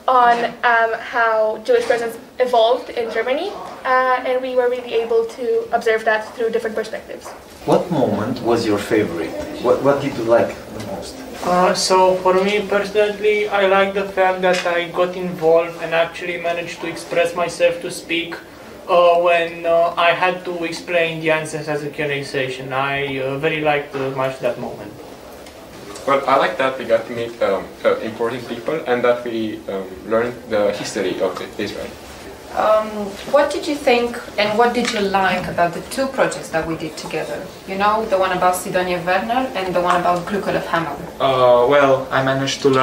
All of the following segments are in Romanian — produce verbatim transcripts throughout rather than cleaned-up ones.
on um, how Jewish presence evolved in Germany, uh, and we were really able to observe that through different perspectives. What moment was your favorite? What, what did you like the most? Uh, so for me personally, I like the fact that I got involved and actually managed to express myself, to speak uh, when uh, I had to explain the answers as a Q and A session. I uh, very liked uh, much that moment. Well, I like that we got to meet um, uh, important people and that we um, learned the history of Israel. Um, what did you think and what did you like about the two projects that we did together? You know, the one about Sidonia Werner and the one about Glückel of Hamel. Uh, well, I managed to learn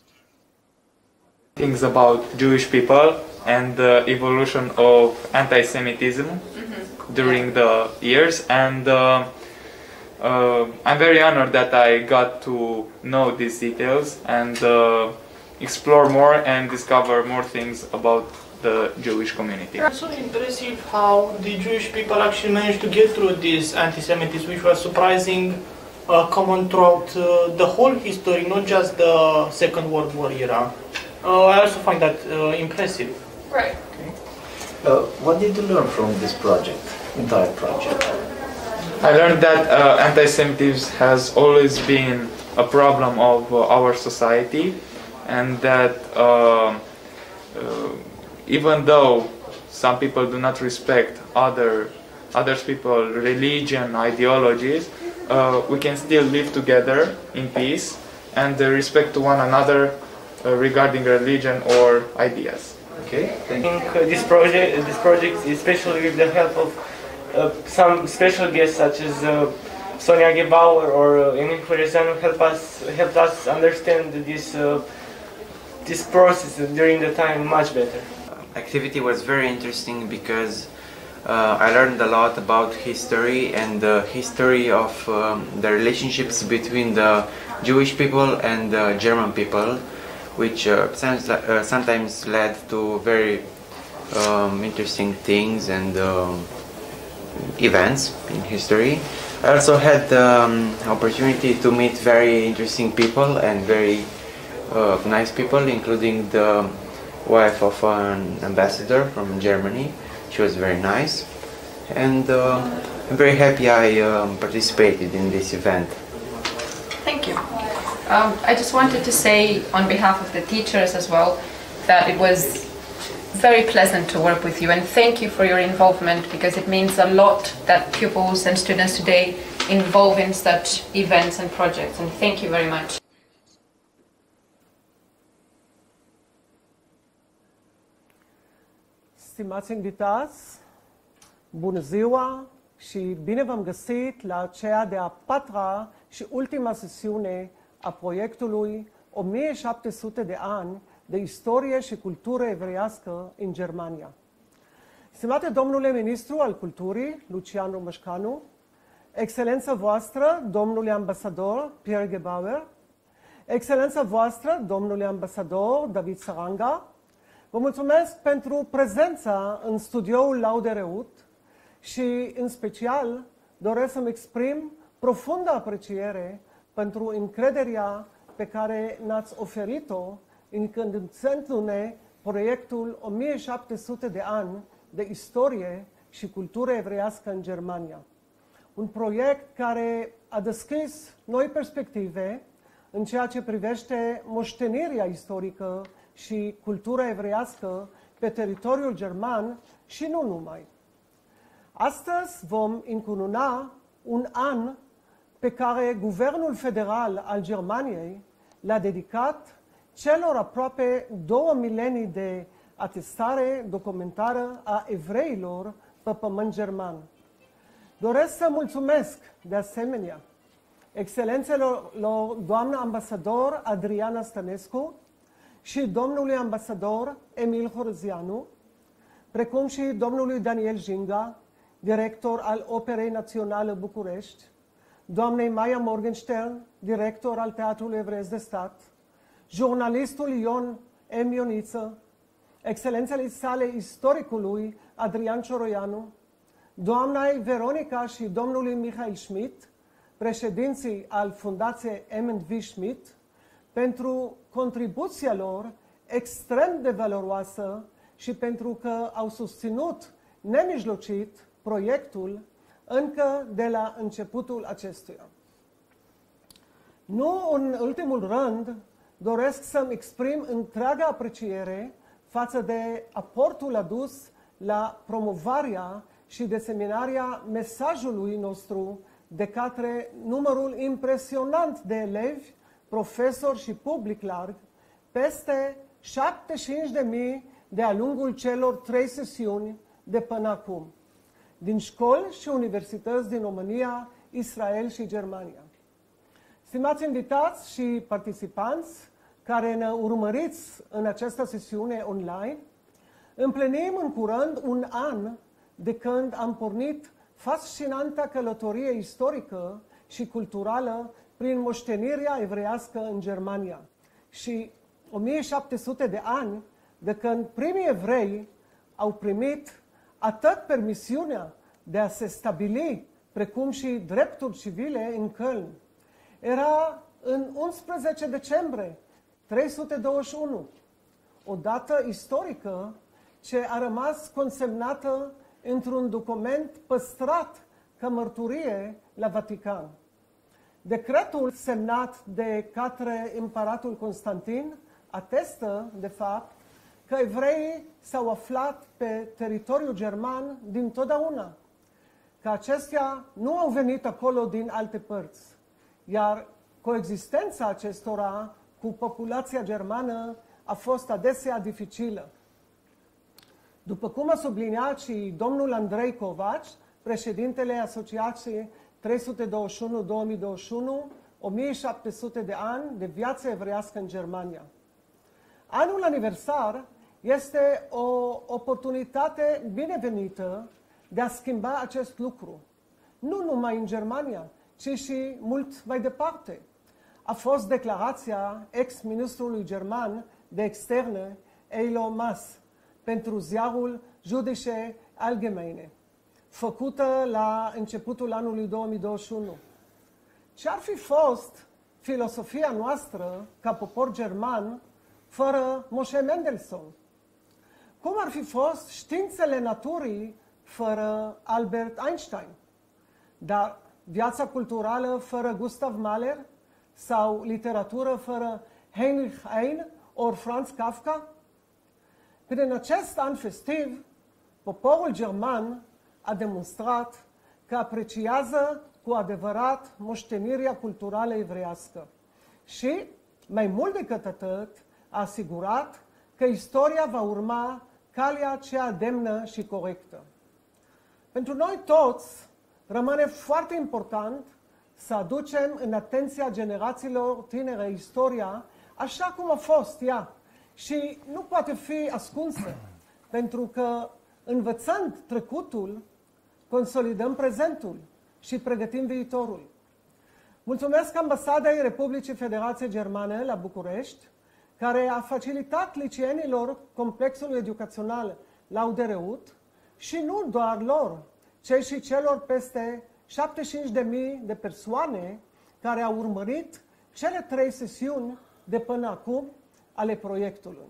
things about Jewish people and the evolution of anti-Semitism mm-hmm. during the years, and uh, uh, I'm very honored that I got to know these details and uh, explore more and discover more things about the Jewish community. It's also impressive how the Jewish people actually managed to get through this anti-Semitism, which was surprising, uh, common throughout uh, the whole history, not just the Second World War era. Uh, I also find that uh, impressive. Right. Okay. Uh, what did you learn from this project, entire project? I learned that uh, anti-Semitism has always been a problem of uh, our society, and that uh, uh, even though some people do not respect other others people religion, ideologies, uh, we can still live together in peace and uh, respect to one another uh, regarding religion or ideas. Okay, thank you. I think uh, this project, this project, especially with the help of uh, some special guests such as uh, Sonia Gebauer or uh, Emil Furezanu, help us helped us understand this uh, this process during the time much better. Activity was very interesting because uh, I learned a lot about history and the history of um, the relationships between the Jewish people and the German people, which uh, sounds like, uh, sometimes led to very um, interesting things and um, events in history. I also had the um, opportunity to meet very interesting people and very uh, nice people, including the wife of an ambassador from Germany. She was very nice, and uh, I'm very happy I um, participated in this event. Thank you. Um, I just wanted to say on behalf of the teachers as well that it was very pleasant to work with you, and thank you for your involvement, because it means a lot that pupils and students today involve in such events and projects, and thank you very much. Stimați invitați, bună ziua și bine v-am găsit la cea de-a patra și ultima sesiune a proiectului o mie șapte sute de ani de istorie și cultură evreiască în Germania. Stimate domnule ministru al culturii, Lucian Romașcanu, excelența voastră, domnule ambasador Pierre Gebauer, excelența voastră, domnule ambasador David Saranga, vă mulțumesc pentru prezența în studioul Laude Reut și, în special, doresc să-mi exprim profundă apreciere pentru încrederea pe care ne-ați oferit-o încredințându-ne proiectul o mie șapte sute de ani de istorie și cultură evreiască în Germania. Un proiect care a deschis noi perspective în ceea ce privește moștenirea istorică și cultura evreiască pe teritoriul german și nu numai. Astăzi vom încununa un an pe care Guvernul Federal al Germaniei l-a dedicat celor aproape două milenii de atestare documentară a evreilor pe pământ german. Doresc să mulțumesc de asemenea excelențelor doamna ambasador Adriana Stănescu și domnului ambasador Emil Horezianu, precum și domnului Daniel Jinga, director al Operei Naționale București, doamnei Maia Morgenstern, director al Teatrului Evreiesc de Stat, jurnalistul Ion M. Ioniță, excelențele sale istoricului Adrian Cioroianu, doamnei Veronica și domnului Michael Schmidt, președinții al Fundației M and V Schmidt, pentru contribuția lor extrem de valoroasă și pentru că au susținut nemijlocit proiectul încă de la începutul acestuia. Nu în ultimul rând, doresc să-mi exprim întreaga apreciere față de aportul adus la promovarea și diseminarea mesajului nostru de către numărul impresionant de elevi, profesori și public larg, peste șaptezeci și cinci de mii de-a lungul celor trei sesiuni de până acum, din școli și universități din România, Israel și Germania. Stimați invitați și participanți care ne urmăriți în această sesiune online, împlinim în curând un an de când am pornit fascinanta călătorie istorică și culturală prin moștenirea evreiască în Germania și o mie șapte sute de ani de când primii evrei au primit atât permisiunea de a se stabili, precum și drepturi civile în Köln. Era în unsprezece decembrie trei sute douăzeci și unu, o dată istorică ce a rămas consemnată într-un document păstrat ca mărturie la Vatican. Decretul semnat de către împăratul Constantin atestă, de fapt, că evreii s-au aflat pe teritoriul german dintotdeauna, că acestea nu au venit acolo din alte părți, iar coexistența acestora cu populația germană a fost adesea dificilă. După cum a subliniat și domnul Andrei Covaci, președintele Asociației trei sute douăzeci și unu două mii douăzeci și unu, o mie șapte sute de ani de viață evreiască în Germania. Anul aniversar este o oportunitate binevenită de a schimba acest lucru, nu numai în Germania, ci și mult mai departe. A fost declarația ex-ministrului german de externe, Eilo Maas, pentru ziarul Jüdische Allgemeine, făcută la începutul anului două mii douăzeci și unu. Ce ar fi fost filosofia noastră ca popor german fără Moshe Mendelssohn? Cum ar fi fost științele naturii fără Albert Einstein? Dar viața culturală fără Gustav Mahler? Sau literatură fără Heinrich Heine ori Franz Kafka? Prin acest an festiv, poporul german a demonstrat că apreciază cu adevărat moștenirea culturală evreiască și, mai mult decât atât, a asigurat că istoria va urma calea cea demnă și corectă. Pentru noi toți rămâne foarte important să aducem în atenția generațiilor tinere istoria așa cum a fost ea și nu poate fi ascunsă, pentru că învățând trecutul, consolidăm prezentul și pregătim viitorul. Mulțumesc Ambasadei Republicii Federației Germane la București, care a facilitat liceenilor complexului educațional Laudereut și nu doar lor, ci și celor peste șaptezeci și cinci de mii de persoane care au urmărit cele trei sesiuni de până acum ale proiectului.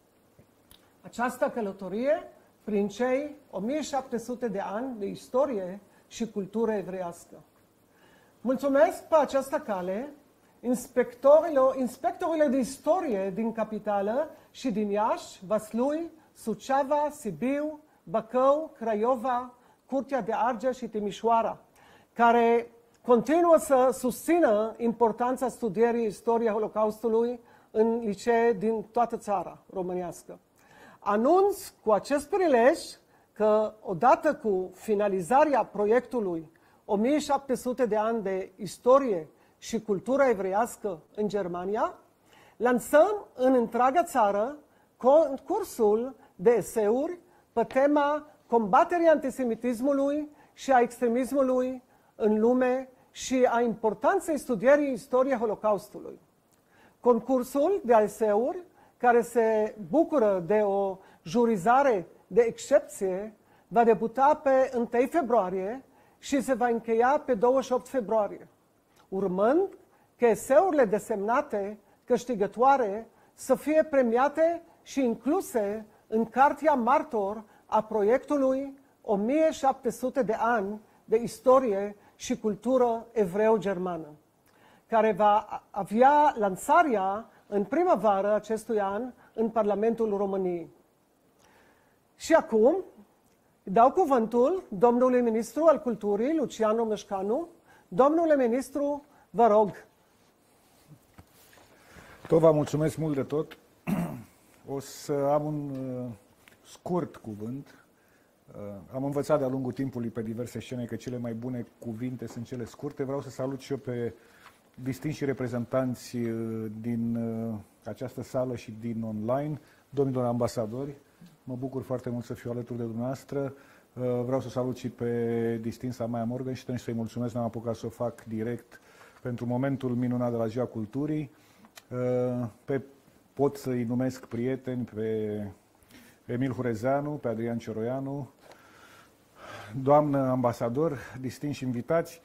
Această călătorie prin cei o mie șapte sute de ani de istorie și cultură evreiască. Mulțumesc pe această cale inspectorilor, inspectorilor de istorie din capitală și din Iași, Vaslui, Suceava, Sibiu, Bacău, Craiova, Curtea de Argeș și Timișoara, care continuă să susțină importanța studierii istoriei Holocaustului în licee din toată țara românească. Anunț cu acest prilej că odată cu finalizarea proiectului o mie șapte sute de ani de istorie și cultură evreiască în Germania, lansăm în întreaga țară concursul de eseuri pe tema combaterii antisemitismului și a extremismului în lume și a importanței studierii istoriei Holocaustului. Concursul de eseuri, care se bucură de o jurizare de excepție, va debuta pe întâi februarie și se va încheia pe douăzeci și opt februarie, urmând că eseurile desemnate câștigătoare să fie premiate și incluse în Cartea Martor a proiectului o mie șapte sute de ani de istorie și cultură evreu-germană, care va avea lansarea în primăvară acestui an în Parlamentul României. Și acum dau cuvântul domnului ministru al culturii, Luciano Meșcanu. Domnule ministru, vă rog. Tot vă mulțumesc mult de tot. O să am un uh, scurt cuvânt. Uh, am învățat de-a lungul timpului pe diverse scene că cele mai bune cuvinte sunt cele scurte. Vreau să salut și eu pe distinși reprezentanți uh, din uh, această sală și din online, domnilor ambasadori. Mă bucur foarte mult să fiu alături de dumneavoastră. Uh, vreau să salut și pe distinsa Maia Morgenstern și să-i mulțumesc, n-am apucat să o fac direct pentru momentul minunat de la Ziua Culturii. Uh, pe pot să-i numesc prieteni, pe Emil Hurezeanu, pe Adrian Cioroianu, doamnă ambasador, distinși invitați.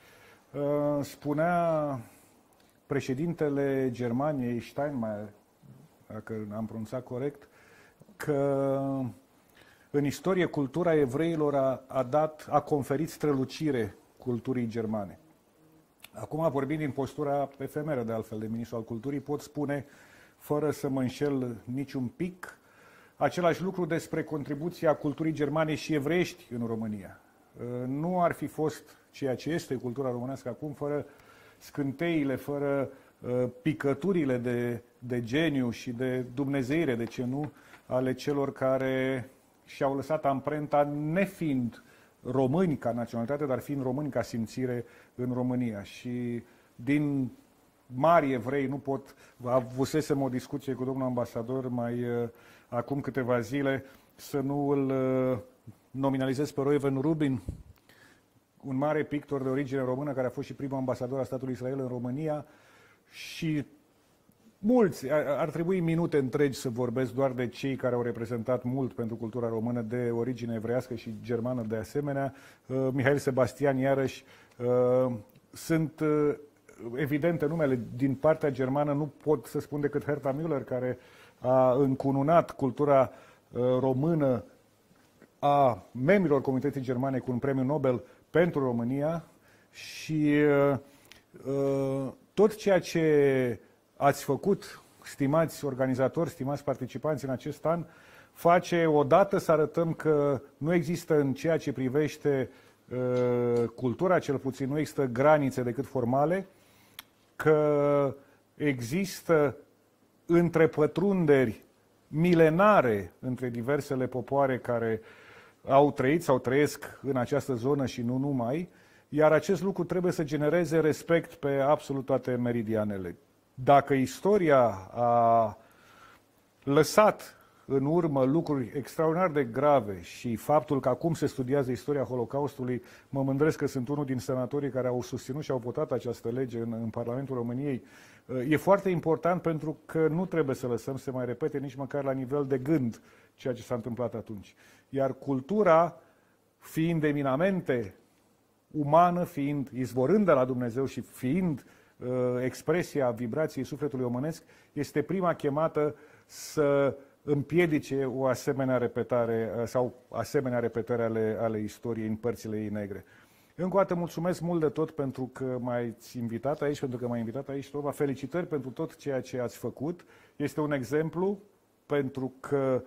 Spunea președintele Germaniei, Steinmeier, dacă am pronunțat corect, că în istorie cultura evreilor a, a, dat, a conferit strălucire culturii germane. Acum, vorbind din postura efemeră, de altfel, de ministru al culturii, pot spune, fără să mă înșel niciun pic, același lucru despre contribuția culturii germane și evreiești în România. Nu ar fi fost ceea ce este cultura românească acum fără scânteile, fără picăturile de, de geniu și de dumnezeire, de ce nu, ale celor care și-au lăsat amprenta nefiind români ca naționalitate, dar fiind români ca simțire în România. Și din mari evrei nu pot, avusesem o discuție cu domnul ambasador mai uh, acum câteva zile, să nu îl uh, nominalizez pe Reuven Rubin, un mare pictor de origine română care a fost și primul ambasador al statului Israel în România și mulți, ar, ar trebui minute întregi să vorbesc doar de cei care au reprezentat mult pentru cultura română de origine evreiască și germană de asemenea. Uh, Mihail Sebastian, iarăși, uh, sunt uh, evidente numele din partea germană, nu pot să spun decât Herta Müller, care a încununat cultura uh, română a membrilor comunității germane cu un premiu Nobel pentru România și uh, uh, tot ceea ce ați făcut, stimați organizatori, stimați participanți în acest an, face odată să arătăm că nu există în ceea ce privește uh, cultura, cel puțin nu există granițe decât formale, că există întrepătrunderi milenare între diversele popoare care au trăit sau trăiesc în această zonă și nu numai, iar acest lucru trebuie să genereze respect pe absolut toate meridianele. Dacă istoria a lăsat în urmă lucruri extraordinar de grave și faptul că acum se studiază istoria Holocaustului, mă mândresc că sunt unul din senatorii care au susținut și au votat această lege în, în Parlamentul României. E foarte important pentru că nu trebuie să lăsăm să se mai repete nici măcar la nivel de gând ceea ce s-a întâmplat atunci. Iar cultura, fiind eminamente umană, fiind izvorând de la Dumnezeu și fiind uh, expresia vibrației sufletului omenesc, este prima chemată să împiedice o asemenea repetare sau asemenea repetări ale, ale istoriei în părțile ei negre. Încă o dată mulțumesc mult de tot pentru că m-ați invitat aici, pentru că m-ai invitat aici, Tova. Felicitări pentru tot ceea ce ați făcut. Este un exemplu pentru că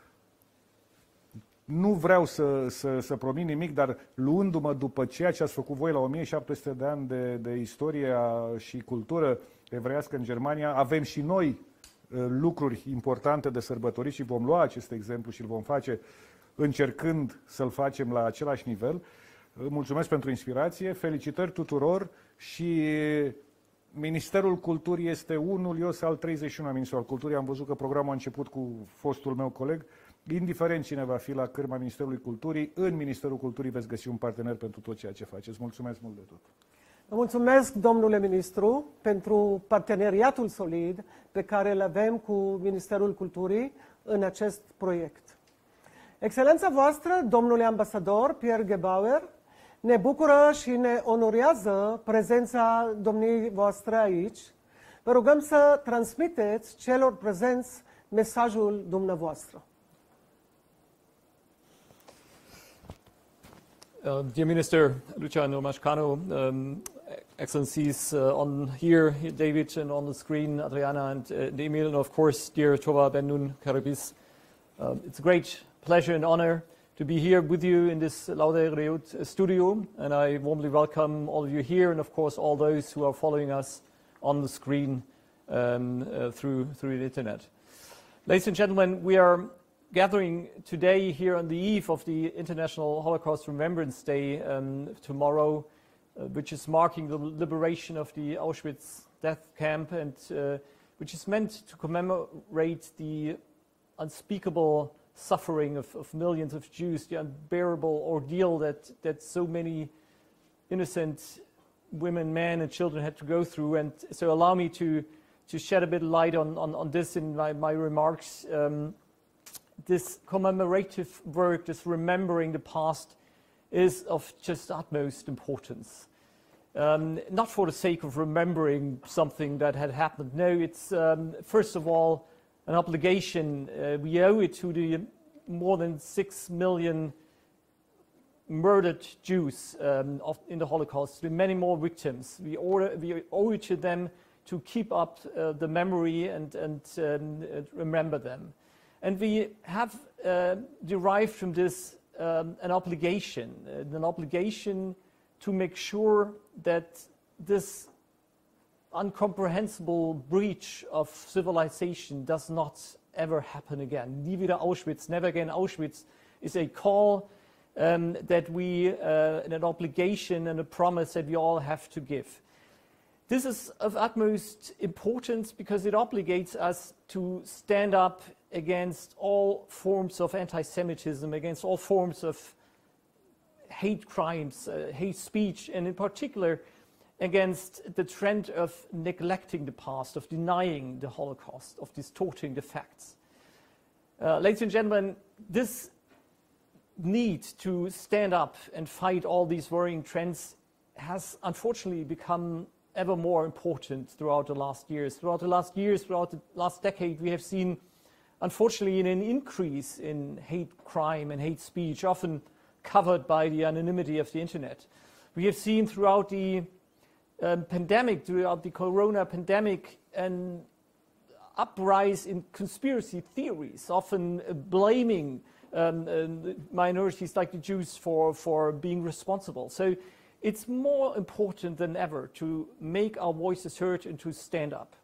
nu vreau să, să, să promit nimic, dar luându-mă după ceea ce ați făcut voi la o mie șapte sute de ani de, de istorie și cultură evreiască în Germania, avem și noi lucruri importante de sărbătorit și vom lua acest exemplu și îl vom face încercând să-l facem la același nivel. Mulțumesc pentru inspirație, felicitări tuturor și Ministerul Culturii este unul, eu sunt al treizeci și unu Ministerul al Culturii, am văzut că programul a început cu fostul meu coleg. Indiferent cine va fi la cârma Ministerului Culturii, în Ministerul Culturii veți găsi un partener pentru tot ceea ce faceți. Mulțumesc mult de tot! Vă mulțumesc, domnule ministru, pentru parteneriatul solid pe care îl avem cu Ministerul Culturii în acest proiect. Excelența voastră, domnule ambasador Pierre Gebauer, ne bucură și ne onorează prezența domniei voastre aici, Vă rugăm să transmiteți celor prezenți mesajul dumneavoastră. Uh, dear Minister Luciano Mascano, um, Excellencies uh, on here, David, and on the screen, Adriana and uh, Emil, and of course, dear Tova Ben-Nun Karabis. Uh, it's a great pleasure and honor to be here with you in this Laude Reut studio, and I warmly welcome all of you here, and of course all those who are following us on the screen um, uh, through, through the internet. Ladies and gentlemen, we are gathering today here on the eve of the International Holocaust Remembrance Day um, tomorrow, uh, which is marking the liberation of the Auschwitz death camp, and uh, which is meant to commemorate the unspeakable suffering of, of millions of Jews, the unbearable ordeal that, that so many innocent women, men and children had to go through. And so allow me to, to shed a bit of light on, on, on this in my, my remarks. Um, This commemorative work, this remembering the past, is of just utmost importance. Um, not for the sake of remembering something that had happened. No, it's um, first of all an obligation. Uh, we owe it to the more than six million murdered Jews um, of, in the Holocaust, with many more victims. We, order, we owe it to them to keep up uh, the memory and, and um, remember them. And we have uh, derived from this um, an obligation, uh, an obligation to make sure that this incomprehensible breach of civilization does not ever happen again. Nie wieder Auschwitz, never again Auschwitz, is a call um, that we, uh, an obligation and a promise that we all have to give. This is of utmost importance because it obligates us to stand up against all forms of anti-Semitism, against all forms of hate crimes, uh, hate speech, and in particular against the trend of neglecting the past, of denying the Holocaust, of distorting the facts. Uh, ladies and gentlemen, this need to stand up and fight all these worrying trends has unfortunately become ever more important throughout the last years. Throughout the last years, throughout the last decade, we have seen, unfortunately, an increase in hate crime and hate speech, often covered by the anonymity of the internet. We have seen throughout the um, pandemic, throughout the corona pandemic, an uprise in conspiracy theories, often uh, blaming um, uh, minorities like the Jews for, for being responsible. So it's more important than ever to make our voices heard and to stand up.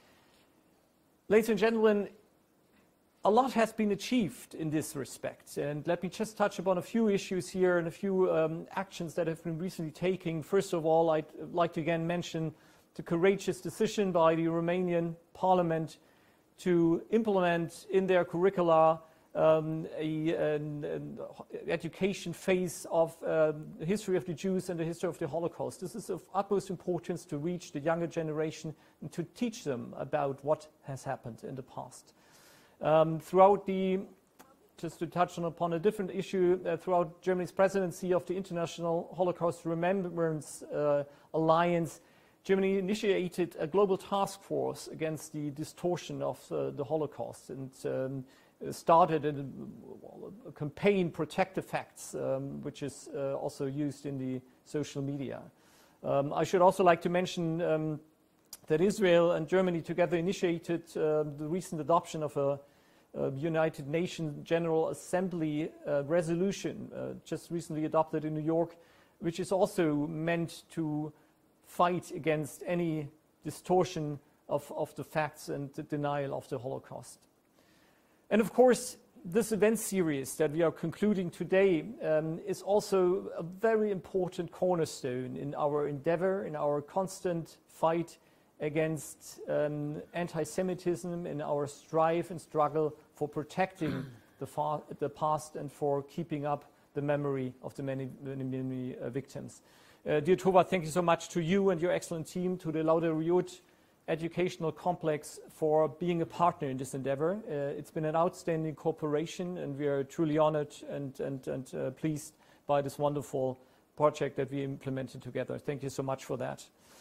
Ladies and gentlemen, a lot has been achieved in this respect, and let me just touch upon a few issues here and a few um, actions that have been recently taken. First of all, I'd like to again mention the courageous decision by the Romanian Parliament to implement in their curricula um, a, an, an education phase of um, the history of the Jews and the history of the Holocaust. This is of utmost importance to reach the younger generation and to teach them about what has happened in the past. Um, throughout the, just to touch on upon a different issue, uh, throughout Germany's presidency of the International Holocaust Remembrance uh, Alliance, Germany initiated a global task force against the distortion of uh, the Holocaust and um, started a, a campaign, Protect the Facts, um, which is uh, also used in the social media. Um, I should also like to mention um, that Israel and Germany together initiated uh, the recent adoption of a, a United Nations General Assembly uh, resolution, uh, just recently adopted in New York, which is also meant to fight against any distortion of, of the facts and the denial of the Holocaust. And of course, this event series that we are concluding today um, is also a very important cornerstone in our endeavor, in our constant fight against um, anti-Semitism, in our strive and struggle for protecting the, far, the past and for keeping up the memory of the many, many, many uh, victims. Uh, dear Tova, thank you so much to you and your excellent team, to the Laude Reut Educational Complex for being a partner in this endeavor. Uh, it's been an outstanding cooperation, and we are truly honored and, and, and uh, pleased by this wonderful project that we implemented together. Thank you so much for that.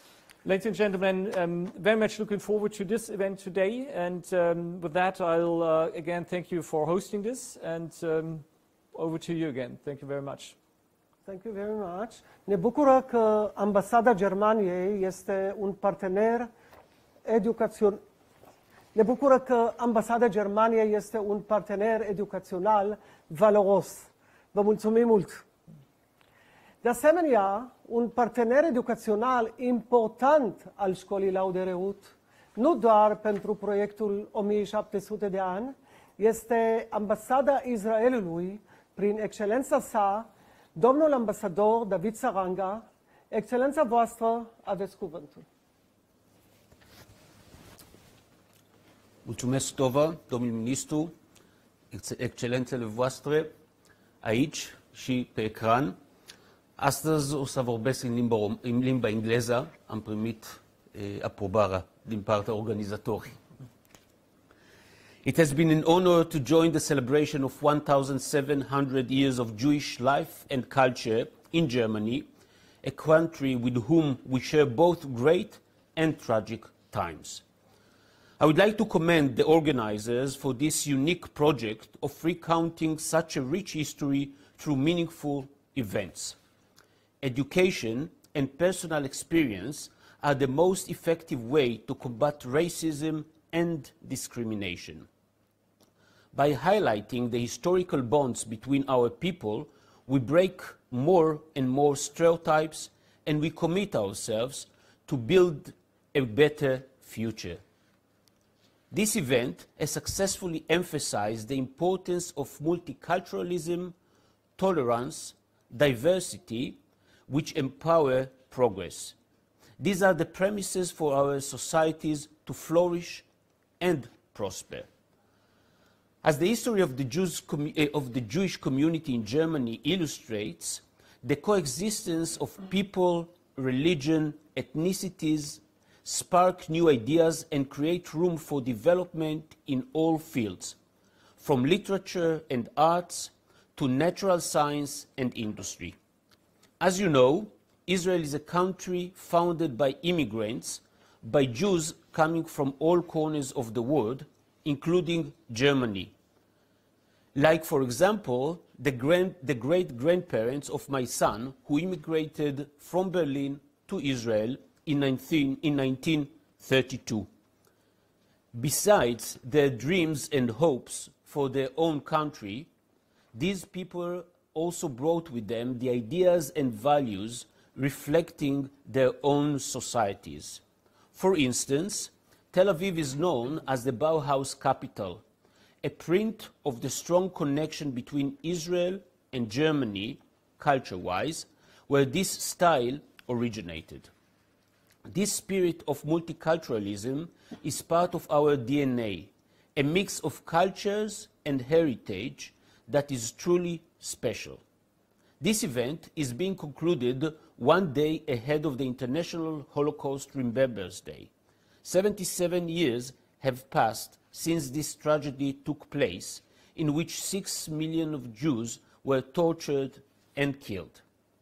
Ladies and gentlemen, um, very much looking forward to this event today. And um, with that, I'll uh, again thank you for hosting this. And um, over to you again. Thank you very much. Thank you very much. Ne bucură că Ambasada Germaniei este un partener educațional. Ne bucură că Ambasada Germaniei este un partener educațional valoros. Vă mulțumim mult! De asemenea, un partener educațional important al Școlii Laude Reut, nu doar pentru proiectul o mie șapte sute de ani, este Ambasada Israelului, prin excelența sa, domnul ambasador David Saranga. Excelența voastră, aveți cuvântul. Mulțumesc, Tova, domnul ministru, excelențele voastre, aici și pe ecran. Astăzi o să vorbesc în limba, în limba engleză. Am primit eh, aprobarea din partea organizatorii. It has been an honor to join the celebration of one thousand seven hundred years of Jewish life and culture in Germany, a country with whom we share both great and tragic times. I would like to commend the organizers for this unique project of recounting such a rich history through meaningful events. Education and personal experience are the most effective way to combat racism and discrimination. By highlighting the historical bonds between our people, we break more and more stereotypes and we commit ourselves to build a better future. This event has successfully emphasized the importance of multiculturalism, tolerance, diversity, which empower progress. These are the premises for our societies to flourish and prosper. As the history of the, Jews, of the Jewish community in Germany illustrates, the coexistence of people, religion, ethnicities spark new ideas and create room for development in all fields, from literature and arts to natural science and industry. As you know, Israel is a country founded by immigrants, by Jews coming from all corners of the world, including Germany. Like, for example, the, grand, the great-grandparents of my son, who immigrated from Berlin to Israel in, nineteen, in nineteen thirty-two. Besides their dreams and hopes for their own country, these people also brought with them the ideas and values reflecting their own societies. For instance, Tel Aviv is known as the Bauhaus capital, a print of the strong connection between Israel and Germany, culture-wise, where this style originated. This spirit of multiculturalism is part of our D N A, a mix of cultures and heritage that is truly special. This event is being concluded one day ahead of the International Holocaust Remembrance Day. seventy-seven years have passed since this tragedy took place, in which six million of Jews were tortured and killed.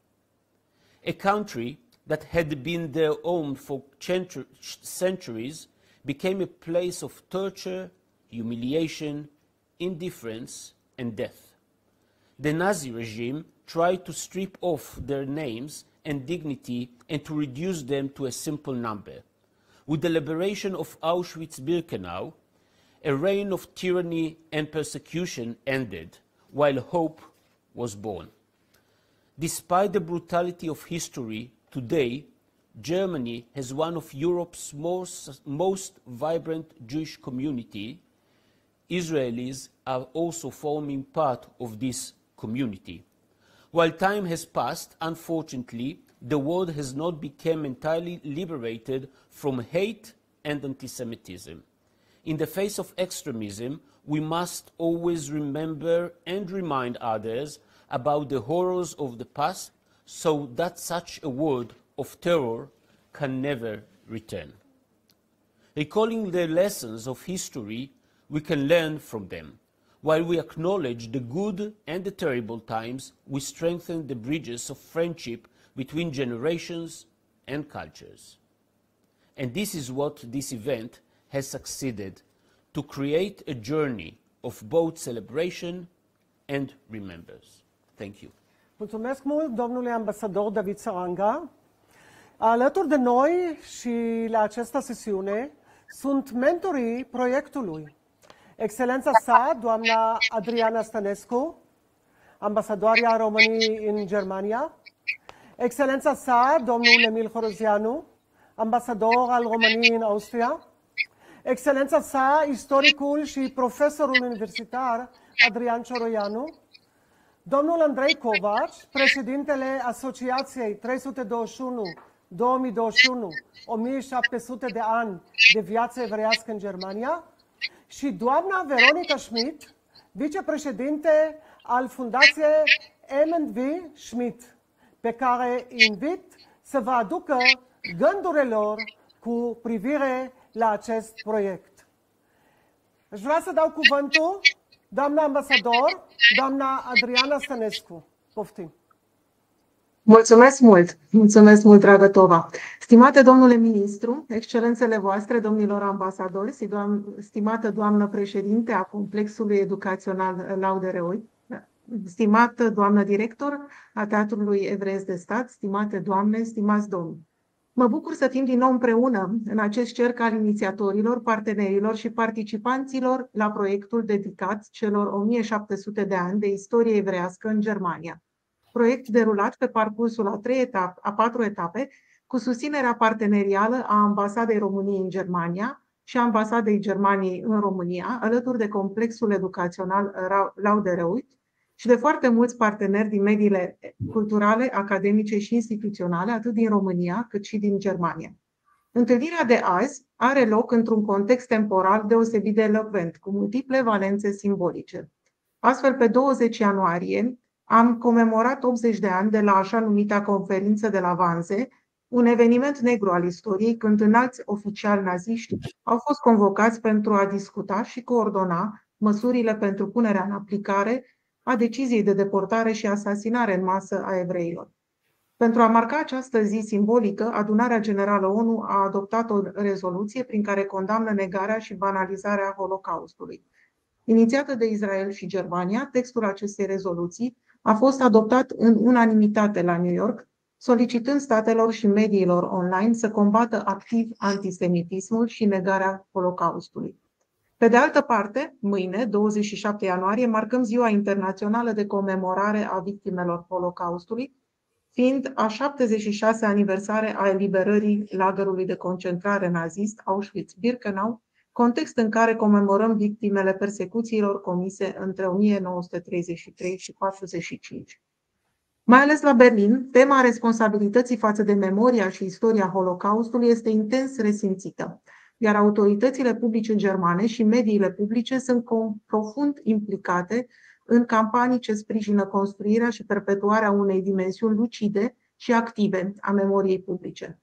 A country that had been their home for centuries became a place of torture, humiliation, indifference, and death. The Nazi regime tried to strip off their names and dignity and to reduce them to a simple number. With the liberation of Auschwitz-Birkenau, a reign of tyranny and persecution ended, while hope was born. Despite the brutality of history, today, Germany has one of Europe's most, most vibrant Jewish communities. Israelis are also forming part of this community. While time has passed, unfortunately, the world has not become entirely liberated from hate and anti-Semitism. In the face of extremism, we must always remember and remind others about the horrors of the past so that such a word of terror can never return. Recalling the lessons of history, we can learn from them. While we acknowledge the good and the terrible times, we strengthen the bridges of friendship between generations and cultures. And this is what this event has succeeded, to create a journey of both celebration and remembrance. Thank you. Mulțumesc mult, domnule ambasador David Saranga. Alături de noi și la această sesiune sunt mentorii proiectului. Excelența sa, doamna Adriana Stănescu, ambasadoarea României în Germania. Excelența sa, domnul Emil Horozianu, ambasador al României în Austria. Excelența sa, istoricul și profesorul universitar Adrian Cioroianu. Domnul Andrei Covaci, președintele Asociației trei sute douăzeci și unu două mii douăzeci și unu, o mie șapte sute de ani de viață evreiască în Germania, și doamna Veronica Schmidt, vicepreședinte al Fundației M and V Schmidt, pe care invit să vă aducă gândurile lor cu privire la acest proiect. Aș vrea să dau cuvântul doamna ambasador, doamna Adriana Stănescu. Poftim. Mulțumesc mult! Mulțumesc mult, dragă Tova! Stimate domnule ministru, excelențele voastre, domnilor ambasadori, stimată doamnă președinte a Complexului Educațional Lauderoi, stimată doamnă director a Teatrului Evreiesc de Stat, stimate doamne, stimați domni. Mă bucur să fim din nou împreună în acest cerc al inițiatorilor, partenerilor și participanților la proiectul dedicat celor o mie șapte sute de ani de istorie evreiască în Germania. Proiect derulat pe parcursul a, trei etape, a patru etape, cu susținerea partenerială a Ambasadei României în Germania și a Ambasadei Germaniei în România, alături de Complexul Educațional Lauderoi și de foarte mulți parteneri din mediile culturale, academice și instituționale, atât din România cât și din Germania. Întâlnirea de azi are loc într-un context temporal deosebit de elocvent, cu multiple valențe simbolice. Astfel, pe douăzeci ianuarie, am comemorat optzeci de ani de la așa numita conferință de la Wannsee, un eveniment negru al istoriei, când înalți oficiali naziști au fost convocați pentru a discuta și coordona măsurile pentru punerea în aplicare a deciziei de deportare și asasinare în masă a evreilor. Pentru a marca această zi simbolică, Adunarea Generală ONU a adoptat o rezoluție prin care condamnă negarea și banalizarea Holocaustului. Inițiată de Israel și Germania, textul acestei rezoluții a fost adoptat în unanimitate la New York, solicitând statelor și mediilor online să combată activ antisemitismul și negarea Holocaustului. Pe de altă parte, mâine, douăzeci și șapte ianuarie, marcăm Ziua Internațională de Comemorare a Victimelor Holocaustului, fiind a șaptezeci și șasea aniversare a eliberării lagărului de concentrare nazist Auschwitz-Birkenau, context în care comemorăm victimele persecuțiilor comise între o mie nouă sute treizeci și trei și patruzeci și cinci. Mai ales la Berlin, tema responsabilității față de memoria și istoria Holocaustului este intens resimțită, iar autoritățile publice germane și mediile publice sunt profund implicate în campanii ce sprijină construirea și perpetuarea unei dimensiuni lucide și active a memoriei publice.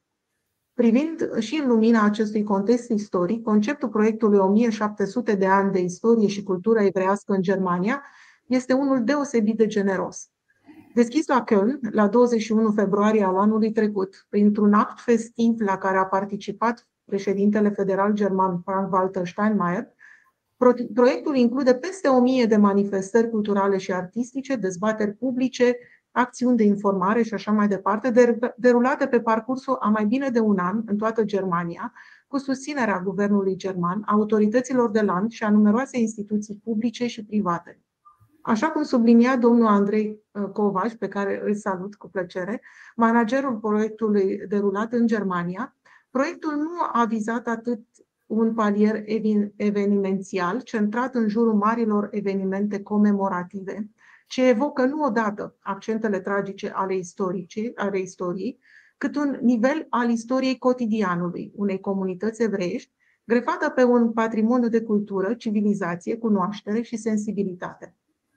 Privind și în lumina acestui context istoric, conceptul proiectului o mie șapte sute de ani de istorie și cultură evreiască în Germania este unul deosebit de generos. Deschis la Köln, la douăzeci și unu februarie al anului trecut, printr-un act festiv la care a participat președintele federal german Frank-Walter Steinmeier, proiectul include peste o mie de manifestări culturale și artistice, dezbateri publice, acțiuni de informare și așa mai departe, derulate pe parcursul a mai bine de un an în toată Germania, cu susținerea guvernului german, autorităților de land și a numeroase instituții publice și private. Așa cum sublinia domnul Andrei Covaci, pe care îl salut cu plăcere, managerul proiectului derulat în Germania, proiectul nu a vizat atât un palier evenimențial centrat în jurul marilor evenimente comemorative, ce evocă nu odată accentele tragice ale, istorice, ale istoriei, cât un nivel al istoriei cotidianului unei comunități evreiești, grefată pe un patrimoniu de cultură, civilizație, cunoaștere și sensibilitate.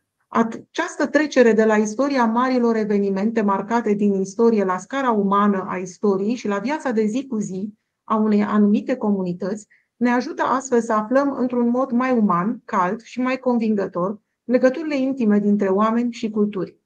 Această trecere de la istoria marilor evenimente marcate din istorie la scara umană a istoriei și la viața de zi cu zi a unei anumite comunități ne ajută astfel să aflăm într-un mod mai uman, cald și mai convingător legăturile intime dintre oameni și culturi.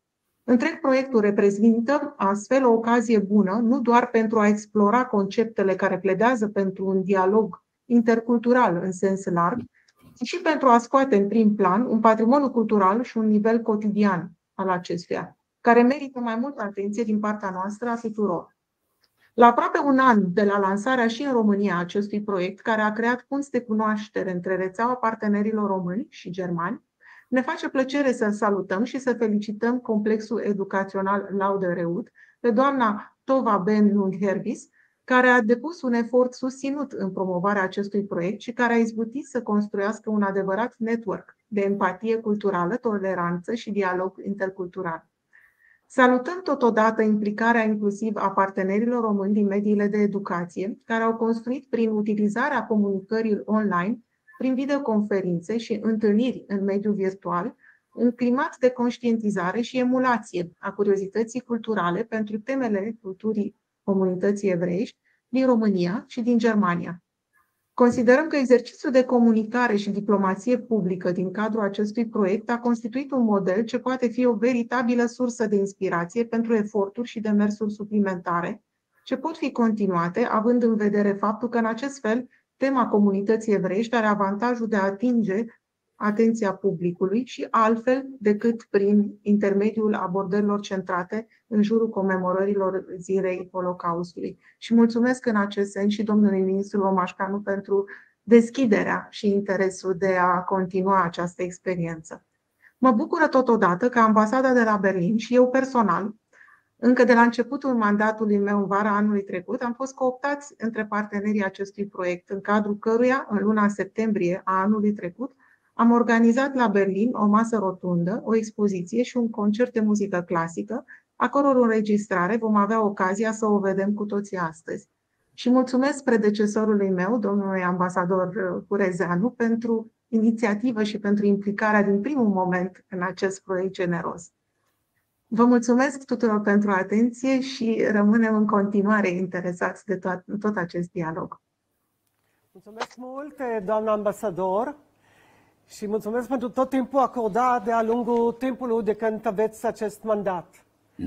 Întreg proiectul reprezintă astfel o ocazie bună, nu doar pentru a explora conceptele care pledează pentru un dialog intercultural în sens larg, ci și pentru a scoate în prim plan un patrimoniu cultural și un nivel cotidian al acestuia, care merită mai multă atenție din partea noastră a tuturor. La aproape un an de la lansarea și în România a acestui proiect, care a creat punți de cunoaștere între rețeaua partenerilor români și germani, ne face plăcere să salutăm și să felicităm Complexul Educațional Laude-Reut pe doamna Tova Ben-Lund-Herbis, care a depus un efort susținut în promovarea acestui proiect și care a izbutit să construiască un adevărat network de empatie culturală, toleranță și dialog intercultural. Salutăm totodată implicarea inclusiv a partenerilor români din mediile de educație, care au construit prin utilizarea comunicării online, prin videoconferințe și întâlniri în mediul virtual, un climat de conștientizare și emulație a curiozității culturale pentru temele culturii comunității evreiești din România și din Germania. Considerăm că exercițiul de comunicare și diplomație publică din cadrul acestui proiect a constituit un model ce poate fi o veritabilă sursă de inspirație pentru eforturi și demersuri suplimentare, ce pot fi continuate, având în vedere faptul că în acest fel tema comunității evreiești are avantajul de a atinge atenția publicului și altfel decât prin intermediul abordărilor centrate în jurul comemorărilor zilei Holocaustului. Și mulțumesc în acest sens și domnului ministru Romașcanu pentru deschiderea și interesul de a continua această experiență. Mă bucură totodată că Ambasada de la Berlin și eu personal, încă de la începutul mandatului meu în vara anului trecut, am fost cooptați între partenerii acestui proiect, în cadrul căruia, în luna septembrie a anului trecut, am organizat la Berlin o masă rotundă, o expoziție și un concert de muzică clasică, a căror înregistrare vom avea ocazia să o vedem cu toții astăzi. Și mulțumesc predecesorului meu, domnului ambasador Curezeanu, pentru inițiativă și pentru implicarea din primul moment în acest proiect generos. Vă mulțumesc tuturor pentru atenție și rămânem în continuare interesați de tot, tot acest dialog. Mulțumesc mult, doamna ambasador, și mulțumesc pentru tot timpul acordat de-a lungul timpului de când aveți acest mandat.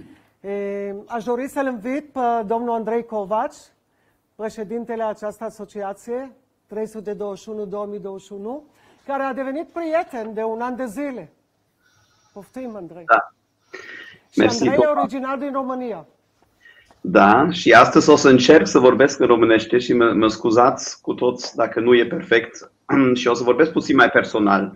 E, aș dori să-l invit pe domnul Andrei Covaci, președintele această asociație trei sute douăzeci și unu două mii douăzeci și unu, care a devenit prieten de un an de zile. Poftim, Andrei. Da. Și Mersi, Andrei e Tova. original din România. Da, și astăzi o să încerc să vorbesc în românește și mă, mă scuzați cu toți dacă nu e perfect și o să vorbesc puțin mai personal.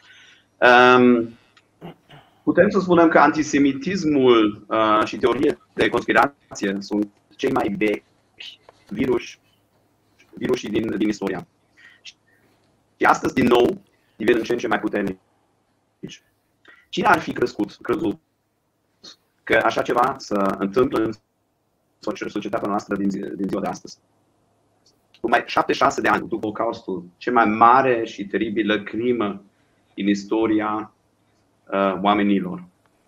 Um, putem să spunem că antisemitismul uh, și teorie de conspirație sunt cei mai vechi virus, virusii din, din istoria. Și astăzi, din nou, devin în ce în ce mai puternici. Cine ar fi crescut, crezut că așa ceva se întâmplă în societatea noastră din, zi, din ziua de astăzi? Cu mai șaptezeci și șase de ani după Holocaustul, cea mai mare și teribilă crimă din istoria uh, oamenilor.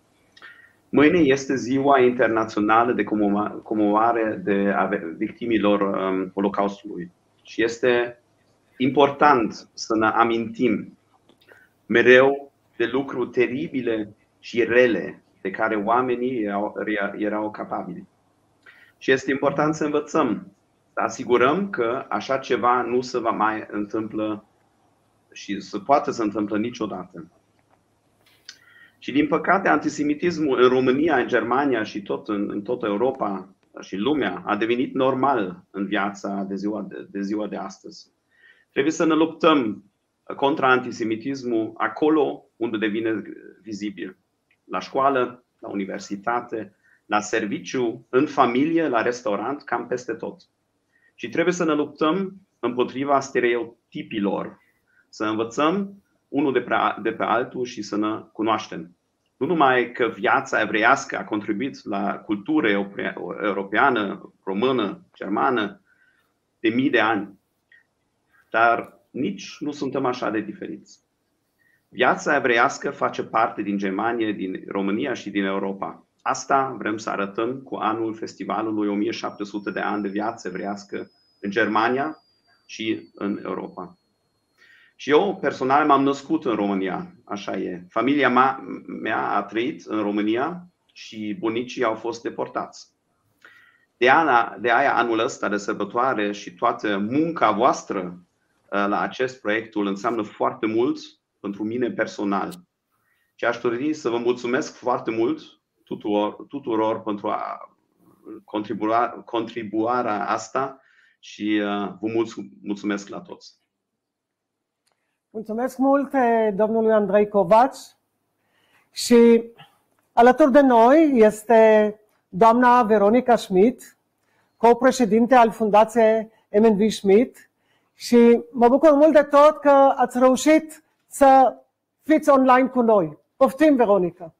Mâine este Ziua Internațională de Comemorare de victimilor um, Holocaustului și este important să ne amintim mereu de lucruri teribile și rele de care oamenii erau, erau capabili. Și este important să învățăm, să asigurăm că așa ceva nu se va mai întâmplă și se poate să întâmplă niciodată. Și din păcate, antisemitismul în România, în Germania și tot în, în toată Europa și lumea a devenit normal în viața de ziua de, de ziua de astăzi. Trebuie să ne luptăm contra antisemitismul acolo unde devine vizibil. La școală, la universitate, la serviciu, în familie, la restaurant, cam peste tot. Și trebuie să ne luptăm împotriva stereotipilor, să învățăm unul de pe, de pe altul și să ne cunoaștem. Nu numai că viața evreiască a contribuit la cultură europeană, română, germană de mii de ani, dar nici nu suntem așa de diferiți. Viața evreiască face parte din Germania, din România și din Europa. Asta vrem să arătăm cu anul festivalului o mie șapte sute de ani de viață evreiască în Germania și în Europa. Și eu personal m-am născut în România, așa e. Familia mea, mea a trăit în România și bunicii au fost deportați. De aia, de aia anul ăsta de sărbătoare și toată munca voastră la acest proiectul înseamnă foarte mult pentru mine personal. Și aș dori să vă mulțumesc foarte mult tuturor, tuturor pentru a contribua, contribuarea asta și vă mulțumesc la toți. Mulțumesc mult domnului Andrei Covaci și alături de noi este doamna Veronica Schmidt, co-președinte al Fundației M and V Schmidt, și mă bucur mult de tot că ați reușit să fiți online cu noi. Poftim, Veronica!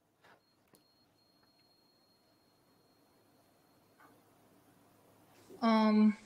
Um,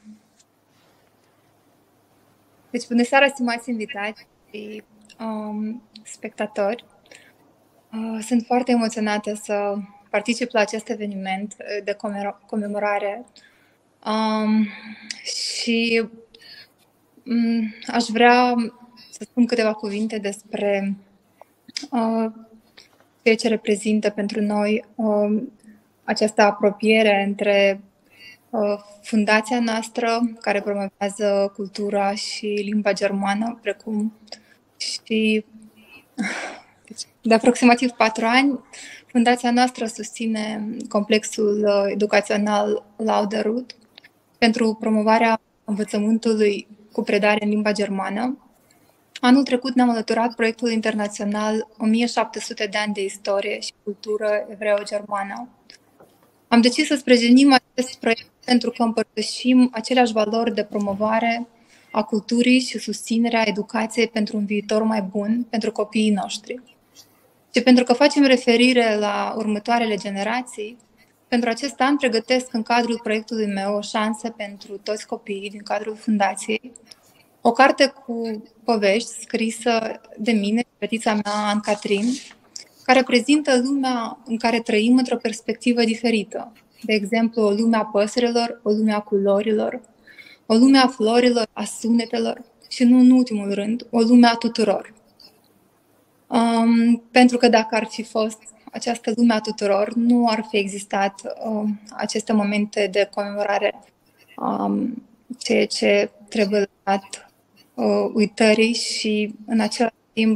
deci, bună seara, stimați invitați și um, spectatori. Uh, sunt foarte emoționată să particip la acest eveniment de comemorare um, și um, aș vrea să spun câteva cuvinte despre uh, ceea ce reprezintă pentru noi uh, această apropiere între uh, fundația noastră, care promovează cultura și limba germană, precum și de aproximativ patru ani, fundația noastră susține complexul educațional Lauderud pentru promovarea învățământului cu predare în limba germană. Anul trecut ne-am alăturat proiectul internațional o mie șapte sute de ani de istorie și cultură evreo-germană. Am decis să sprijinim acest proiect pentru că împărtășim aceleași valori de promovare a culturii și susținerea educației pentru un viitor mai bun pentru copiii noștri. Și pentru că facem referire la următoarele generații, pentru acest an pregătesc în cadrul proiectului meu o șansă pentru toți copiii din cadrul fundației, o carte cu povești scrisă de mine și fetița mea, Anne-Catrin, care prezintă lumea în care trăim într-o perspectivă diferită. De exemplu, o lume a păsărilor, o lume a culorilor, o lume a florilor, a sunetelor și, nu în ultimul rând, o lume a tuturor. Um, pentru că dacă ar fi fost această lume a tuturor, nu ar fi existat um, aceste momente de comemorare, um, ceea ce trebuie lăsat uh, uitării și în același timp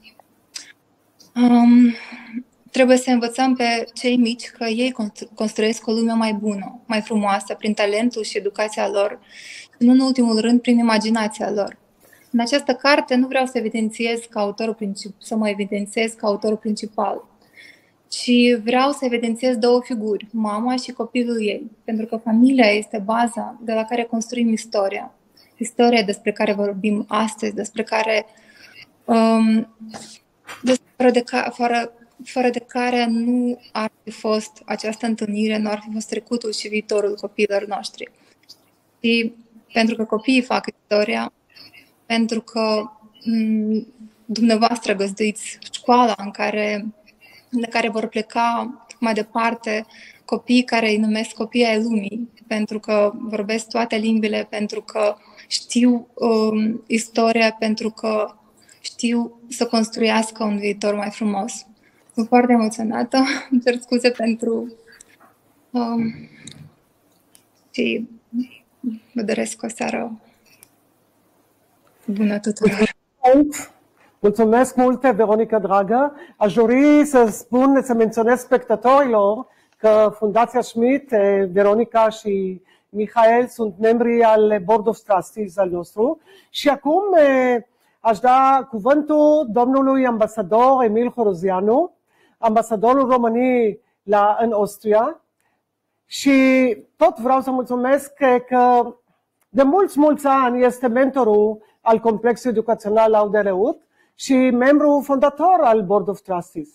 um, trebuie să învățăm pe cei mici că ei construiesc o lume mai bună, mai frumoasă, prin talentul și educația lor și, nu în ultimul rând, prin imaginația lor. În această carte nu vreau să evidențiez ca autorul principal, să mă evidențiez ca autorul principal, ci vreau să evidențiez două figuri, mama și copilul ei, pentru că familia este baza de la care construim istoria. Istoria despre care vorbim astăzi, despre care um, despre de ca, fără, fără de care nu ar fi fost această întâlnire, nu ar fi fost trecutul și viitorul copiilor noștri. Și pentru că copiii fac istoria, pentru că m- dumneavoastră găzduiți școala în care, de care vor pleca mai departe copiii care îi numesc copii ai lumii, pentru că vorbesc toate limbile, pentru că știu um, istoria, pentru că știu să construiască un viitor mai frumos. Sunt foarte emoționată, îmi cer scuze pentru... Um, și vă doresc o seară bună tuturor. Mulțumesc mult, Veronica dragă. Aș dori să spun, să menționez spectatorilor că Fundația Schmidt, Veronica și Mihail sunt membri al Board of Trustees al nostru. Și acum aș da cuvântul domnului ambasador Emil Horozianu, ambasadorul României la, în Austria. Și tot vreau să mulțumesc că de mulți, mulți ani este mentorul al Complexului Educațional Lauderud și membru fondator al Board of Trustees.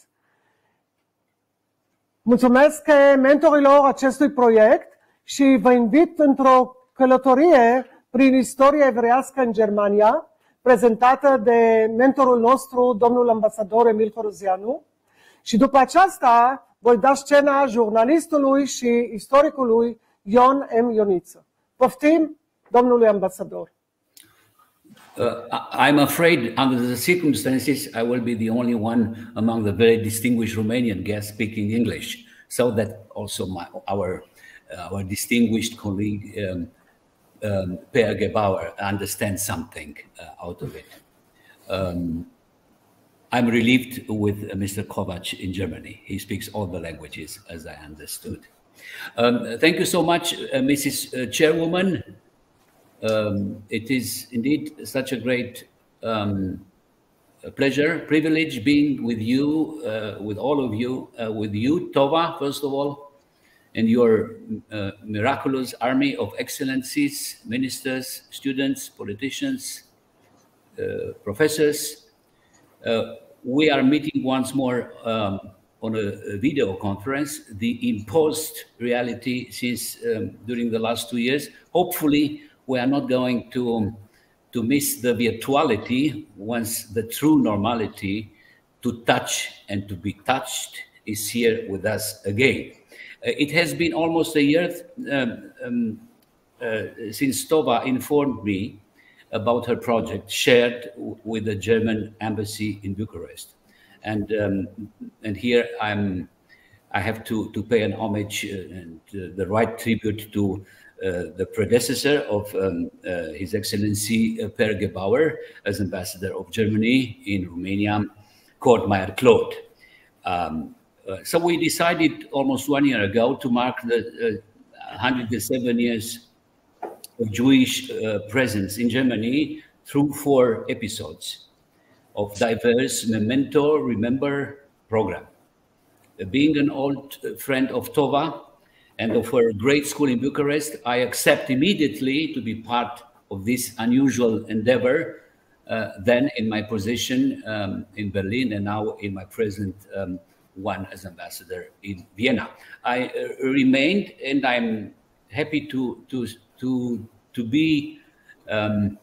Mulțumesc mentorilor acestui proiect și vă invit într-o călătorie prin istoria evreiască în Germania, prezentată de mentorul nostru, domnul ambasador Emil Horozianu. Și după aceasta voi da scena jurnalistului și istoricului Ion M. Ioniță. Poftim, domnului ambasador. Uh, I'm afraid, under the circumstances, I will be the only one among the very distinguished Romanian guests speaking English. so that also my, our uh, our distinguished colleague um, um, Per Gebauer understands something uh, out of it. Um, I'm relieved with uh, Mister Kovac in Germany. He speaks all the languages, as I understood. Um, thank you so much, uh, Missus Uh, Chairwoman. Um, it is indeed such a great um, a pleasure, privilege being with you, uh, with all of you, uh, with you, Tova, first of all, and your uh, miraculous army of excellencies, ministers, students, politicians, uh, professors. Uh, we are meeting once more um, on a, a video conference, the imposed reality since um, during the last two years. Hopefully, we are not going to, um, to miss the virtuality once the true normality to touch and to be touched is here with us again. Uh, it has been almost a year um, um, uh, since Tova informed me about her project shared with the German embassy in Bucharest. And, um, and here I'm, I have to, to pay an homage uh, and uh, the right tribute to uh, the predecessor of um, uh, His Excellency uh, Per Gebauer as ambassador of Germany in Romania, Kurt Meyer-Claude. Um, uh, so we decided almost one year ago to mark the uh, one hundred seven years of Jewish uh, presence in Germany through four episodes of diverse Memento Remember program. Uh, being an old friend of Tova and of her great school in Bucharest, I accept immediately to be part of this unusual endeavor, uh, then in my position um, in Berlin and now in my present um, one as ambassador in Vienna. I uh, remained, and I'm happy to, to, to, to be um,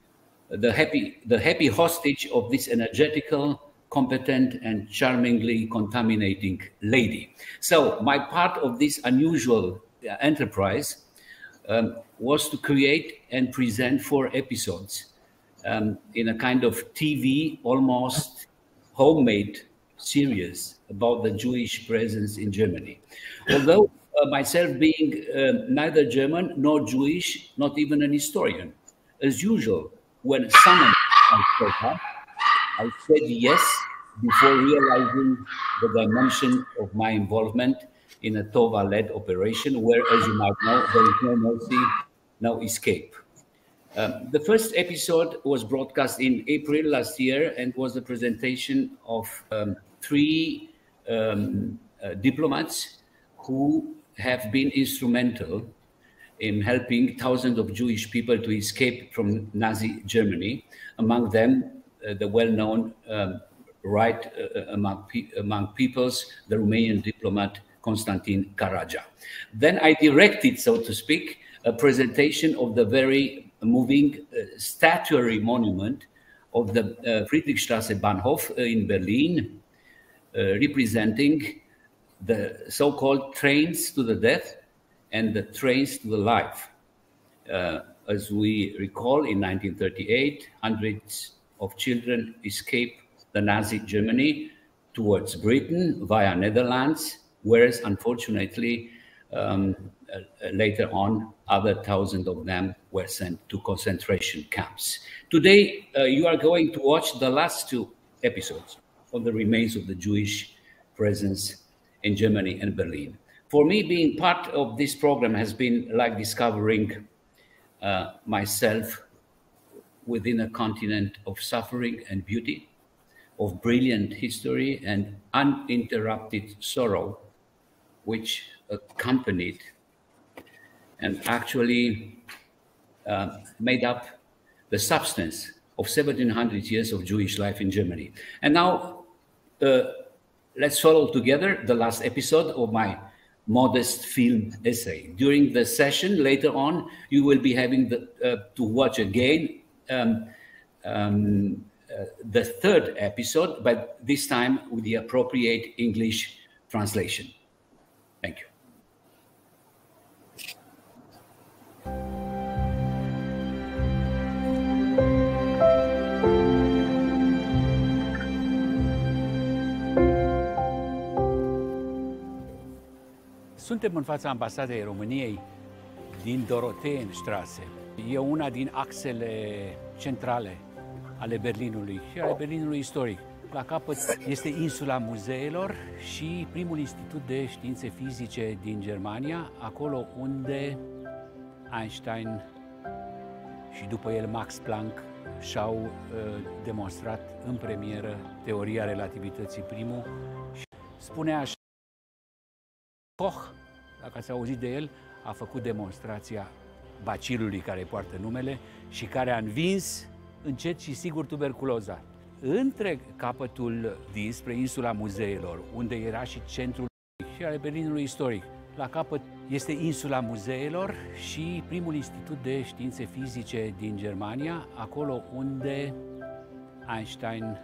the happy, the happy hostage of this energetical, competent, and charmingly contaminating lady. So my part of this unusual uh, enterprise um, was to create and present four episodes um, in a kind of T V, almost homemade series about the Jewish presence in Germany. Although uh, myself being uh, neither German nor Jewish, not even an historian, as usual, when summoned by Tova, I said yes before realizing the dimension of my involvement in a Tova-led operation where, as you might know, there is no mercy, no escape. Um, the first episode was broadcast in April last year and was the presentation of um, three um, uh, diplomats who have been instrumental in helping thousands of Jewish people to escape from Nazi Germany, among them uh, the well-known um, right uh, among, pe among peoples, the Romanian diplomat Constantin Caraja. Then I directed, so to speak, a presentation of the very moving uh, statuary monument of the uh, Friedrichstraße Bahnhof uh, in Berlin, uh, representing the so-called trains to the death and the trains to the life. Uh, as we recall, in nineteen thirty-eight, hundreds of children escaped the Nazi Germany towards Britain via Netherlands, whereas unfortunately, um, uh, later on, other thousands of them were sent to concentration camps. Today, uh, you are going to watch the last two episodes of the remains of the Jewish presence in Germany and Berlin. For me, being part of this program has been like discovering uh, myself within a continent of suffering and beauty, of brilliant history and uninterrupted sorrow, which accompanied and actually uh, made up the substance of seventeen hundred years of Jewish life in Germany. And now, uh, let's follow together the last episode of my modest film essay. During the session later on, you will be having the, uh, to watch again um, um, uh, the third episode, but this time with the appropriate English translation. Thank you. Suntem în fața ambasadei României din Dorotheenstraße. E una din axele centrale ale Berlinului și ale Berlinului istoric. La capăt este insula muzeelor și primul institut de științe fizice din Germania, acolo unde Einstein și după el Max Planck și-au uh, demonstrat în premieră teoria relativității primul. Și spunea așa, Koch, dacă ați auzit de el, a făcut demonstrația bacilului care poartă numele și care a învins încet și sigur tuberculoza. Între capătul dinspre insula muzeelor, unde era și centrul și ale Berlinului istoric, la capăt este insula muzeelor și primul institut de științe fizice din Germania, acolo unde Einstein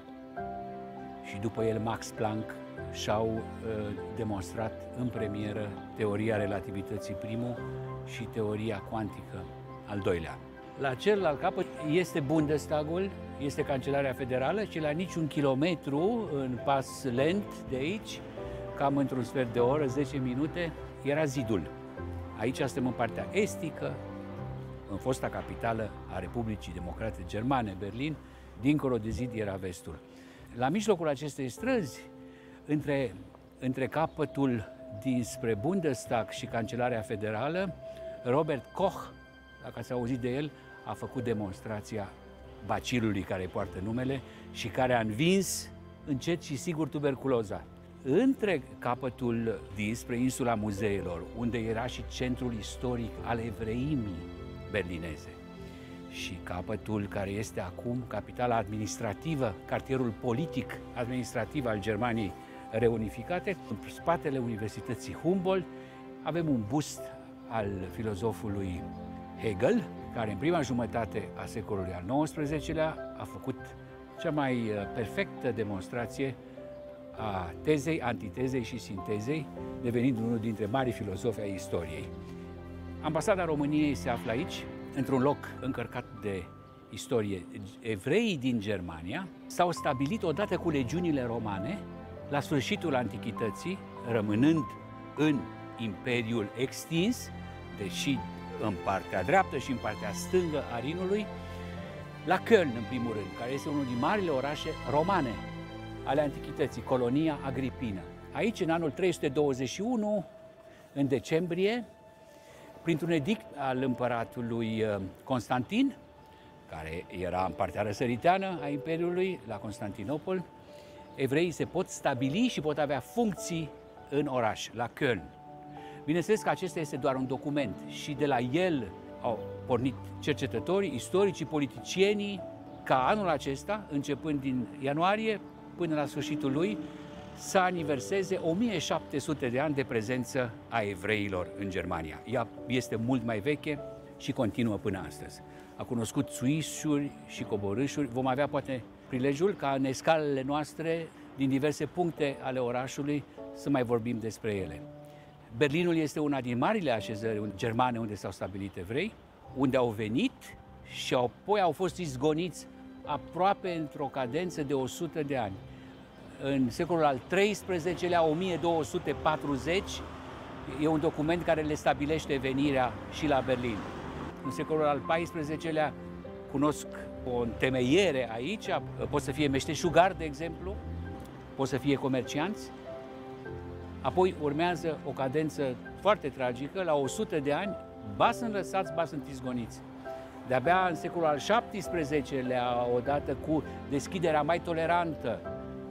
și după el Max Planck și-au uh, demonstrat în premieră teoria relativității primul și teoria cuantică al doilea. La celălalt capăt este Bundestagul, este Cancelarea Federală și la niciun kilometru în pas lent de aici, cam într-un sfert de oră, zece minute, era zidul. Aici suntem în partea estică, în fosta capitală a Republicii Democrate Germane, Berlin, dincolo de zid era vestul. La mijlocul acestei străzi, între, între capătul dinspre Bundestag și Cancelarea Federală, Robert Koch, dacă ați auzit de el, a făcut demonstrația bacilului care poartă numele și care a învins încet și sigur tuberculoza. Între capătul dinspre insula muzeelor, unde era și centrul istoric al evreimii berlineze, și capătul care este acum capitala administrativă, cartierul politic administrativ al Germaniei reunificate, în spatele Universității Humboldt avem un bust al filozofului Hegel, care în prima jumătate a secolului al nouăsprezecelea a făcut cea mai perfectă demonstrație a tezei, antitezei și sintezei, devenind unul dintre marii filozofi ai istoriei. Ambasada României se află aici, într-un loc încărcat de istorie. Evreii din Germania s-au stabilit odată cu legiunile romane la sfârșitul Antichității, rămânând în Imperiul extins, deși în partea dreaptă și în partea stângă a Rinului, la Köln, în primul rând, care este unul din marile orașe romane ale Antichității, colonia Agripină. Aici, în anul trei sute douăzeci și unu, în decembrie, printr-un edict al împăratului Constantin, care era în partea răsăriteană a Imperiului, la Constantinopol, evreii se pot stabili și pot avea funcții în oraș, la Köln. Bineînțeles că acesta este doar un document și de la el au pornit cercetătorii, istoricii, politicienii, ca anul acesta, începând din ianuarie până la sfârșitul lui, să aniverseze o mie șapte sute de ani de prezență a evreilor în Germania. Ea este mult mai veche și continuă până astăzi. A cunoscut suișuri și coborâșuri. Vom avea poate prilejul ca în escalele noastre, din diverse puncte ale orașului, să mai vorbim despre ele. Berlinul este una din marile așezări germane unde s-au stabilit evrei, unde au venit și apoi au fost izgoniți aproape într-o cadență de o sută de ani. În secolul al treisprezecelea, o mie două sute patruzeci, e un document care le stabilește venirea și la Berlin. În secolul al paisprezecelea cunosc o întemeiere aici, pot să fie meșteșugari, de exemplu, pot să fie comercianți. Apoi urmează o cadență foarte tragică, la o sută de ani, ba sunt lăsați, ba sunt izgoniți. De-abia în secolul al șaptesprezecelea, odată cu deschiderea mai tolerantă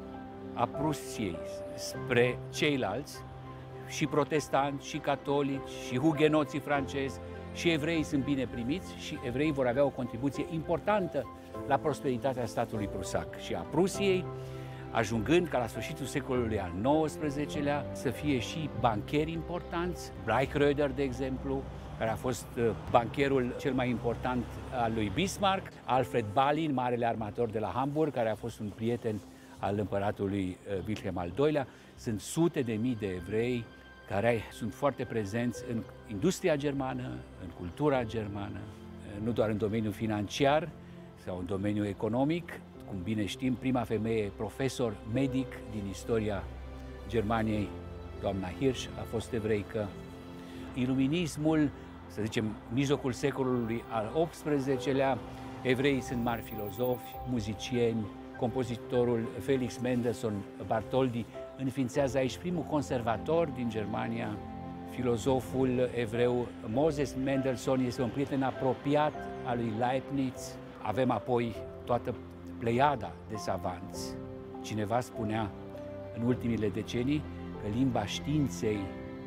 a Prusiei spre ceilalți, și protestanți, și catolici, și hugenoții francezi, și evreii sunt bine primiți și evreii vor avea o contribuție importantă la prosperitatea statului prusac și a Prusiei, ajungând ca la sfârșitul secolului al nouăsprezecelea să fie și bancheri importanți, Bleichroeder, de exemplu, care a fost bancherul cel mai important al lui Bismarck, Alfred Balin, marele armator de la Hamburg, care a fost un prieten al împăratului Wilhelm al doilea. Sunt sute de mii de evrei care sunt foarte prezenți în industria germană, în cultura germană, nu doar în domeniul financiar sau în domeniul economic. Cum bine știm, prima femeie profesor medic din istoria Germaniei doamna Hirsch a fost evreică. Iluminismul, să zicem, mijlocul secolului al optsprezecelea, evreii sunt mari filozofi, muzicieni, compozitorul Felix Mendelssohn Bartholdy înființează aici primul conservator din Germania. Filozoful evreu Moses Mendelssohn este un prieten apropiat al lui Leibniz. Avem apoi toată pleiada de savanți. Cineva spunea în ultimile decenii că limba științei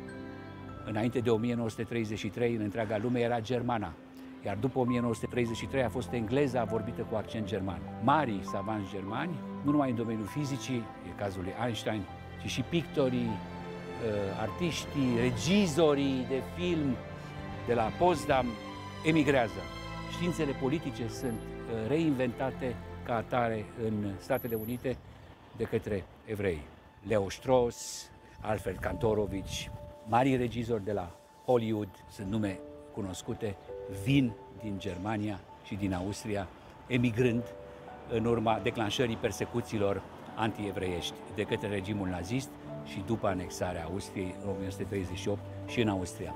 înainte de o mie nouă sute treizeci și trei în întreaga lume era germana, iar după o mie nouă sute treizeci și trei a fost engleza vorbită cu accent german. Marii savanți germani, nu numai în domeniul fizicii, e cazul lui Einstein, ci și pictorii, artiștii, regizorii de film de la Potsdam emigrează. Științele politice sunt reinventate ca atare în Statele Unite de către evrei. Leo Strauss, Alfred Kantorowicz, marii regizori de la Hollywood, sunt nume cunoscute, vin din Germania și din Austria, emigrând în urma declanșării persecuțiilor anti-evreiești de către regimul nazist și după anexarea Austriei în o mie nouă sute treizeci și opt și în Austria.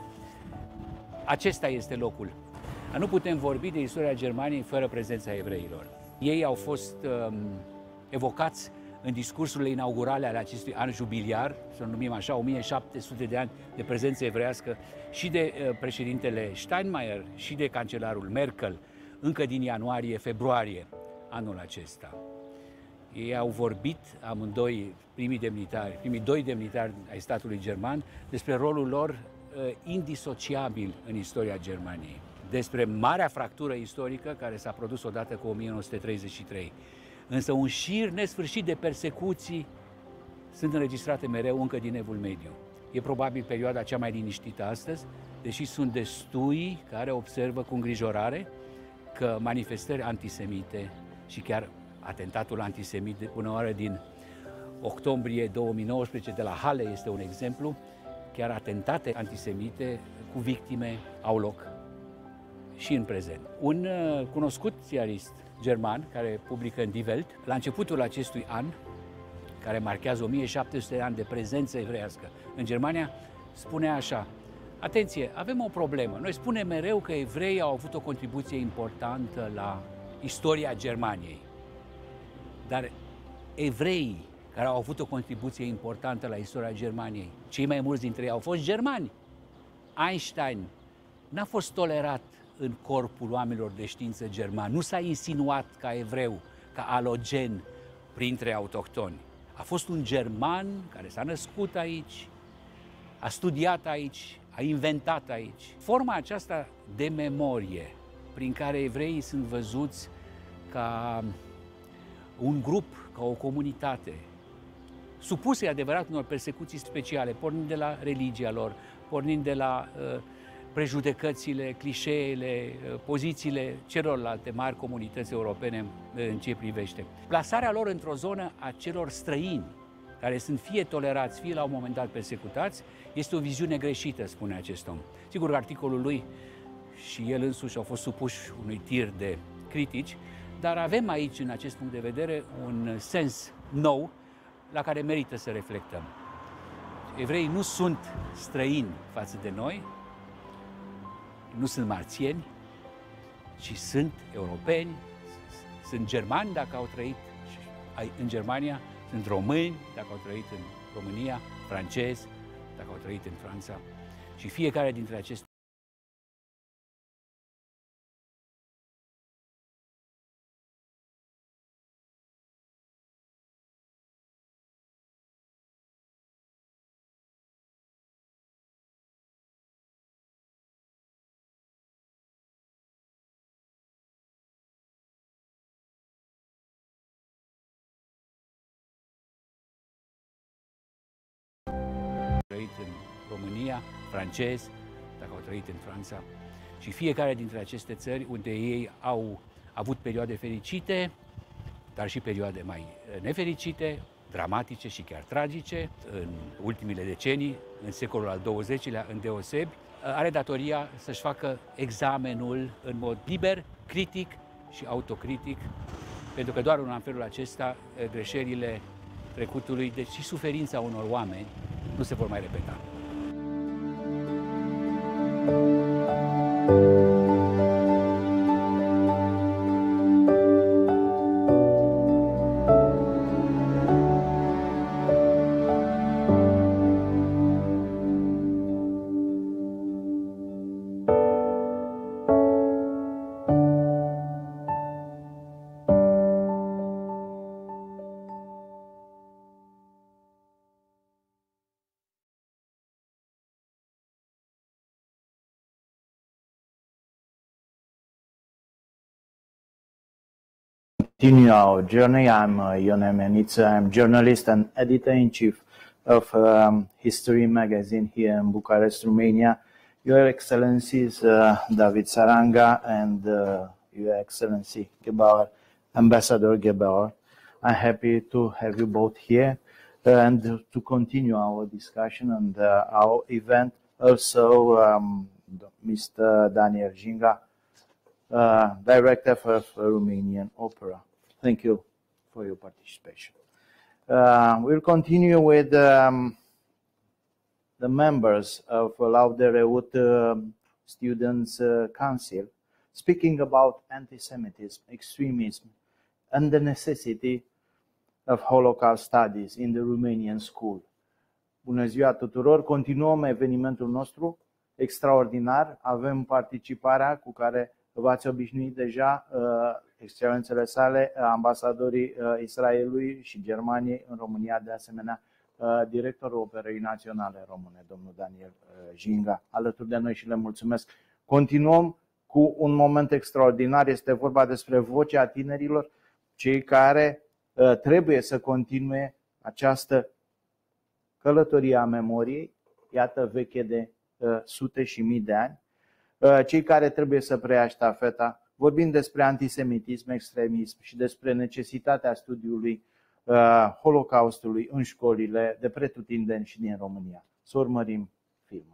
Acesta este locul. Nu putem vorbi de istoria Germaniei fără prezența evreilor. Ei au fost um, evocați în discursurile inaugurale ale acestui an jubiliar, să numim așa, o mie șapte sute de ani de prezență evreiască, și de uh, președintele Steinmeier și de cancelarul Merkel, încă din ianuarie-februarie anul acesta. Ei au vorbit, amândoi, primii demnitari, primii doi demnitari ai statului german, despre rolul lor uh, indisociabil în istoria Germaniei, despre marea fractură istorică care s-a produs odată cu o mie nouă sute treizeci și trei. Însă un șir nesfârșit de persecuții sunt înregistrate mereu încă din Evul Mediu. E probabil perioada cea mai liniștită astăzi, deși sunt destui care observă cu îngrijorare că manifestări antisemite și chiar atentatul antisemit de până oară din octombrie două mii nouăsprezece de la Halle este un exemplu, chiar atentate antisemite cu victime au loc și în prezent. Un uh, cunoscut ziarist german care publică în Die Welt, la începutul acestui an, care marchează o mie șapte sute de ani de prezență evreiască în Germania, spune așa: atenție, avem o problemă. Noi spunem mereu că evreii au avut o contribuție importantă la istoria Germaniei. Dar evreii care au avut o contribuție importantă la istoria Germaniei, cei mai mulți dintre ei au fost germani. Einstein n-a fost tolerat în corpul oamenilor de știință germani, nu s-a insinuat ca evreu, ca alogen printre autohtoni. A fost un german care s-a născut aici, a studiat aici, a inventat aici. Forma aceasta de memorie prin care evreii sunt văzuți ca un grup, ca o comunitate, supuse, adevărat, unor persecuții speciale, pornind de la religia lor, pornind de la uh, prejudecățile, clișeele, uh, pozițiile celorlalte mari comunități europene uh, în ce privește. Plasarea lor într-o zonă a celor străini, care sunt fie tolerați, fie la un moment dat persecutați, este o viziune greșită, spune acest om. Sigur că articolul lui și el însuși au fost supuși unui tir de critici, dar avem aici, în acest punct de vedere, un sens nou la care merită să reflectăm. Evreii nu sunt străini față de noi, nu sunt marțieni, ci sunt europeni, sunt germani dacă au trăit în Germania, sunt români dacă au trăit în România, francezi dacă au trăit în Franța, și fiecare dintre aceste trăit în România, francezi, dacă au trăit în Franța, și fiecare dintre aceste țări unde ei au avut perioade fericite, dar și perioade mai nefericite, dramatice și chiar tragice, în ultimile decenii, în secolul al douăzecilea îndeosebi, are datoria să-și facă examenul în mod liber, critic și autocritic, pentru că doar în felul acesta greșelile trecutului, deci și suferința unor oameni, nu se vor mai repeta. Continue our journey. I'm uh, Ion Emeniță. I'm journalist and editor-in-chief of um, History magazine here in Bucharest, Romania. Your Excellencies uh, David Saranga and uh, Your Excellency Gebauer, Ambassador Gebauer, I'm happy to have you both here and to continue our discussion and uh, our event. Also, um, Mister Daniel Ginga, Uh, Director of Romanian Opera. Thank you for your participation. Uh, we'll continue with um, the members of Laudereut uh, Students uh, Council, speaking about anti-Semitism, extremism, and the necessity of Holocaust studies in the Romanian school. Bună ziua tuturor! Continuăm evenimentul nostru extraordinar. Avem participarea cu care v-ați obișnuit deja, excelențele sale, ambasadorii Israelului și Germaniei în România, de asemenea directorul Operei Naționale Române, domnul Daniel Ginga, alături de noi și le mulțumesc. Continuăm cu un moment extraordinar, este vorba despre vocea tinerilor, cei care trebuie să continue această călătorie a memoriei, iată veche de sute și mii de ani, cei care trebuie să preia ștafeta. Vorbim despre antisemitism, extremism și despre necesitatea studiului uh, Holocaustului în școlile de pretutindeni și din România. Să urmărim filmul.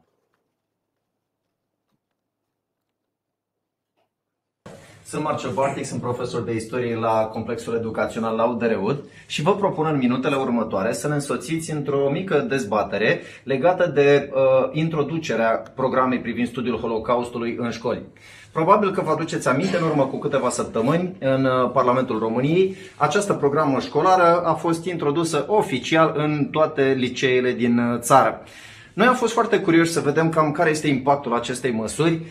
Sunt Marcel Bartic, sunt profesor de istorie la Complexul Educațional Laudereut și vă propun în minutele următoare să ne însoțiți într-o mică dezbatere legată de uh, introducerea programei privind studiul Holocaustului în școli. Probabil că vă aduceți aminte, în urmă cu câteva săptămâni, în Parlamentul României, această programă școlară a fost introdusă oficial în toate liceele din țară. Noi am fost foarte curioși să vedem cam care este impactul acestei măsuri.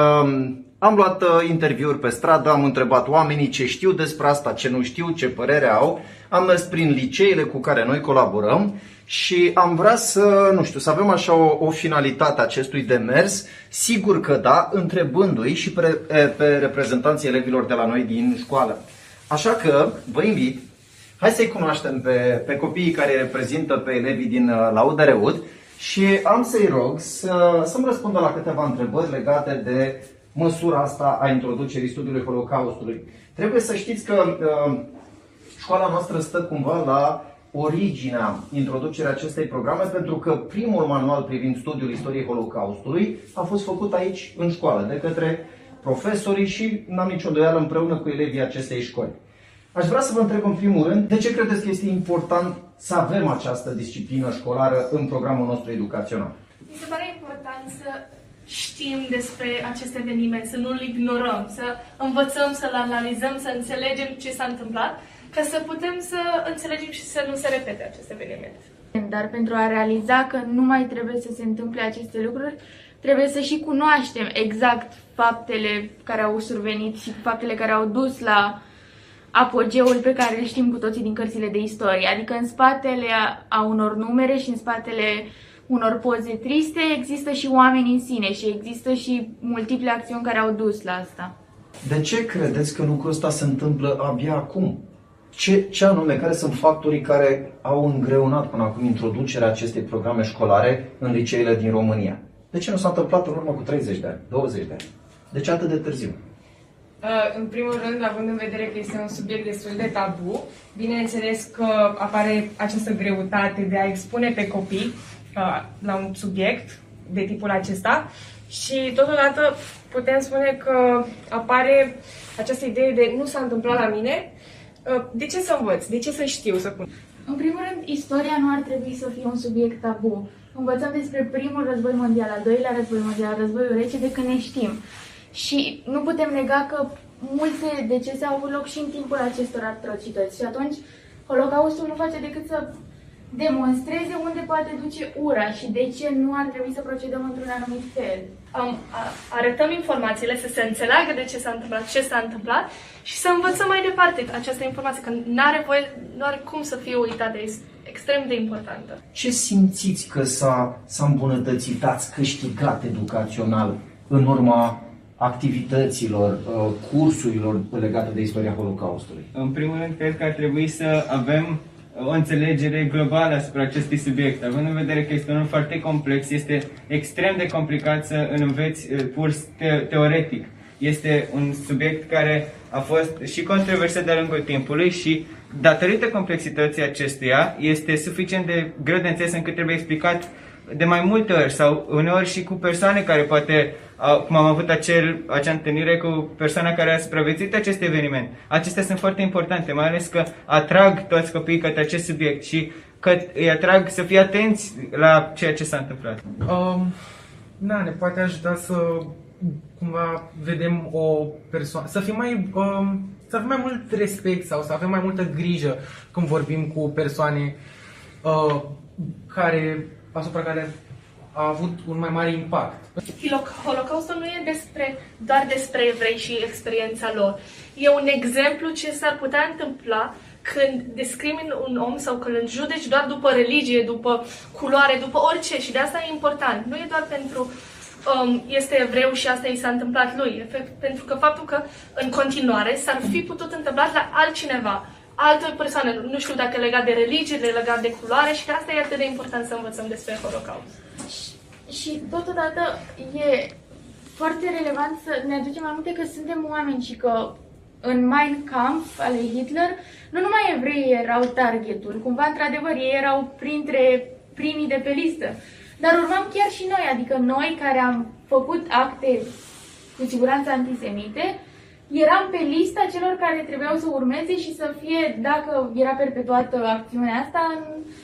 Am luat interviuri pe stradă, am întrebat oamenii ce știu despre asta, ce nu știu, ce părere au. Am mers prin liceele cu care noi colaborăm și am vrea să, nu știu, să avem așa o, o finalitate a acestui demers. Sigur că da, întrebându-i și pe, pe reprezentanții elevilor de la noi din școală. Așa că vă invit, hai să-i cunoaștem pe, pe copiii care reprezintă pe elevii din Laudereut și am să-i rog să, să-mi răspundă la câteva întrebări legate de măsura asta a introducerii studiului Holocaustului. Trebuie să știți că uh, școala noastră stă cumva la originea introducerii acestei programe, pentru că primul manual privind studiul istoriei Holocaustului a fost făcut aici în școală de către profesorii și, n-am nicio îndoială, împreună cu elevii acestei școli. Aș vrea să vă întreb în primul rând, de ce credeți că este important să avem această disciplină școlară în programul nostru educațional? Mi se pare important să știm despre acest eveniment, să nu-l ignorăm, să învățăm, să-l analizăm, să înțelegem ce s-a întâmplat, ca să putem să înțelegem și să nu se repete acest eveniment. Dar pentru a realiza că nu mai trebuie să se întâmple aceste lucruri, trebuie să și cunoaștem exact faptele care au survenit și faptele care au dus la apogeul pe care îl știm cu toții din cărțile de istorie. Adică în spatele a unor numere și în spatele unor poze triste există și oameni în sine și există și multiple acțiuni care au dus la asta. De ce credeți că lucrul ăsta se întâmplă abia acum? Ce, ce anume, care sunt factorii care au îngreunat până acum introducerea acestei programe școlare în liceele din România? De ce nu s-a întâmplat în urmă cu treizeci de ani, douăzeci de ani? De ce atât de târziu? În primul rând, având în vedere că este un subiect destul de tabu, bineînțeles că apare această greutate de a expune pe copii la un subiect de tipul acesta și totodată putem spune că apare această idee de nu s-a întâmplat la mine, de ce să învăț, de ce să știu să pun? În primul rând, istoria nu ar trebui să fie un subiect tabu. Învățăm despre primul război mondial, al doilea război mondial, războiul rece, de când ne știm. Și nu putem nega că multe decese au avut loc și în timpul acestor atrocități. Și atunci, Holocaustul nu face decât să demonstreze unde poate duce ura și de ce nu ar trebui să procedăm într-un anumit fel. Um, a, arătăm informațiile, să se înțeleagă de ce s-a întâmplat, ce s-a întâmplat și să învățăm mai departe această informație, că nu are voie, nu are cum să fie uitată, este extrem de importantă. Ce simțiți că s-a, s-a îmbunătățit, ați câștigat educațional în urma activităților, cursurilor legate de istoria Holocaustului? În primul rând, cred că ar trebui să avem o înțelegere globală asupra acestui subiect. Având în vedere că este unul foarte complex, este extrem de complicat să îl înveți pur te- teoretic. Este un subiect care a fost și controversat de-a lungul timpului și, datorită complexității acestuia, este suficient de greu de înțeles încât trebuie explicat de mai multe ori sau uneori și cu persoane care poate, cum am avut acel, acea întâlnire cu persoana care a supraviețuit acest eveniment. Acestea sunt foarte importante, mai ales că atrag toți copiii către acest subiect și că îi atrag să fie atenți la ceea ce s-a întâmplat. Um, da, ne poate ajuta să cumva vedem o persoană, să fim mai, um, să avem mai mult respect sau să avem mai multă grijă când vorbim cu persoane uh, care, asupra care a avut un mai mare impact. Holocaustul nu e despre, doar despre evrei și experiența lor. E un exemplu ce s-ar putea întâmpla când discrimini un om sau când îl judeci doar după religie, după culoare, după orice. Și de asta e important. Nu e doar pentru um, este evreu și asta i s-a întâmplat lui. E pentru că faptul că în continuare s-ar fi putut întâmpla la altcineva, altă persoană, nu știu dacă legat de religie, legat de culoare, și de asta e atât de important să învățăm despre Holocaust. Și totodată e foarte relevant să ne aducem aminte că suntem oameni și că în Mein Kampf al lui Hitler nu numai evreii erau targetul, cumva într-adevăr ei erau printre primii de pe listă, dar urmam chiar și noi, adică noi care am făcut acte cu siguranță antisemite, eram pe lista celor care trebuiau să urmeze și să fie, dacă era perpetuată acțiunea asta, în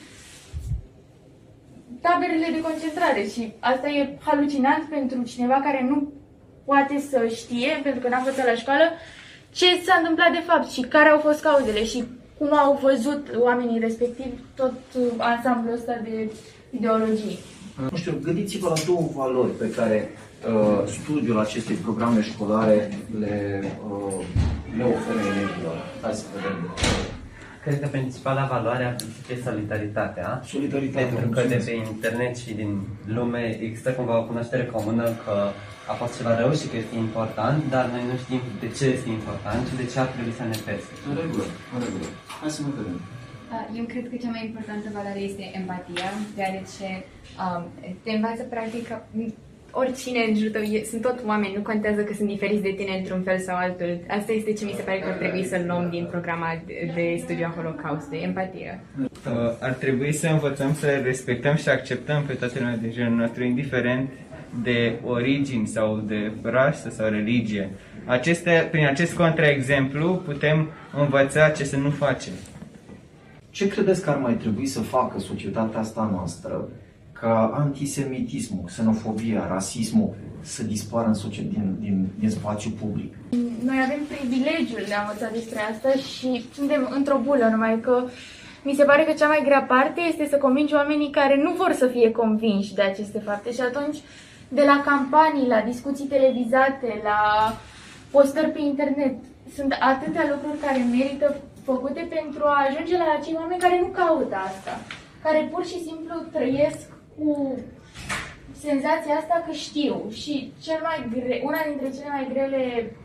taberele de concentrare. Și asta e halucinant pentru cineva care nu poate să știe, pentru că n-a învățat la școală, ce s-a întâmplat de fapt și care au fost cauzele și cum au văzut oamenii respectivi tot ansamblul ăsta de ideologii. Nu știu, gândiți-vă la două valori pe care uh, studiul acestei programe școlare le, uh, le oferă elevilor. Hai să vedem. Cred că principala valoare ar fi solidaritatea. Solidaritatea. Pentru că de pe internet și din lume există cumva o cunoaștere comună că a fost ceva rău și că este important, dar noi nu știm de ce este important și de ce ar trebui să ne pese. În regulă, în regulă. Hai să mă vedem. Eu cred că cea mai importantă valoare este empatia, deoarece um, te învață practic că oricine în jurul tău, sunt tot oameni, nu contează că sunt diferiți de tine într-un fel sau altul. Asta este ce mi se pare că ar trebui să luăm din programa de studiu a Holocaustului, empatia. Ar trebui să învățăm să respectăm și acceptăm pe toată lumea din jurul nostru, indiferent de origini sau de rasă sau religie. Aceste, prin acest contraexemplu putem învăța ce să nu facem. Ce credeți că ar mai trebui să facă societatea asta noastră ca antisemitismul, xenofobia, rasismul să dispară în societ- din, din, din spațiu public? Noi avem privilegiul de a învăța despre asta și suntem într-o bulă, numai că mi se pare că cea mai grea parte este să convingi oamenii care nu vor să fie convinși de aceste fapte și atunci de la campanii, la discuții televizate, la postări pe internet, sunt atâtea lucruri care merită făcute pentru a ajunge la acei oameni care nu caută asta, care pur și simplu trăiesc cu senzația asta că știu. Și cel mai gre- una dintre cele mai grele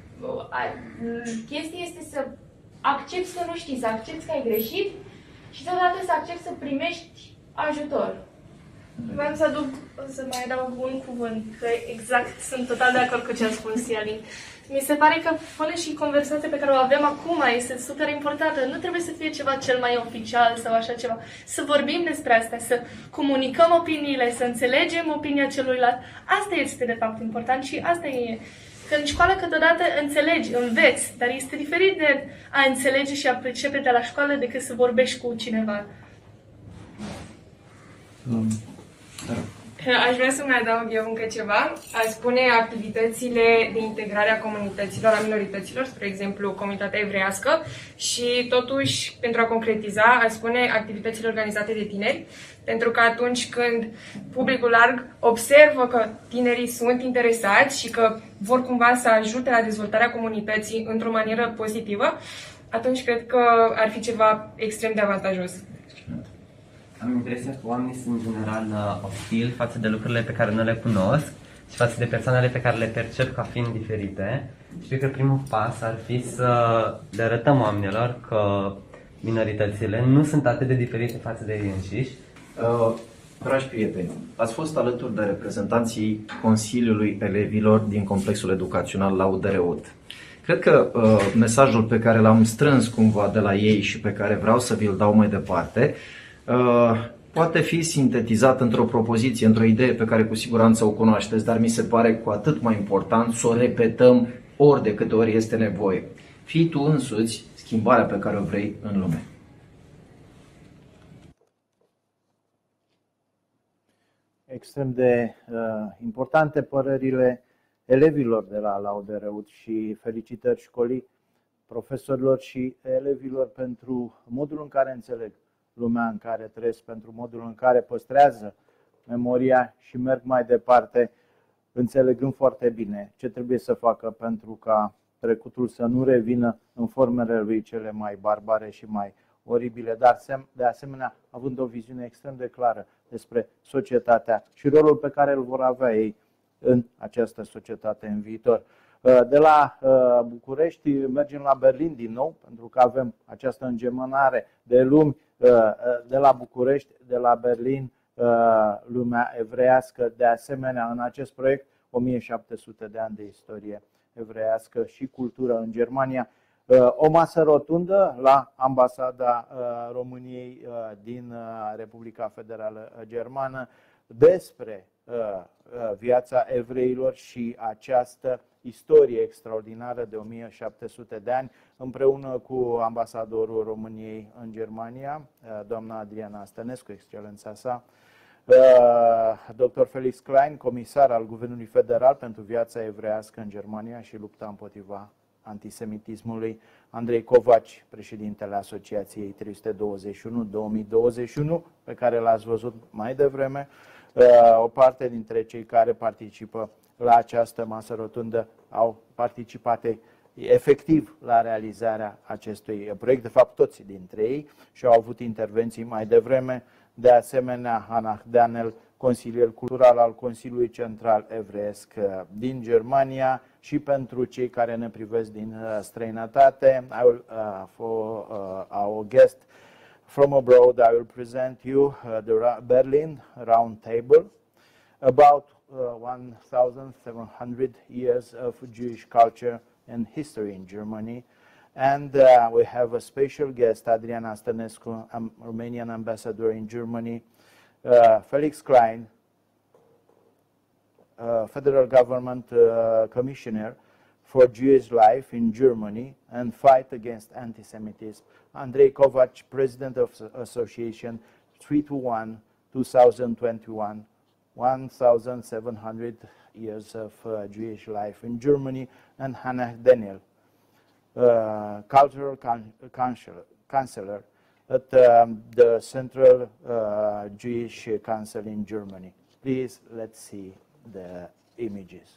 chestii este să accepti că nu știi, să accepti că ai greșit și totodată să accepti să primești ajutor. Vreau să aduc, să mai adaug un cuvânt, că exact sunt total de acord cu ce a spus Ialin. Mi se pare că până și conversația pe care o avem acum este super importantă. Nu trebuie să fie ceva cel mai oficial sau așa ceva. Să vorbim despre asta, să comunicăm opiniile, să înțelegem opinia celuilalt. Asta este de fapt important și asta e. Că în școală câteodată înțelegi, înveți, dar este diferit de a înțelege și a pricepe de la școală decât să vorbești cu cineva Um, Aș vrea să mai adaug eu încă ceva. Aș spune activitățile de integrare a comunităților, a minorităților, spre exemplu comunitatea evreiască, și totuși, pentru a concretiza, aș spune activitățile organizate de tineri, pentru că atunci când publicul larg observă că tinerii sunt interesați și că vor cumva să ajute la dezvoltarea comunității într-o manieră pozitivă, atunci cred că ar fi ceva extrem de avantajos. Am impresia că oamenii sunt în general ostili față de lucrurile pe care nu le cunosc și față de persoanele pe care le percep ca fiind diferite. Și cred că primul pas ar fi să le arătăm oamenilor că minoritățile nu sunt atât de diferite față de ei înșiși. Uh, dragi prieteni, ați fost alături de reprezentanții Consiliului Elevilor din Complexul Educațional Laudereud. Cred că uh, mesajul pe care l-am strâns cumva de la ei și pe care vreau să vi-l dau mai departe Uh, poate fi sintetizat într-o propoziție, într-o idee pe care cu siguranță o cunoașteți, dar mi se pare cu atât mai important să o repetăm ori de câte ori este nevoie. Fii tu însuți schimbarea pe care o vrei în lume. Extrem de uh, importante părerile elevilor de la Laudereud și felicitări școlii, profesorilor și elevilor pentru modul în care înțeleg lumea în care trăiesc, pentru modul în care păstrează memoria și merg mai departe, înțelegând foarte bine ce trebuie să facă pentru ca trecutul să nu revină în formele lui cele mai barbare și mai oribile, dar de asemenea având o viziune extrem de clară despre societatea și rolul pe care îl vor avea ei în această societate în viitor. De la București mergem la Berlin din nou, pentru că avem această îngemânare de lumi. De la București, de la Berlin, lumea evreiască, de asemenea în acest proiect o mie șapte sute de ani de istorie evreiască și cultură în Germania. O masă rotundă la Ambasada României din Republica Federală Germană despre viața evreilor și această istorie extraordinară de o mie șapte sute de ani, împreună cu ambasadorul României în Germania, doamna Adriana Stănescu, excelența sa, doctor Felix Klein, comisar al Guvernului Federal pentru viața evreiască în Germania și lupta împotriva antisemitismului, Andrei Covaci, președintele Asociației trei sute douăzeci și unu două mii douăzeci și unu, pe care l-ați văzut mai devreme. O parte dintre cei care participă la această masă rotundă au participat efectiv la realizarea acestui proiect, de fapt toți dintre ei, și au avut intervenții mai devreme. De asemenea, Hannah Danel, consilier cultural al Consiliului Central Evreiesc din Germania, și pentru cei care ne privesc din străinătate, I will, uh, for uh, our guest from abroad, I will present you uh, the Berlin Round Table about uh, one thousand seven hundred years of Jewish culture and history in Germany. And uh, we have a special guest, Adriana Stănescu, um, Romanian ambassador in Germany, uh, Felix Klein, uh, federal government uh, commissioner for Jewish life in Germany and fight against anti-Semitism, Andrei Kovac, president of the association three two one two thousand twenty-one, one thousand seven hundred years of uh, Jewish life in Germany, and Hannah Daniel, uh, cultural counselor, counselor at um, the Central uh, Jewish Council in Germany. Please, let's see the images.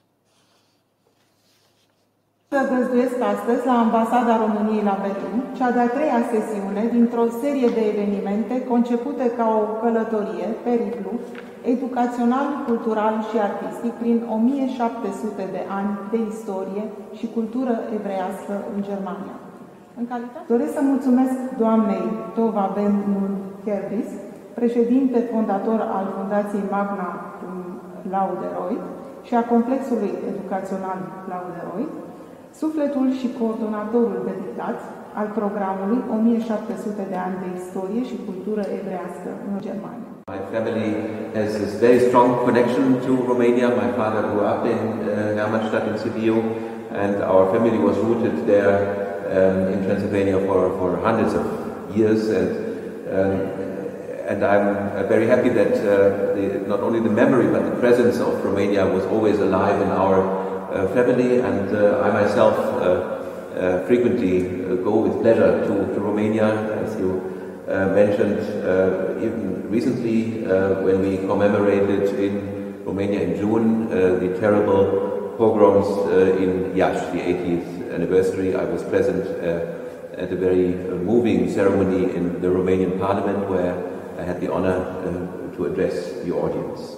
Găzduiesc astăzi la Ambasada României la Berlin, cea de-a treia sesiune dintr-o serie de evenimente concepute ca o călătorie, periplu, educațional, cultural și artistic prin o mie șapte sute de ani de istorie și cultură evreiască în Germania. În calitate, doresc să mulțumesc doamnei Tova Ben Nun-Kerbis, președinte fondator al Fundației Magna Laudereud și a Complexului Educațional Laudereud, sufletul și coordonatorul dedicat al programului o mie șapte sute de ani de istorie și cultură evreiască în Germania. My family has this very strong connection to Romania. My father grew up in uh, Hermannstadt in Sibiu, and our family was rooted there um, in Transylvania for, for hundreds of years. And um, and I'm uh, very happy that uh, the, not only the memory but the presence of Romania was always alive in our uh, family, and uh, I myself uh, uh, frequently uh, go with pleasure to, to Romania, as you uh, mentioned, uh, even recently uh, when we commemorated in Romania in June uh, the terrible pogroms uh, in Iași, the eightieth anniversary. I was present uh, at a very uh, moving ceremony in the Romanian Parliament where I had the honor uh, to address the audience.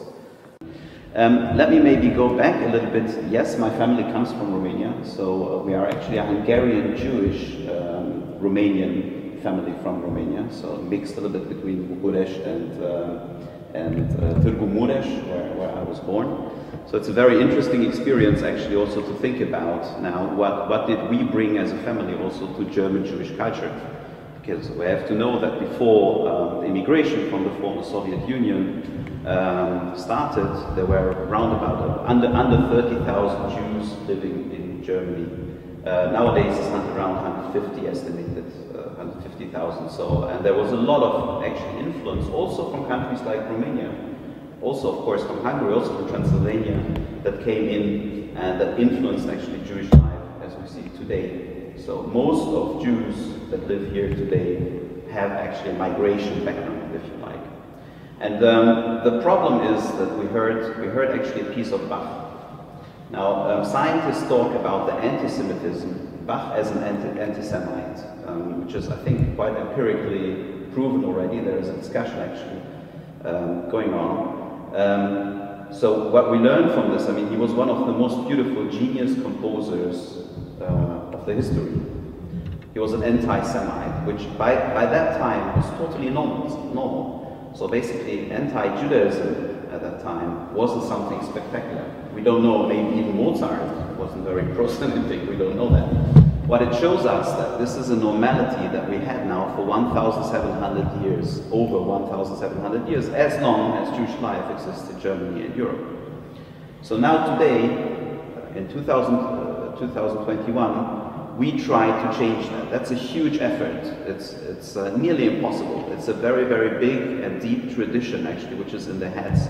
Um, let me maybe go back a little bit. Yes, my family comes from Romania, so uh, we are actually a Hungarian Jewish um, Romanian family from Romania, so mixed a little bit between Bucharest and, uh, and uh, Târgu Mureș, where, where I was born. So it's a very interesting experience actually also to think about now, what, what did we bring as a family also to German Jewish culture? Because we have to know that before um, the immigration from the former Soviet Union um, started, there were around about under, under thirty thousand Jews living in Germany. Uh, nowadays it's around one hundred fifty estimated, uh, one hundred fifty thousand. So, and there was a lot of actually influence also from countries like Romania, also of course from Hungary, also from Transylvania, that came in and that influenced actually Jewish life as we see today. So most of Jews that live here today have actually a migration background, if you like. And um, the problem is that we heard, we heard actually a piece of Bach. Now, um, scientists talk about the anti-Semitism, Bach as an anti anti-Semite, um, which is, I think, quite empirically proven already. There is a discussion actually um, going on. Um, so what we learned from this, I mean, he was one of the most beautiful genius composers uh, of the history. He was an anti-Semite, which by, by that time was totally normal. normal. So basically, anti-Judaism at that time wasn't something spectacular. We don't know, maybe even Mozart wasn't very pro-Semitic, we don't know that. What it shows us that this is a normality that we had now for one thousand seven hundred years, over one thousand seven hundred years, as long as Jewish life exists in Germany and Europe. So now today, in two thousand, uh, twenty twenty-one, we try to change that. That's a huge effort. It's, it's uh, nearly impossible. It's a very, very big and deep tradition, actually, which is in the heads.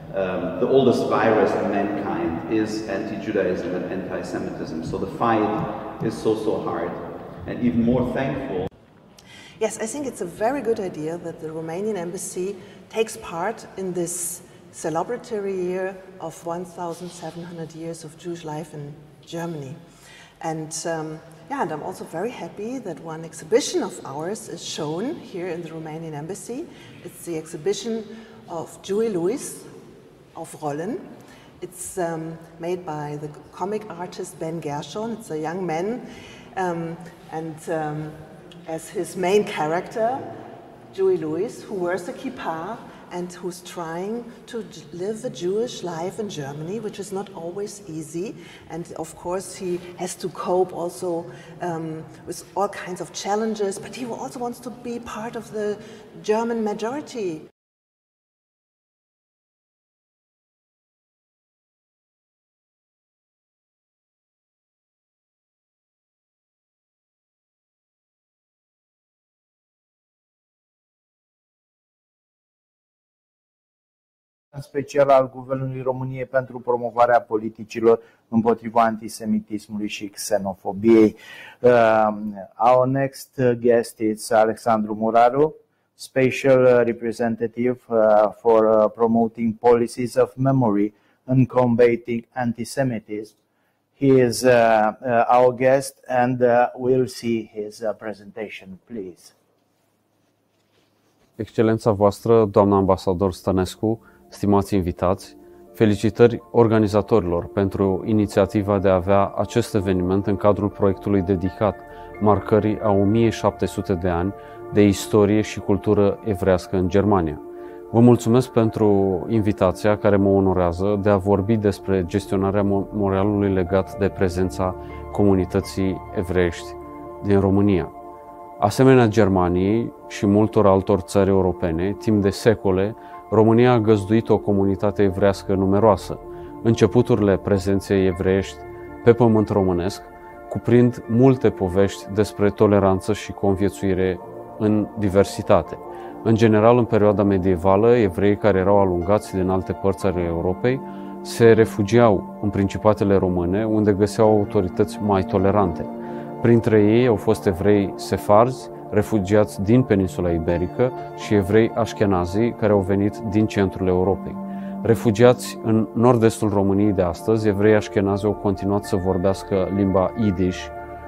Um, the oldest virus in mankind is anti-Judaism and anti-Semitism. So the fight is so, so hard. And even more thankful. Yes, I think it's a very good idea that the Romanian embassy takes part in this celebratory year of one thousand seven hundred years of Jewish life in Germany. And um, yeah, and I'm also very happy that one exhibition of ours is shown here in the Romanian embassy. It's the exhibition of Joey Louis of Rollen. It's um, made by the comic artist Ben Gershon. It's a young man, um, and um, as his main character, Joey Louis, who wears a kippah and who's trying to live a Jewish life in Germany, which is not always easy. And of course, he has to cope also um, with all kinds of challenges, but he also wants to be part of the German majority. În special al Guvernului României pentru promovarea politicilor împotriva antisemitismului și xenofobiei. Uh, our next guest is Alexandru Muraru, Special Representative uh, for uh, promoting policies of memory and combating antisemitism. He is uh, uh, our guest, and uh, we'll see his uh, presentation, please. Excelența voastră, doamna ambasador Stănescu, stimați invitați, felicitări organizatorilor pentru inițiativa de a avea acest eveniment în cadrul proiectului dedicat marcării a o mie șapte sute de ani de istorie și cultură evrească în Germania. Vă mulțumesc pentru invitația care mă onorează de a vorbi despre gestionarea memorialului legat de prezența comunității evreiești din România. Asemenea Germaniei și multor altor țări europene, timp de secole, România a găzduit o comunitate evrească numeroasă. Începuturile prezenței evreiești pe pământ românesc cuprind multe povești despre toleranță și conviețuire în diversitate. În general, în perioada medievală, evreii care erau alungați din alte părți ale Europei se refugiau în principatele române, unde găseau autorități mai tolerante. Printre ei au fost evrei sefarzi, refugiați din peninsula iberică, și evrei așkenazii, care au venit din centrul Europei. Refugiați în nord-estul României de astăzi, evrei așkenazi au continuat să vorbească limba Yiddish,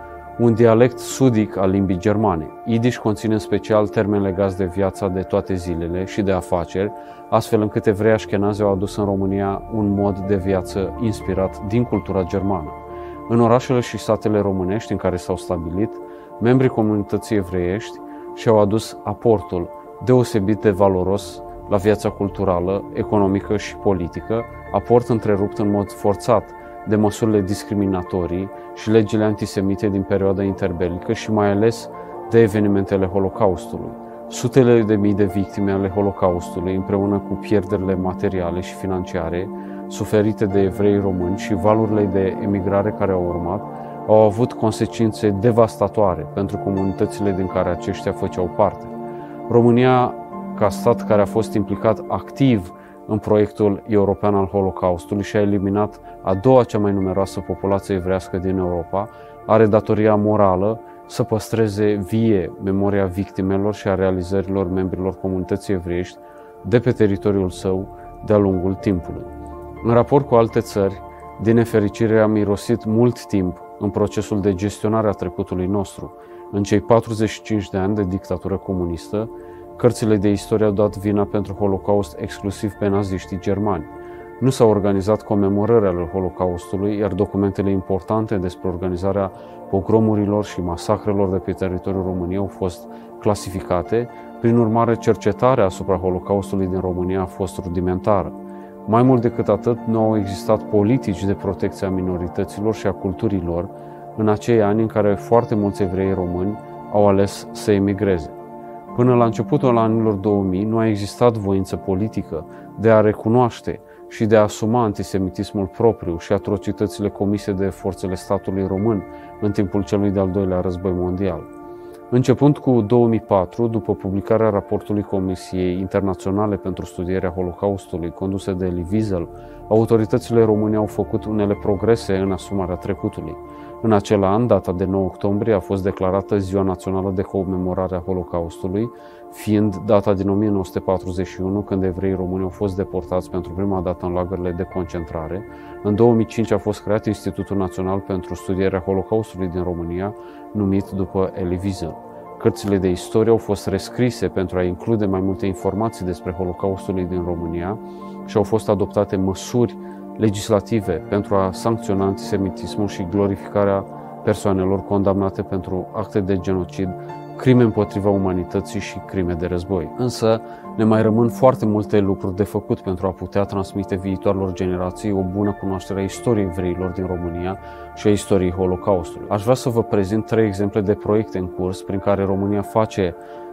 un dialect sudic al limbii germane. Yiddish conține în special termeni legați de viața de toate zilele și de afaceri, astfel încât evrei așkenazi au adus în România un mod de viață inspirat din cultura germană. În orașele și satele românești în care s-au stabilit, membrii comunității evreiești și-au adus aportul deosebit de valoros la viața culturală, economică și politică, aport întrerupt în mod forțat de măsurile discriminatorii și legile antisemite din perioada interbelică și mai ales de evenimentele Holocaustului. Sutele de mii de victime ale Holocaustului, împreună cu pierderile materiale și financiare suferite de evrei români și valurile de emigrare care au urmat, au avut consecințe devastatoare pentru comunitățile din care aceștia făceau parte. România, ca stat care a fost implicat activ în proiectul european al Holocaustului și a eliminat a doua cea mai numeroasă populație evrească din Europa, are datoria morală să păstreze vie memoria victimelor și a realizărilor membrilor comunității evreiești de pe teritoriul său de-a lungul timpului. În raport cu alte țări, din nefericire am irosit mult timp în procesul de gestionare a trecutului nostru. În cei patruzeci și cinci de ani de dictatură comunistă, cărțile de istorie au dat vina pentru Holocaust exclusiv pe naziștii germani. Nu s-au organizat comemorări ale Holocaustului, iar documentele importante despre organizarea pogromurilor și masacrelor de pe teritoriul României au fost clasificate. Prin urmare, cercetarea asupra Holocaustului din România a fost rudimentară. Mai mult decât atât, nu au existat politici de protecție a minorităților și a culturilor în acei ani în care foarte mulți evrei români au ales să emigreze. Până la începutul anilor două mii nu a existat voință politică de a recunoaște și de a asuma antisemitismul propriu și atrocitățile comise de forțele statului român în timpul celui de-al doilea război mondial. Începând cu două mii patru, după publicarea raportului Comisiei Internaționale pentru Studierea Holocaustului, conduse de Elie Wiesel, autoritățile române au făcut unele progrese în asumarea trecutului. În acel an, data de nouă octombrie, a fost declarată Ziua Națională de Comemorare a Holocaustului, fiind data din o mie nouă sute patruzeci și unu, când evreii români au fost deportați pentru prima dată în lagările de concentrare. În două mii cinci a fost creat Institutul Național pentru Studierea Holocaustului din România, numit după Elie Wiesel. Cărțile de istorie au fost rescrise pentru a include mai multe informații despre Holocaustul din România și au fost adoptate măsuri legislative pentru a sancționa antisemitismul și glorificarea persoanelor condamnate pentru acte de genocid, crime împotriva umanității și crime de război. Însă ne mai rămân foarte multe lucruri de făcut pentru a putea transmite viitoarelor generații o bună cunoaștere a istoriei evreilor din România și a istoriei Holocaustului. Aș vrea să vă prezint trei exemple de proiecte în curs prin care România face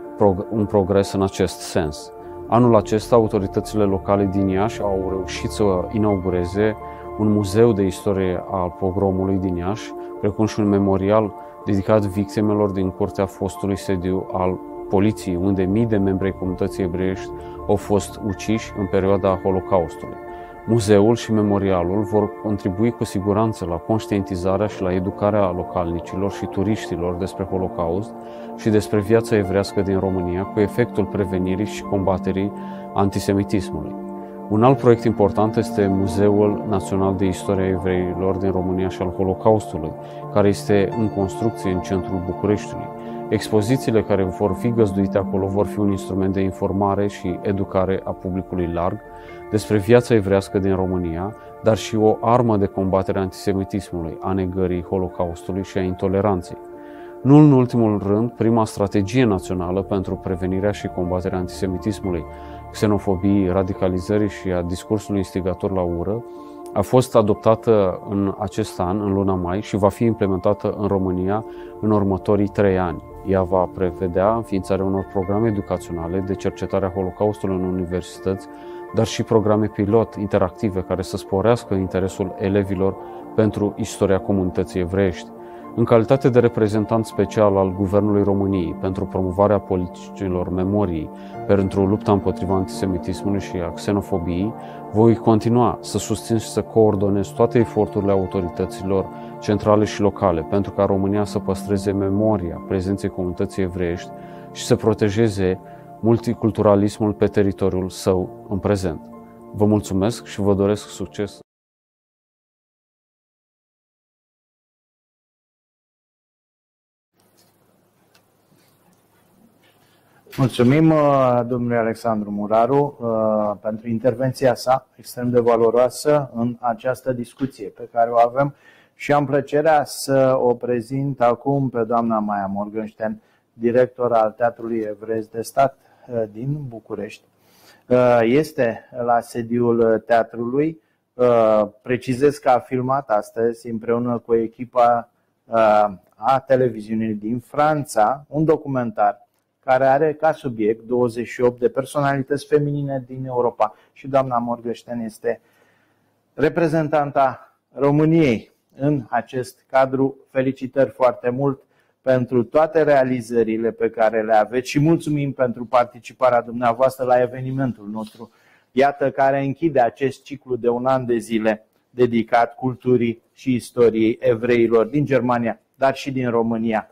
un progres în acest sens. Anul acesta, autoritățile locale din Iași au reușit să inaugureze un muzeu de istorie al pogromului din Iași, precum și un memorial dedicat victimelor din curtea fostului sediu al poliției, unde mii de membri ai comunității evreiești au fost uciși în perioada Holocaustului. Muzeul și memorialul vor contribui cu siguranță la conștientizarea și la educarea localnicilor și turiștilor despre Holocaust și despre viața evrească din România, cu efectul prevenirii și combaterii antisemitismului. Un alt proiect important este Muzeul Național de Istoria Evreilor din România și al Holocaustului, care este în construcție în centrul Bucureștiului. Expozițiile care vor fi găzduite acolo vor fi un instrument de informare și educare a publicului larg despre viața evrească din România, dar și o armă de combatere a antisemitismului, a negării Holocaustului și a intoleranței. Nu în ultimul rând, prima strategie națională pentru prevenirea și combaterea antisemitismului, xenofobiei, radicalizării și a discursului instigator la ură a fost adoptată în acest an, în luna mai, și va fi implementată în România în următorii trei ani. Ea va prevedea înființarea unor programe educaționale de cercetare a Holocaustului în universități, dar și programe pilot interactive care să sporească interesul elevilor pentru istoria comunității evreiești. În calitate de reprezentant special al Guvernului României pentru promovarea politicilor memoriei pentru lupta împotriva antisemitismului și a xenofobiei, voi continua să susțin și să coordonez toate eforturile autorităților centrale și locale pentru ca România să păstreze memoria prezenței comunității evreiești și să protejeze multiculturalismul pe teritoriul său în prezent. Vă mulțumesc și vă doresc succes! Mulțumim domnului Alexandru Muraru pentru intervenția sa extrem de valoroasă în această discuție pe care o avem și am plăcerea să o prezint acum pe doamna Maia Morgenstern, director al Teatrului Evreiesc de Stat din București. Este la sediul teatrului. Precizez că a filmat astăzi împreună cu echipa a televiziunii din Franța un documentar care are ca subiect douăzeci și opt de personalități feminine din Europa și doamna Morgenstern este reprezentanta României în acest cadru. Felicitări foarte mult pentru toate realizările pe care le aveți și mulțumim pentru participarea dumneavoastră la evenimentul nostru, iată, care închide acest ciclu de un an de zile dedicat culturii și istoriei evreilor din Germania, dar și din România.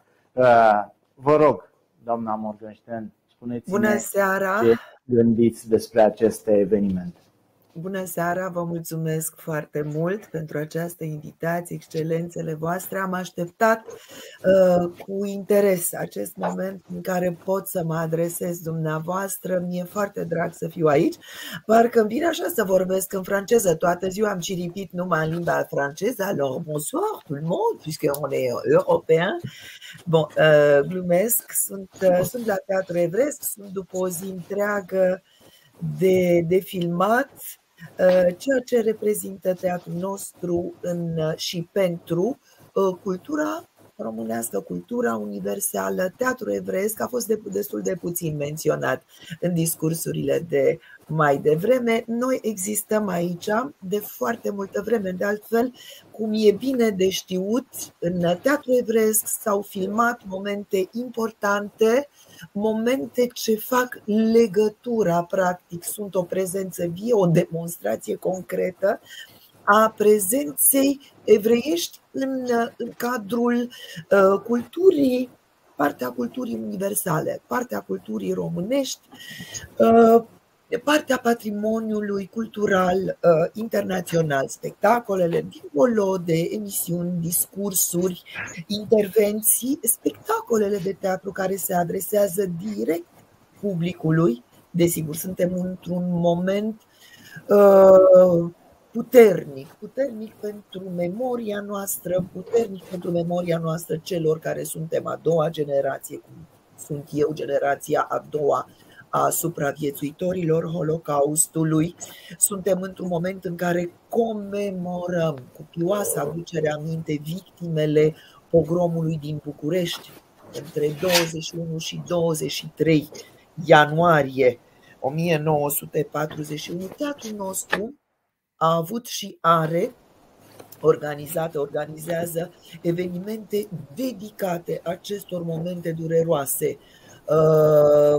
Vă rog, doamna Morgenstern, spuneți-ne Bună seara. ce gândiți despre aceste evenimente. Bună seara, vă mulțumesc foarte mult pentru această invitație, excelențele voastre. Am așteptat uh, cu interes acest moment în care pot să mă adresez dumneavoastră. Mi-e foarte drag să fiu aici. Parcă îmi vine așa să vorbesc în franceză. Toată ziua am ciripit numai în limba franceză. Alors, bonsoir tout le monde, puisqu'on est européen. Bon, uh, glumesc. Sunt, uh, sunt la Teatru Evreiesc, sunt după o zi întreagă de, de filmat, ceea ce reprezintă teatrul nostru în, și pentru cultura românească, cultura universală. Teatrul evreiesc a fost de, destul de puțin menționat în discursurile de mai devreme. Noi existăm aici de foarte multă vreme. De altfel, cum e bine de știut, în Teatrul Evreiesc s-au filmat momente importante, momente ce fac legătura, practic, sunt o prezență vie, o demonstrație concretă a prezenței evreiești în, în cadrul uh, culturii, partea culturii universale, partea culturii românești, uh, partea patrimoniului cultural uh, internațional, spectacolele, dincolo de emisiuni, discursuri, intervenții, spectacolele de teatru care se adresează direct publicului. Desigur, suntem într-un moment uh, puternic, puternic pentru memoria noastră, puternic pentru memoria noastră celor care suntem a doua generație, cum sunt eu, generația a doua a supraviețuitorilor Holocaustului. Suntem într-un moment în care comemorăm cu pioasă aducere aminte victimele pogromului din București între douăzeci și unu și douăzeci și trei ianuarie o mie nouă sute patruzeci și unu. Teatrul nostru a avut și are organizate, organizează evenimente dedicate acestor momente dureroase, uh,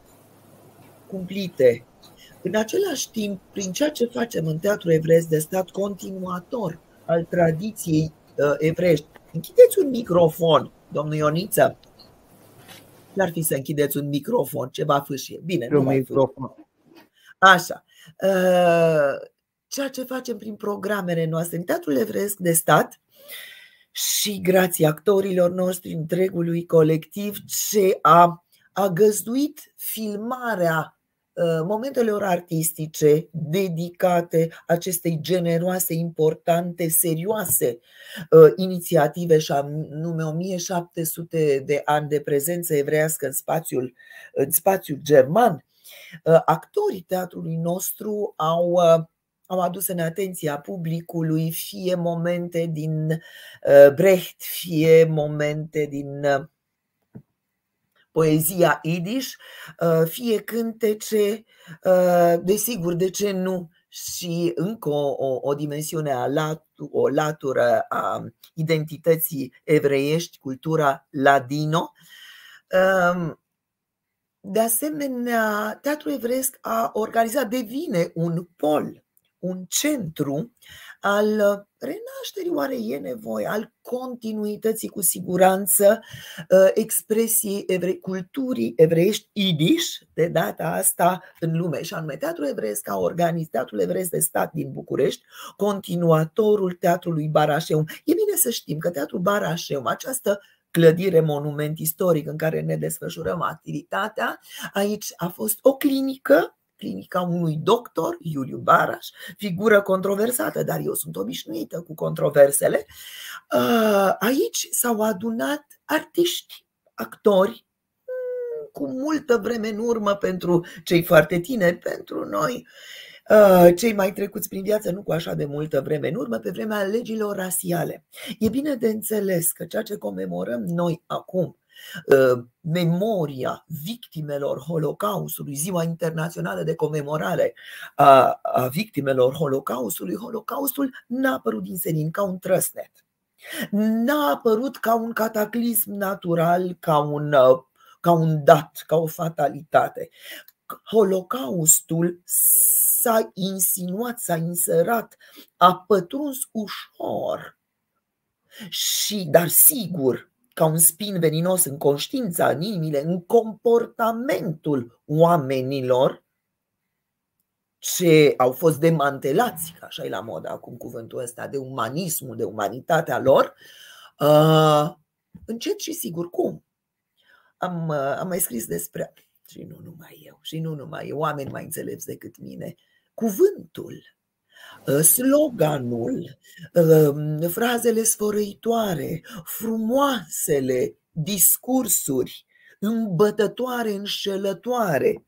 cumplite. În același timp, prin ceea ce facem în Teatrul Evreiesc de Stat, continuator al tradiției uh, evreiești. Închideți un microfon, domnul Ioniță. Ce-ar fi să închideți un microfon? Ceva fâșie. Bine, nu mai microfon. Așa. Uh, ceea ce facem prin programele noastre în Teatrul Evreiesc de Stat și grație actorilor noștri, întregului colectiv ce a, a găzduit filmarea momentelor artistice dedicate acestei generoase, importante, serioase uh, inițiative și anume o mie șapte sute de ani de prezență evreiască în spațiul, în spațiul german. Uh, actorii teatrului nostru au, uh, au adus în atenția publicului fie momente din uh, Brecht, fie momente din uh, poezia Yiddish, fie cântece, desigur, de ce nu, și încă o, o, o dimensiune, a latu, o latură a identității evreiești, cultura ladino. De asemenea, Teatrul Evreiesc a organizat, devine un pol, un centru al renașterii, oare e nevoie, al continuității cu siguranță expresiei evrei, culturii evreiești Yiddish, de data asta în lume, și anume Teatrul Evreiesc a organizat, Teatrul Evreiesc de Stat din București, continuatorul Teatrului Barașeum. E bine să știm că Teatrul Barașeum, această clădire monument istoric în care ne desfășurăm activitatea, aici a fost o clinică, clinica unui doctor, Iuliu Baraș, figură controversată, dar eu sunt obișnuită cu controversele. Aici s-au adunat artiști, actori, cu multă vreme în urmă pentru cei foarte tineri, pentru noi, cei mai trecuți prin viață, nu cu așa de multă vreme în urmă, pe vremea legilor rasiale. E bine de înțeles că ceea ce comemorăm noi acum, memoria victimelor Holocaustului, Ziua Internațională de Comemorare a, a victimelor Holocaustului, Holocaustul n-a apărut din senin ca un trăsnet, n-a apărut ca un cataclism natural, ca un, ca un dat, ca o fatalitate. Holocaustul s-a insinuat, s-a inserat, a pătruns ușor și, dar sigur, ca un spin veninos în conștiința, în inimile, în comportamentul oamenilor ce au fost demantelați, că așa e la modă acum cuvântul ăsta, de umanismul, de umanitatea lor, uh, încet și sigur. Cum? Am, uh, am mai scris despre, și nu numai eu, și nu numai eu, oameni mai înțelepți decât mine, cuvântul, sloganul, frazele sfărăitoare, frumoasele discursuri îmbătătoare, înșelătoare,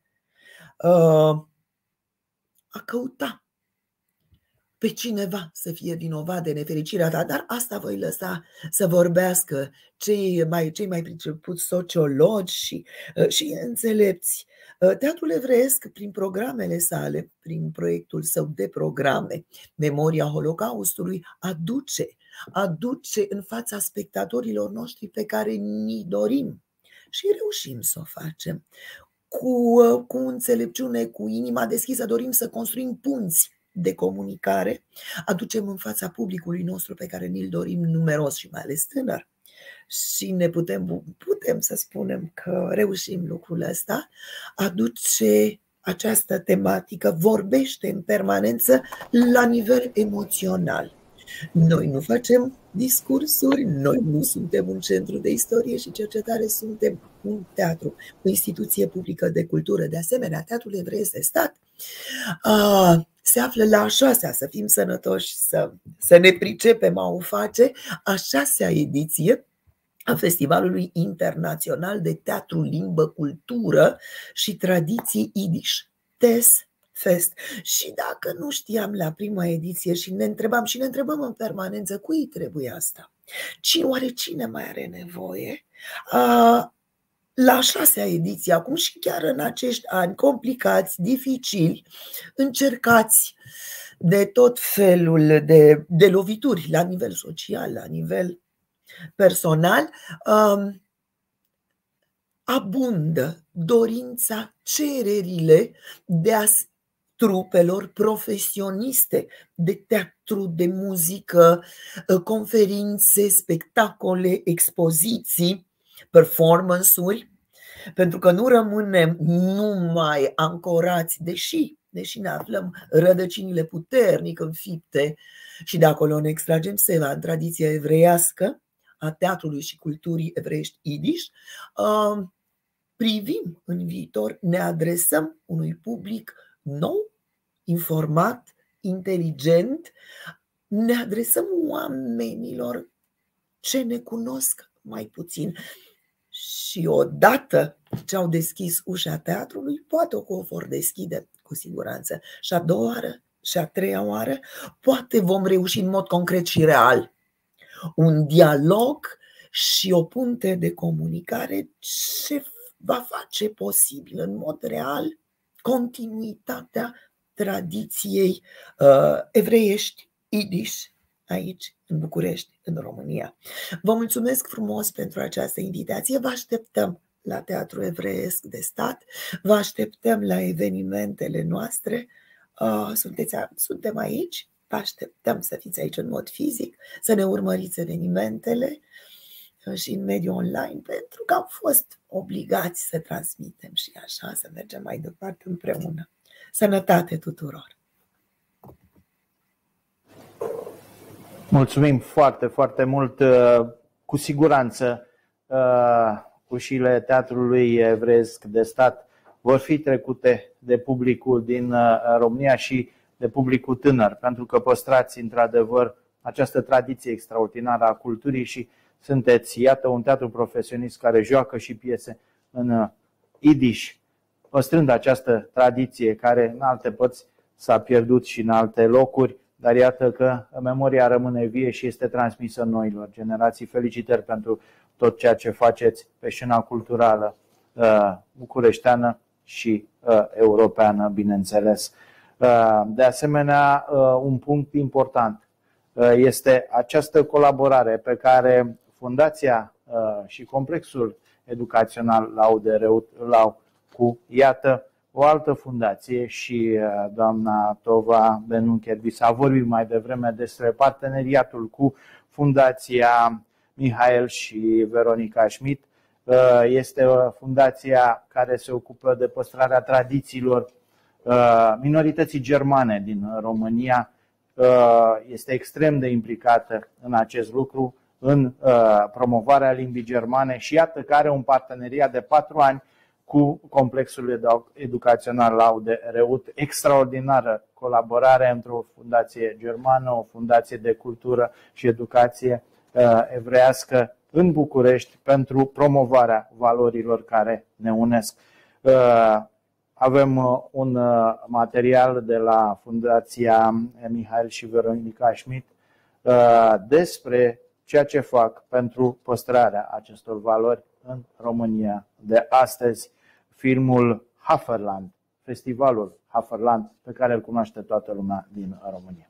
a căuta pe cineva să fie vinovat de nefericirea ta, dar asta voi lăsa să vorbească cei mai, cei mai pricepuți sociologi și, și înțelepți. Teatrul Evreiesc, prin programele sale, prin proiectul său de programe, Memoria Holocaustului, aduce, aduce în fața spectatorilor noștri pe care ni dorim și reușim să o facem. Cu, cu înțelepciune, cu inima deschisă, dorim să construim punți de comunicare, aducem în fața publicului nostru pe care ni-l dorim numeros și mai ales tânăr. Și ne putem, putem să spunem că reușim lucrul ăsta, aduce această tematică, vorbește în permanență la nivel emoțional. Noi nu facem discursuri, noi nu suntem un centru de istorie și cercetare, suntem un teatru, o instituție publică de cultură. De asemenea, Teatrul Evreiesc de Stat a, se află la a șasea, să fim sănătoși, să, să ne pricepem a o face, a șasea ediție a Festivalului Internațional de Teatru, Limbă, Cultură și Tradiții Yiddish, T E S Fest. Și dacă nu știam la prima ediție și ne întrebam și ne întrebăm în permanență cui trebuie asta, cine, oare cine mai are nevoie, a, la a șasea ediție acum și chiar în acești ani complicați, dificili, încercați de tot felul de, de lovituri la nivel social, la nivel personal, um, abundă dorința, cererile de a trupelor profesioniste de teatru, de muzică, conferințe, spectacole, expoziții, performance-uri, pentru că nu rămânem numai ancorați, deși, deși ne aflăm rădăcinile puternic înfipte și de acolo ne extragem seva în tradiția evreiască a teatrului și culturii evreiești Yiddish, privim în viitor, ne adresăm unui public nou, informat, inteligent, ne adresăm oamenilor ce ne cunosc mai puțin. Și odată ce au deschis ușa teatrului, poate o vor deschide cu siguranță și a doua oară și a treia oară, poate vom reuși în mod concret și real un dialog și o punte de comunicare ce va face posibil în mod real continuitatea tradiției uh, evreiești, Yiddish, aici, în București, în România. Vă mulțumesc frumos pentru această invitație. Vă așteptăm la Teatrul Evreiesc de Stat, vă așteptăm la evenimentele noastre. Uh, sunteți, suntem aici, vă așteptăm să fiți aici în mod fizic, să ne urmăriți evenimentele și în mediul online, pentru că am fost obligați să transmitem și așa, să mergem mai departe împreună. Sănătate tuturor! Mulțumim foarte, foarte mult. Cu siguranță ușile Teatrului Evreiesc de Stat vor fi trecute de publicul din România și de publicul tânăr, pentru că păstrați într-adevăr această tradiție extraordinară a culturii și sunteți, iată, un teatru profesionist care joacă și piese în Yiddish, păstrând această tradiție care în alte părți s-a pierdut și în alte locuri, dar iată că memoria rămâne vie și este transmisă noilor generații. Felicitări pentru tot ceea ce faceți pe scena culturală uh, bucureșteană și uh, europeană, bineînțeles. Uh, de asemenea, uh, un punct important uh, este această colaborare pe care Fundația uh, și Complexul Educațional Laude Reut l-au cu, iată, o altă fundație și uh, doamna Tova Benuncher s-a vorbit mai devreme despre parteneriatul cu Fundația Mihail și Veronica Schmidt. Uh, este fundația care se ocupă de păstrarea tradițiilor uh, minorității germane din România. Uh, este extrem de implicată în acest lucru, în uh, promovarea limbii germane și iată că are un parteneriat de patru ani cu Complexul Educațional Laude Reut. Extraordinară colaborare între o fundație germană, o fundație de cultură și educație uh, evreiască în București pentru promovarea valorilor care ne unesc. Uh, avem uh, un uh, material de la Fundația Mihail și Veronica Schmidt uh, despre ceea ce fac pentru păstrarea acestor valori în România de astăzi. Filmul Haferland, festivalul Haferland, pe care îl cunoaște toată lumea din România.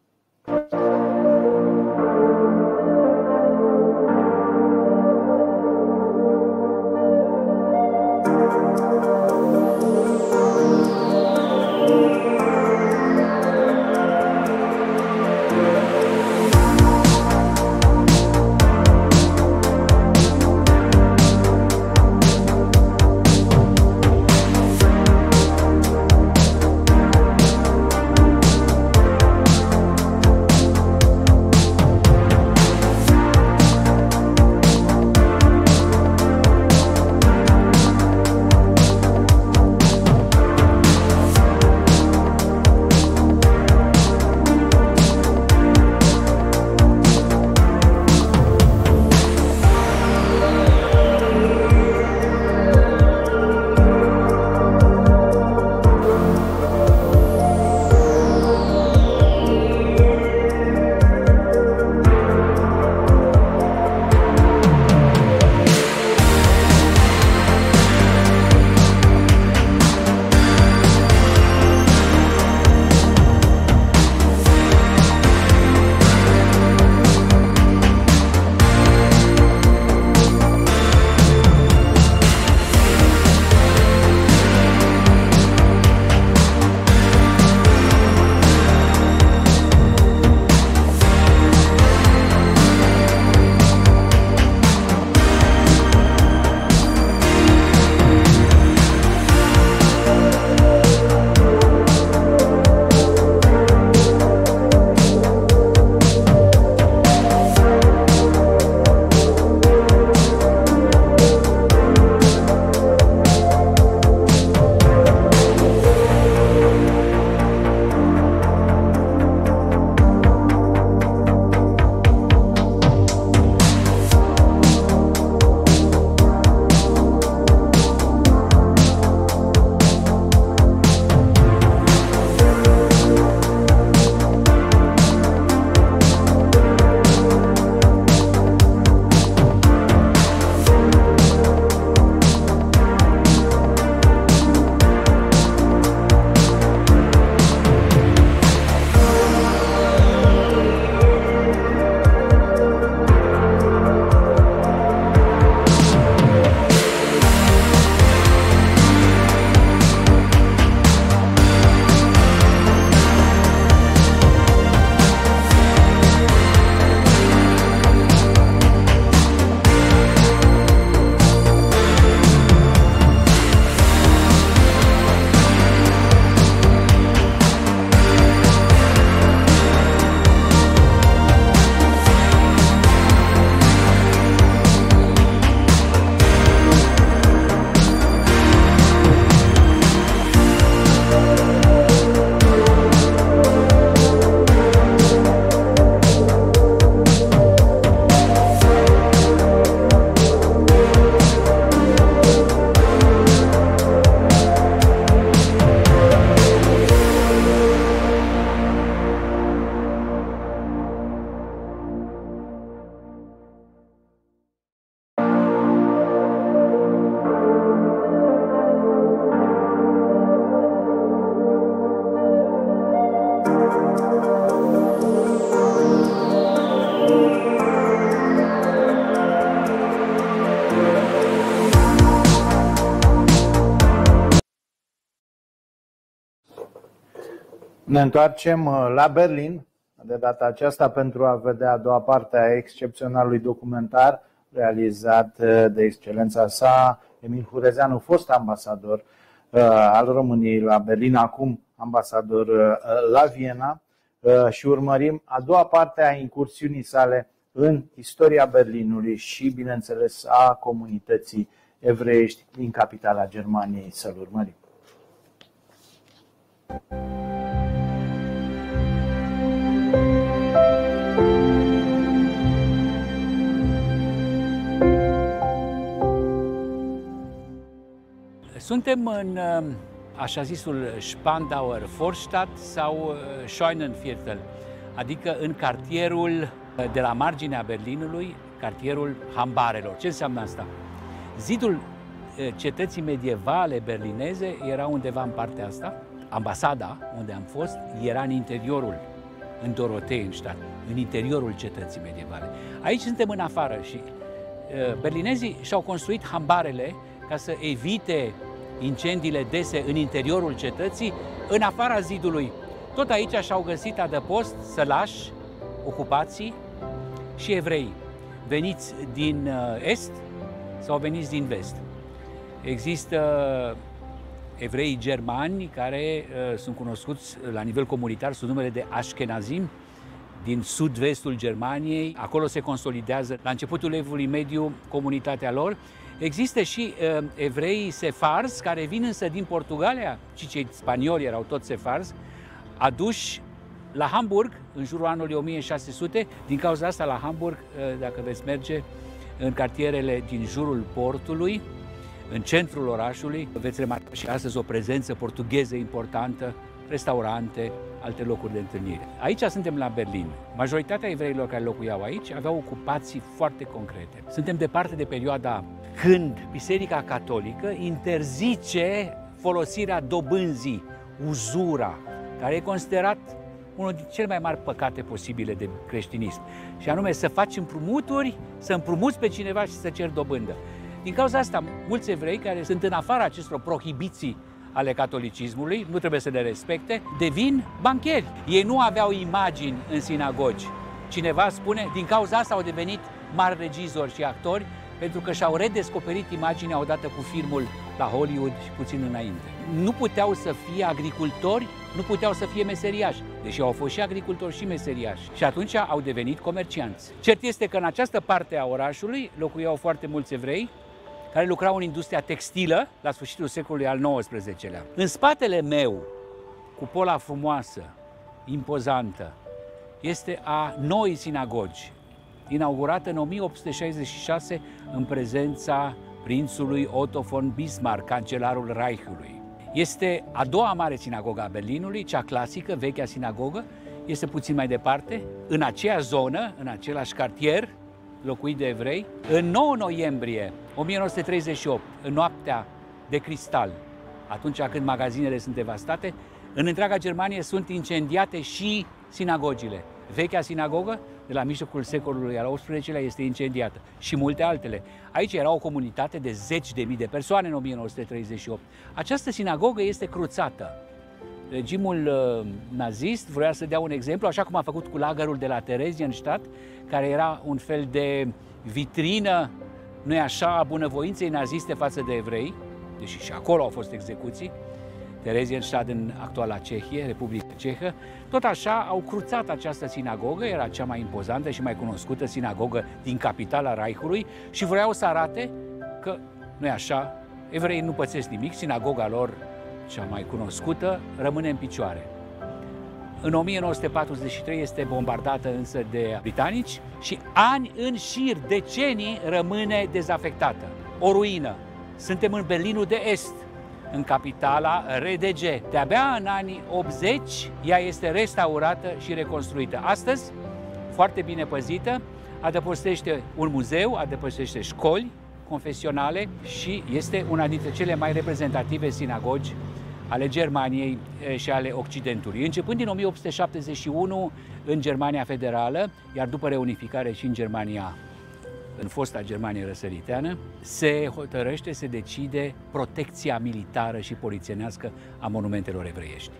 Ne întoarcem la Berlin, de data aceasta pentru a vedea a doua parte a excepționalului documentar realizat de excelența sa, Emil Hurezeanu, fost ambasador al României la Berlin, acum ambasador la Viena, și urmărim a doua parte a incursiunii sale în istoria Berlinului și, bineînțeles, a comunității evreiești din capitala Germaniei. Să-l urmărim. Suntem în așa zisul Spandauer Vorstadt sau Scheunenviertel, adică în cartierul de la marginea Berlinului, cartierul Hambarelor. Ce înseamnă asta? Zidul cetății medievale berlineze era undeva în partea asta. Ambasada, unde am fost, era în interiorul, în Dorotheenstadt, în interiorul cetății medievale. Aici suntem în afară și berlinezii și-au construit hambarele ca să evite incendiile dese în interiorul cetății, în afara zidului. Tot aici și-au găsit adăpost sălași, ocupații și evrei, veniți din est sau veniți din vest. Există evrei germani care uh, sunt cunoscuți la nivel comunitar sub numele de Ashkenazim, din sud-vestul Germaniei. Acolo se consolidează la începutul evului mediu comunitatea lor. Există și uh, evrei sefarzi care vin însă din Portugalia, și cei spanioli erau toți sefarzi, aduși la Hamburg în jurul anului o mie șase sute. Din cauza asta la Hamburg, uh, dacă veți merge în cartierele din jurul portului, în centrul orașului, veți remarca și astăzi o prezență portugheză importantă, restaurante, alte locuri de întâlnire. Aici suntem la Berlin. Majoritatea evreilor care locuiau aici aveau ocupații foarte concrete. Suntem departe de perioada când Biserica Catolică interzice folosirea dobânzii, uzura, care e considerat unul din cele mai mari păcate posibile de creștinism. Și anume să faci împrumuturi, să împrumuți pe cineva și să ceri dobândă. Din cauza asta, mulți evrei care sunt în afara acestor prohibiții ale catolicismului, nu trebuie să le respecte, devin bancheri. Ei nu aveau imagini în sinagogi. Cineva spune, din cauza asta au devenit mari regizori și actori, pentru că și-au redescoperit imaginea odată cu filmul la Hollywood și puțin înainte. Nu puteau să fie agricultori, nu puteau să fie meseriași, deși au fost și agricultori și meseriași. Și atunci au devenit comercianți. Cert este că în această parte a orașului locuiau foarte mulți evrei, care lucrau în industria textilă la sfârșitul secolului al nouăsprezecelea. În spatele meu, cupola frumoasă, impozantă, este a noii sinagogi, inaugurată în o mie opt sute șaizeci și șase în prezența prințului Otto von Bismarck, cancelarul Reichului. Este a doua mare sinagogă a Berlinului, cea clasică, vechea sinagogă, este puțin mai departe, în aceeași zonă, în același cartier, locuit de evrei. În nouă noiembrie o mie nouă sute treizeci și opt, în noaptea de cristal, atunci când magazinele sunt devastate, în întreaga Germanie sunt incendiate și sinagogile. Vechea sinagogă, de la mijlocul secolului al optsprezecelea, este incendiată și multe altele. Aici era o comunitate de zeci de mii de persoane în o mie nouă sute treizeci și opt. Această sinagogă este cruțată. Regimul uh, nazist vrea să dea un exemplu, așa cum a făcut cu lagărul de la Theresienstadt, care era un fel de vitrină, nu-i așa, a bunăvoinței naziste față de evrei, deși și acolo au fost execuții, Theresienstadt în actuala Cehie, Republica Cehă. Tot așa au cruțat această sinagogă, era cea mai impozantă și mai cunoscută sinagogă din capitala Reichului și vreau să arate că, nu-i așa, evreii nu pățesc nimic, sinagoga lor, cea mai cunoscută, rămâne în picioare. În o mie nouă sute patruzeci și trei este bombardată însă de britanici și ani în șir, decenii, rămâne dezafectată. O ruină. Suntem în Berlinul de Est, în capitala R D G. De-abia în anii optzeci, ea este restaurată și reconstruită. Astăzi, foarte bine păzită, adăpostește un muzeu, adăpostește școli confesionale și este una dintre cele mai reprezentative sinagogi ale Germaniei și ale Occidentului. Începând din o mie opt sute șaptezeci și unu în Germania Federală, iar după reunificare și în Germania, în fosta Germanie răsăriteană, se hotărăște, se decide protecția militară și polițienească a monumentelor evreiești.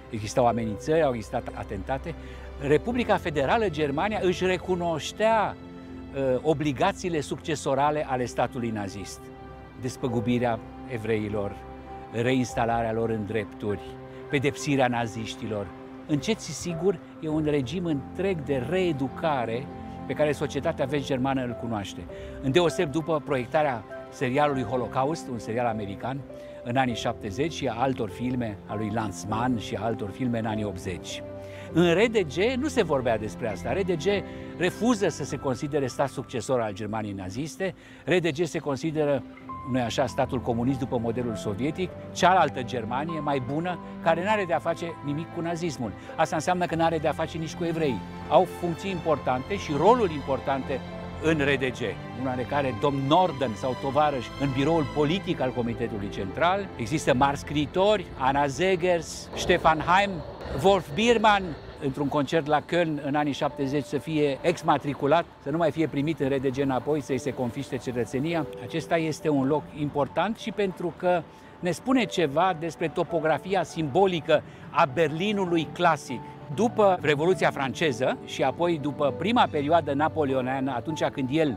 existau amenințări, au existat atentate. Republica Federală Germania își recunoștea uh, obligațiile succesorale ale statului nazist. Despăgubirea evreilor, reinstalarea lor în drepturi, pedepsirea naziștilor. Încet și sigur, e un regim întreg de reeducare pe care societatea vest-germană îl cunoaște. Îndeoseb după proiectarea serialului Holocaust, un serial american, în anii șaptezeci și a altor filme, a lui Lanzmann și a altor filme în anii optzeci. În R D G nu se vorbea despre asta. R D G refuză să se considere stat succesor al Germaniei naziste. R D G se consideră, nu-i așa, statul comunist după modelul sovietic, cealaltă Germanie, mai bună, care nu are de a face nimic cu nazismul. Asta înseamnă că nu are de a face nici cu evrei. Au funcții importante și roluri importante în R D G, una de care domn Norden sau tovarăș în biroul politic al Comitetului Central. Există mari scriitori, Anna Zegers, Stefan Heim, Wolf Biermann, într-un concert la Köln în anii șaptezeci să fie exmatriculat, să nu mai fie primit în R D G înapoi, să-i se confiște cetățenia. Acesta este un loc important și pentru că ne spune ceva despre topografia simbolică a Berlinului clasic. După Revoluția franceză și apoi după prima perioadă napoleoneană, atunci când el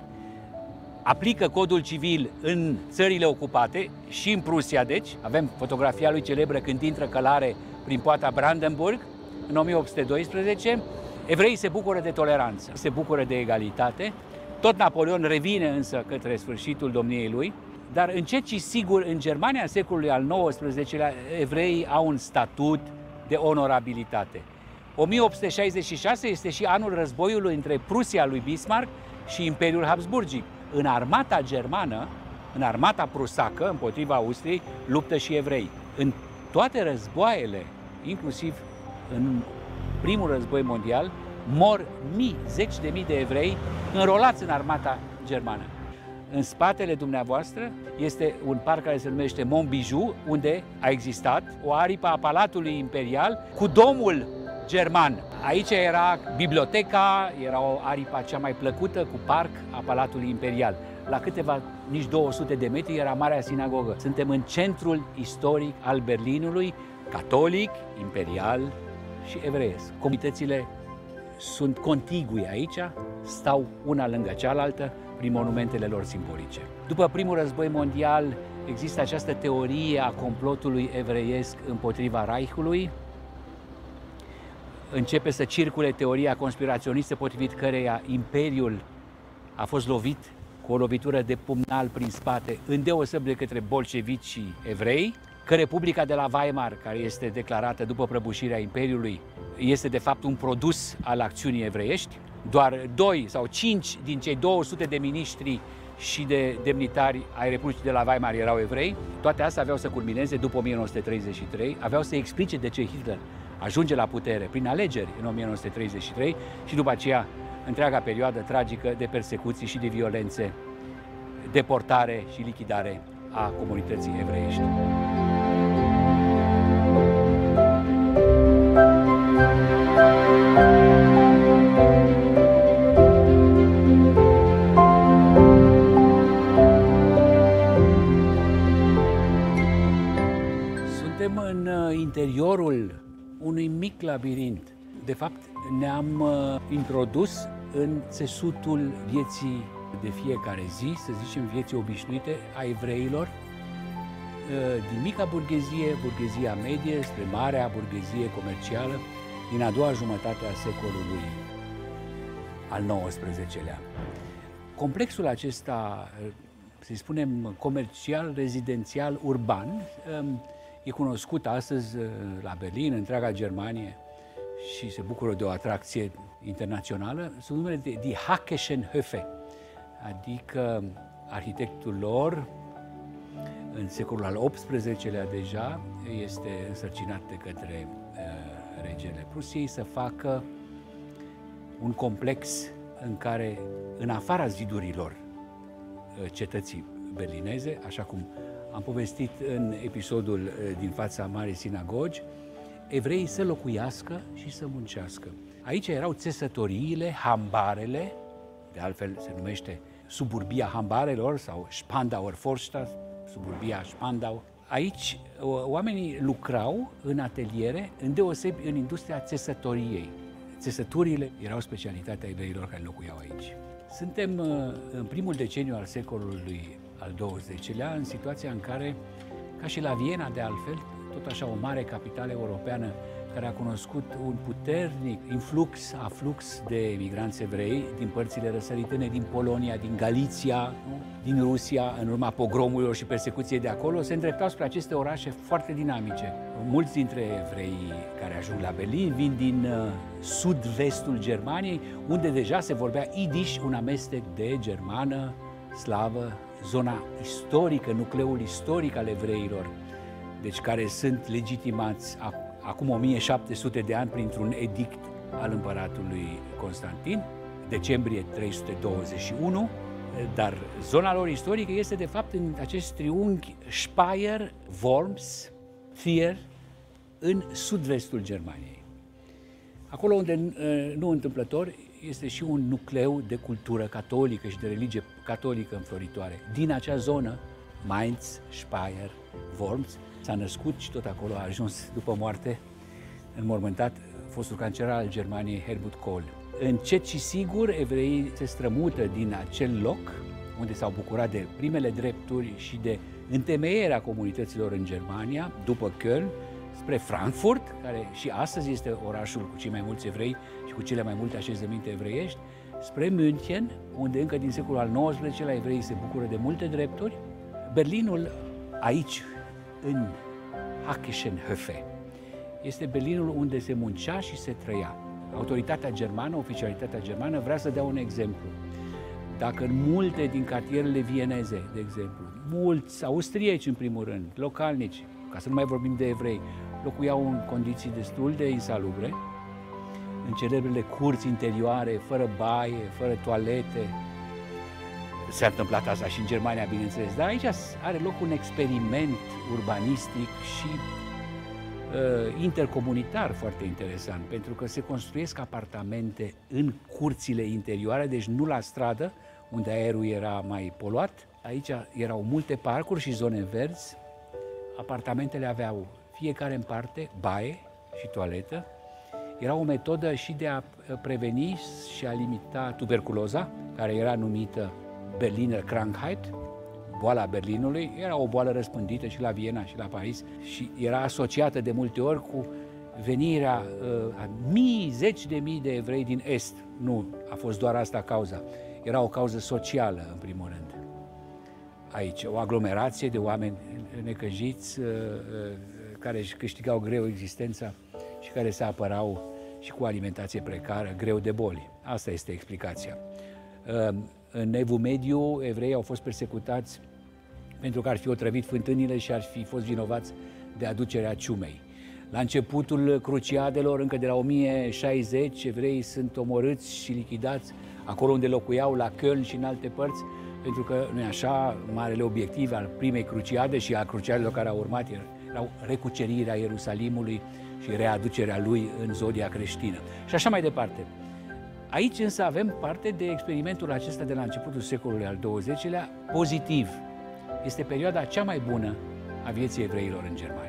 aplică codul civil în țările ocupate și în Prusia, deci, avem fotografia lui celebră când intră călare prin poata Brandenburg, în o mie opt sute doisprezece, evreii se bucură de toleranță, se bucură de egalitate. Tot Napoleon revine însă către sfârșitul domniei lui, dar încet și sigur în Germania în secolului al nouăsprezecelea evreii au un statut de onorabilitate. o mie opt sute șaizeci și șase este și anul războiului între Prusia lui Bismarck și Imperiul Habsburgic. În armata germană, în armata prusacă, împotriva Austriei, luptă și evrei. În toate războaiele, inclusiv în primul război mondial, mor mii, zeci de mii de evrei înrolați în armata germană. În spatele dumneavoastră este un parc care se numește Montbijou, unde a existat o aripă a Palatului Imperial cu domul german. Aici era biblioteca, era o aripa cea mai plăcută cu parc a Palatului Imperial. La câteva, nici două sute de metri, era Marea Sinagogă. Suntem în centrul istoric al Berlinului, catolic, imperial și evreiesc. Comunitățile sunt contigui aici, stau una lângă cealaltă prin monumentele lor simbolice. După primul război mondial există această teorie a complotului evreiesc împotriva Reichului. Începe să circule teoria conspiraționistă potrivit căreia Imperiul a fost lovit cu o lovitură de pumnal prin spate, îndeoseb de către bolșevici și evrei, că Republica de la Weimar, care este declarată după prăbușirea Imperiului, este de fapt un produs al acțiunii evreiești. Doar doi sau cinci din cei două sute de miniștri și de demnitari ai Republicii de la Weimar erau evrei. Toate astea aveau să culmineze după o mie nouă sute treizeci și trei, aveau să explice de ce Hitler ajunge la putere prin alegeri în o mie nouă sute treizeci și trei și după aceea întreaga perioadă tragică de persecuții și de violențe, deportare și lichidare a comunității evreiești. Suntem în interiorul unui mic labirint. De fapt, ne-am uh, introdus în țesutul vieții de fiecare zi, să zicem vieții obișnuite a evreilor, uh, din mica burghezie, burghezia medie, spre marea burghezie comercială, din a doua jumătate a secolului al nouăsprezecelea. Complexul acesta, să-i spunem, comercial, rezidențial, urban, um, e cunoscut astăzi la Berlin, întreaga Germanie, și se bucură de o atracție internațională, sub numele de Die Hackischen Höfe, adică arhitectul lor, în secolul al optsprezecelea deja, este însărcinat de către uh, regele Prusiei să facă un complex în care, în afara zidurilor uh, cetății berlineze, așa cum am povestit în episodul din fața Marii Sinagogi, evreii să locuiască și să muncească. Aici erau țesătoriile, hambarele, de altfel se numește suburbia hambarelor sau Spandauer Vorstadt, suburbia Spandau. aici oamenii lucrau în ateliere, îndeosebi în industria țesătoriei. Țesăturile erau specialitatea evreilor care locuiau aici. Suntem în primul deceniu al secolului al douăzecilea, în situația în care, ca și la Viena de altfel, tot așa o mare capitală europeană care a cunoscut un puternic influx, aflux de emigranți evrei din părțile răsăritene, din Polonia, din Galiția, nu? Din Rusia, în urma pogromurilor și persecuției de acolo, se îndreptau spre aceste orașe foarte dinamice. Mulți dintre evreii care ajung la Berlin vin din uh, sud-vestul Germaniei, unde deja se vorbea Yiddish, un amestec de germană, slavă, zona istorică, nucleul istoric al evreilor, deci care sunt legitimați acum o mie șapte sute de ani printr-un edict al împăratului Constantin, decembrie trei sute douăzeci și unu, dar zona lor istorică este de fapt în acest triunghi Speyer, Worms, Trier, în sud-vestul Germaniei. Acolo unde, nu întâmplător, este și un nucleu de cultură catolică și de religie catolică înfloritoare. Din acea zonă, Mainz, Speyer, Worms, s-a născut și tot acolo a ajuns după moarte, înmormântat, fostul cancelar al Germaniei, Helmut Kohl. Încet și sigur, evreii se strămută din acel loc, unde s-au bucurat de primele drepturi și de întemeierea comunităților în Germania, după Köln, spre Frankfurt, care și astăzi este orașul cu cei mai mulți evrei și cu cele mai multe așezăminte evreiești, spre München, unde încă din secolul al nouăsprezecelea evreii se bucură de multe drepturi. Berlinul, aici, în Hackischen-Höfe, este Berlinul unde se muncea și se trăia. Autoritatea germană, oficialitatea germană vrea să dea un exemplu. Dacă în multe din cartierele vieneze, de exemplu, mulți austrieci în primul rând, localnici, ca să nu mai vorbim de evrei, locuiau în condiții destul de insalubre, în celebrele curți interioare, fără baie, fără toalete. S-a întâmplat asta și în Germania, bineînțeles, dar aici are loc un experiment urbanistic și uh, intercomunitar foarte interesant, pentru că se construiesc apartamente în curțile interioare, deci nu la stradă, unde aerul era mai poluat. Aici erau multe parcuri și zone verzi. Apartamentele aveau fiecare în parte baie și toaletă. Era o metodă și de a preveni și a limita tuberculoza, care era numită Berliner Krankheit, boala Berlinului. Era o boală răspândită și la Viena și la Paris și era asociată de multe ori cu venirea uh, a mii, zeci de mii de evrei din Est. Nu a fost doar asta cauza. Era o cauză socială, în primul rând. Aici, o aglomerație de oameni necăjiți uh, uh, care își câștigau greu existența și care se apărau și cu alimentație precară, greu de boli. Asta este explicația. Uh, în Evul Mediu, evreii au fost persecutați pentru că ar fi otrăvit fântânile și ar fi fost vinovați de aducerea ciumei. La începutul cruciadelor, încă de la o mie șaizeci, evreii sunt omorâți și lichidați acolo unde locuiau, la Köln și în alte părți, pentru că, nu-i așa, marele obiectiv al primei cruciade și a cruciadelor care au urmat erau recucerirea Ierusalimului și readucerea lui în zodia creștină. Și așa mai departe. Aici însă avem parte de experimentul acesta de la începutul secolului al douăzecilea, pozitiv. Este perioada cea mai bună a vieții evreilor în Germania.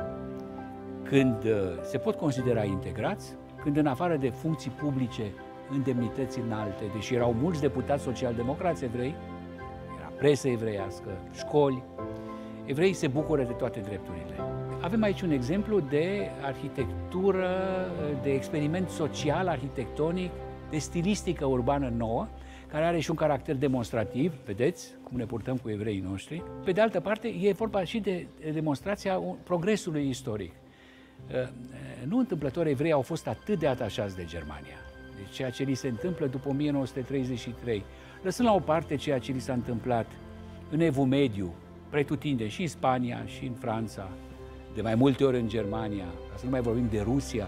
Când se pot considera integrați, când în afară de funcții publice, îndemnități înalte, deși erau mulți deputați social-democrați evrei, era presă evreiască, școli, evreii se bucură de toate drepturile. Avem aici un exemplu de arhitectură, de experiment social, arhitectonic, de stilistică urbană nouă, care are și un caracter demonstrativ, vedeți cum ne purtăm cu evreii noștri. Pe de altă parte, e vorba și de demonstrația progresului istoric. Nu întâmplător, evreii au fost atât de atașați de Germania, de ceea ce li se întâmplă după o mie nouă sute treizeci și trei, lăsând la o parte ceea ce li s-a întâmplat în Evul Mediu, pretutinde și în Spania și în Franța, de mai multe ori în Germania, ca să nu mai vorbim de Rusia.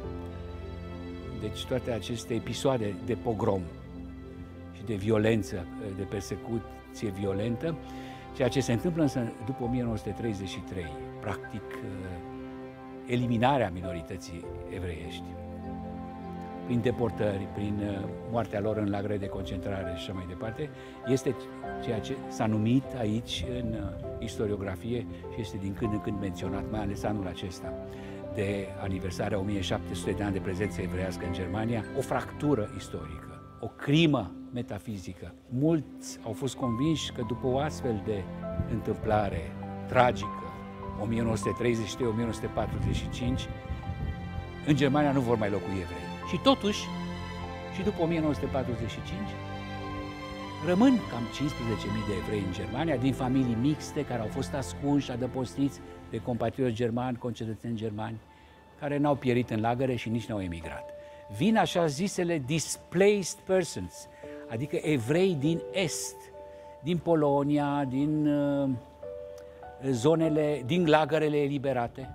Deci toate aceste episoade de pogrom și de violență, de persecuție violentă, ceea ce se întâmplă însă după o mie nouă sute treizeci și trei, practic eliminarea minorității evreiești. prin deportări, prin moartea lor în lagăre de concentrare și așa mai departe, este ceea ce s-a numit aici în istoriografie și este din când în când menționat, mai ales anul acesta de aniversarea o mie șapte sute de ani de prezență evreiască în Germania, o fractură istorică, o crimă metafizică. Mulți au fost convinși că după o astfel de întâmplare tragică, o mie nouă sute treizeci și trei - o mie nouă sute patruzeci și cinci, în Germania nu vor mai locui evrei. Și totuși, și după o mie nouă sute patruzeci și cinci, rămân cam cincisprezece mii de evrei în Germania, din familii mixte, care au fost ascunși, adăpostiți de compatrioți germani, concetățeni germani, care n-au pierit în lagăre și nici n-au emigrat. Vin așa zisele displaced persons, adică evrei din Est, din Polonia, din uh, zonele, din lagărele eliberate.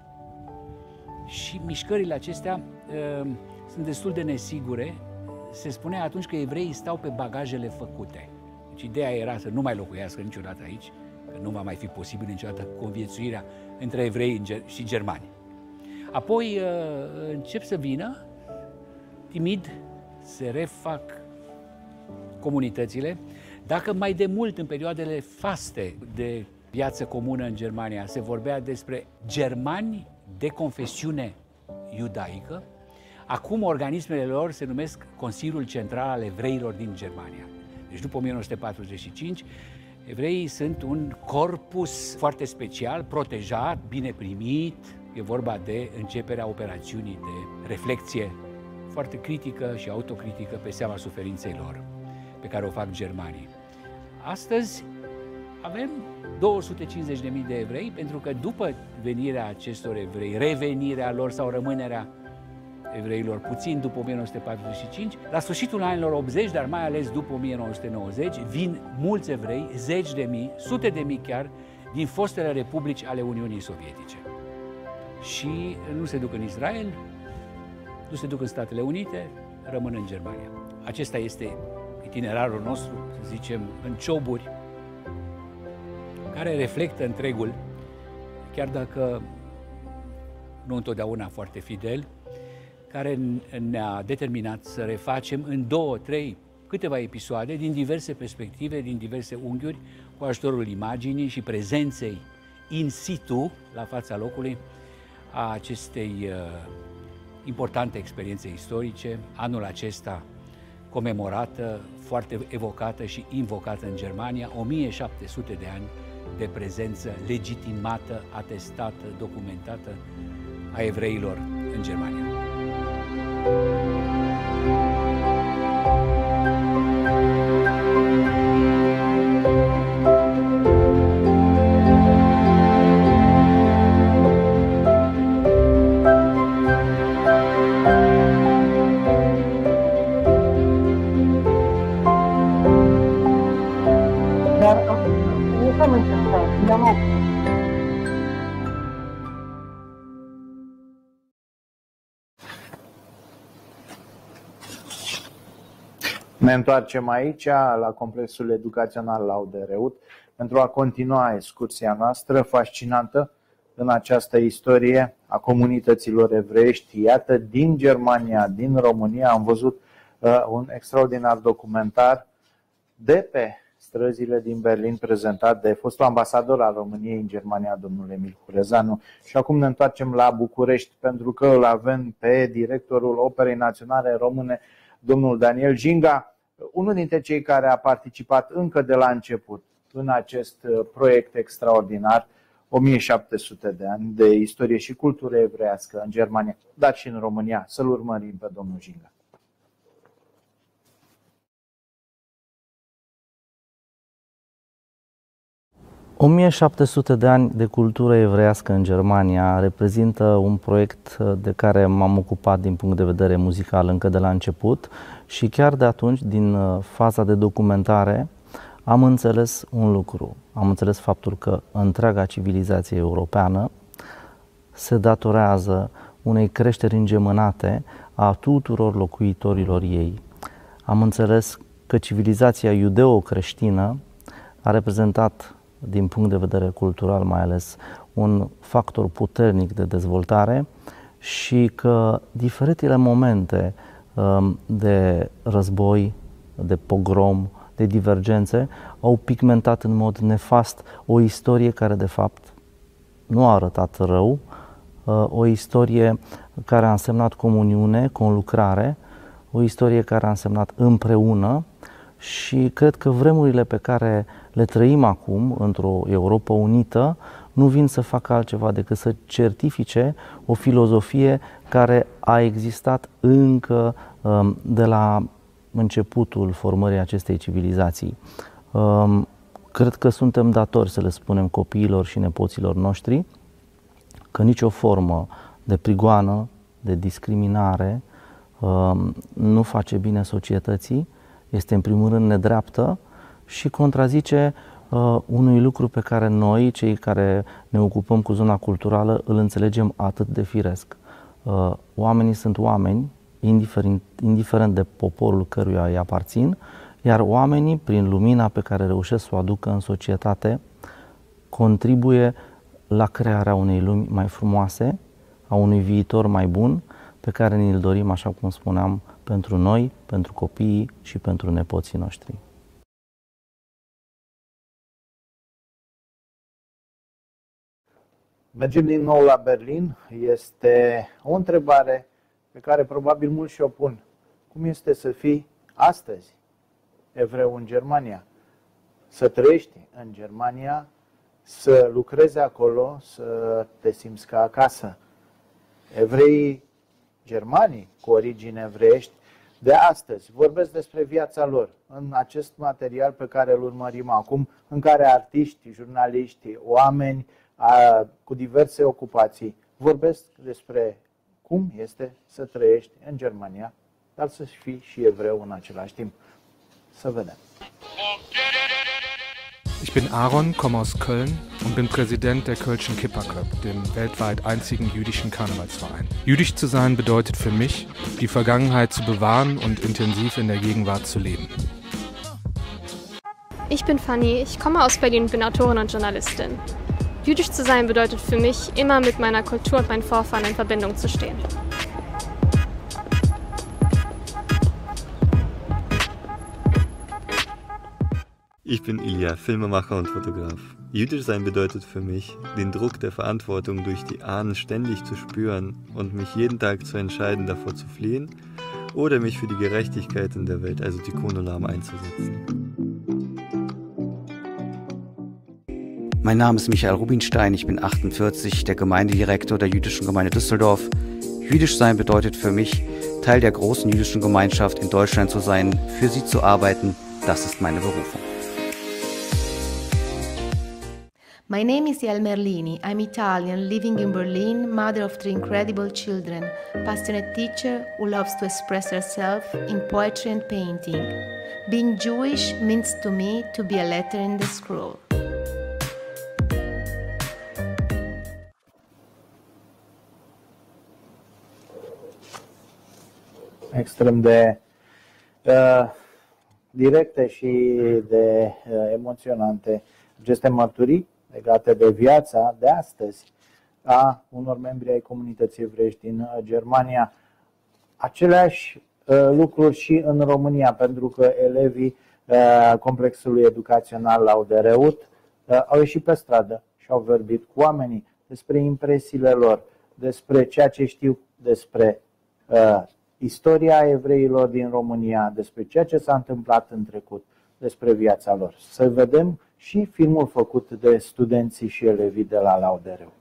Și mișcările acestea uh, sunt destul de nesigure. Se spune atunci că evreii stau pe bagajele făcute. Deci ideea era să nu mai locuiască niciodată aici, că nu va mai fi posibil niciodată conviețuirea între evrei și germani. Apoi uh, încep să vină, timid, se refac comunitățile. Dacă mai de mult, în perioadele faste de viață comună în Germania, se vorbea despre germani de confesiune iudaică, acum organismele lor se numesc Consiliul Central al Evreilor din Germania. Deci după o mie nouă sute patruzeci și cinci, evreii sunt un corpus foarte special, protejat, bine primit. E vorba de începerea operațiunii de reflecție foarte critică și autocritică pe seama suferinței lor, pe care o fac germanii. Astăzi avem două sute cincizeci de mii de evrei, pentru că după venirea acestor evrei, revenirea lor sau rămânerea evreilor puțin după o mie nouă sute patruzeci și cinci, la sfârșitul anilor optzeci, dar mai ales după o mie nouă sute nouăzeci, vin mulți evrei, zeci de mii, sute de mii chiar, din fostele republici ale Uniunii Sovietice. Și nu se duc în Israel, nu se duc în Statele Unite, rămân în Germania. Acesta este itinerarul nostru, să zicem, în cioburi, care reflectă întregul, chiar dacă nu întotdeauna foarte fidel, care ne-a determinat să refacem în două, trei, câteva episoade din diverse perspective, din diverse unghiuri, cu ajutorul imaginii și prezenței in situ, la fața locului, a acestei uh, importante experiențe istorice, anul acesta comemorată, foarte evocată și invocată în Germania, o mie șapte sute de ani de prezență legitimată, atestată, documentată a evreilor în Germania. Ne întoarcem aici, la complexul educațional Laudereut, pentru a continua excursia noastră fascinantă în această istorie a comunităților evreiești. Iată, din Germania, din România, am văzut uh, un extraordinar documentar de pe străzile din Berlin, prezentat de fostul ambasador al României în Germania, domnul Emil Hurezeanu. Și acum ne întoarcem la București, pentru că îl avem pe directorul Operei Naționale Române, domnul Daniel Ginga, unul dintre cei care a participat încă de la început în acest proiect extraordinar, o mie șapte sute de ani de istorie și cultură evreiască în Germania, dar și în România. Să-l urmărim pe domnul Ginga. o mie șapte sute de ani de cultură evreiască în Germania reprezintă un proiect de care m-am ocupat din punct de vedere muzical încă de la început și chiar de atunci, din faza de documentare, am înțeles un lucru. Am înțeles faptul că întreaga civilizație europeană se datorează unei creșteri îngemânate a tuturor locuitorilor ei. Am înțeles că civilizația iudeo-creștină a reprezentat, din punct de vedere cultural mai ales, un factor puternic de dezvoltare și că diferitele momente de război, de pogrom, de divergențe, au pigmentat în mod nefast o istorie care de fapt nu a arătat rău, o istorie care a însemnat comuniune, conlucrare, o istorie care a însemnat împreună și cred că vremurile pe care le trăim acum într-o Europa unită nu vin să facă altceva decât să certifice o filozofie care a existat încă de la începutul formării acestei civilizații. Cred că suntem datori să le spunem copiilor și nepoților noștri că nicio formă de prigoană, de discriminare nu face bine societății, este în primul rând nedreaptă și contrazice unui lucru pe care noi, cei care ne ocupăm cu zona culturală, îl înțelegem atât de firesc. Oamenii sunt oameni, indiferent, indiferent de poporul căruia îi aparțin, iar oamenii, prin lumina pe care reușesc să o aducă în societate, contribuie la crearea unei lumi mai frumoase, a unui viitor mai bun, pe care ni-l dorim, așa cum spuneam, pentru noi, pentru copiii și pentru nepoții noștri. Mergem din nou la Berlin. Este o întrebare pe care probabil mulți și-o pun. Cum este să fii astăzi evreu în Germania? Să trăiești în Germania, să lucrezi acolo, să te simți ca acasă. Evreii germanii cu origini evreiești de astăzi vorbesc despre viața lor în acest material pe care îl urmărim acum, în care artiști, jurnaliști, oameni a, cu diverse ocupații vorbesc despre cum este să trăiești în Germania, dar să fii și evreu în același timp. Să vedem. Ich bin Aaron, komme aus Köln und bin Präsident der Kölschen Kipperclub, dem weltweit einzigen jüdischen Karnevalsverein. Jüdisch zu sein bedeutet für mich, die Vergangenheit zu bewahren und intensiv in der Gegenwart zu leben. Ich bin Fanny, ich komme aus Berlin und bin Autorin und Journalistin. Jüdisch zu sein bedeutet für mich, immer mit meiner Kultur und meinen Vorfahren in Verbindung zu stehen. Ich bin Ilja, Filmemacher und Fotograf. Jüdisch sein bedeutet für mich, den Druck der Verantwortung durch die Ahnen ständig zu spüren und mich jeden Tag zu entscheiden, davor zu fliehen oder mich für die Gerechtigkeit in der Welt, also Tikkun Olam, einzusetzen. Mein Name ist Michael Rubinstein, ich bin achtundvierzig, der Gemeindedirektor der jüdischen Gemeinde Düsseldorf. Jüdisch sein bedeutet für mich, Teil der großen jüdischen Gemeinschaft in Deutschland zu sein, für sie zu arbeiten, das ist meine Berufung. My name is Yael Merlini. I'm Italian, living in Berlin, mother of three incredible children, passionate teacher who loves to express herself in poetry and painting. Being Jewish means to me to be a letter in the scroll. Extrem de uh, directe și de uh, emoționante aceste mărturii legate de viața de astăzi a unor membri ai comunității evreiești din Germania. Aceleași uh, lucruri și în România, pentru că elevii uh, complexului educațional Laudereut uh, au ieșit pe stradă și au vorbit cu oamenii despre impresiile lor, despre ceea ce știu despre uh, istoria evreilor din România, despre ceea ce s-a întâmplat în trecut, despre viața lor. Să vedem și filmul făcut de studenții și elevii de la Laudereut.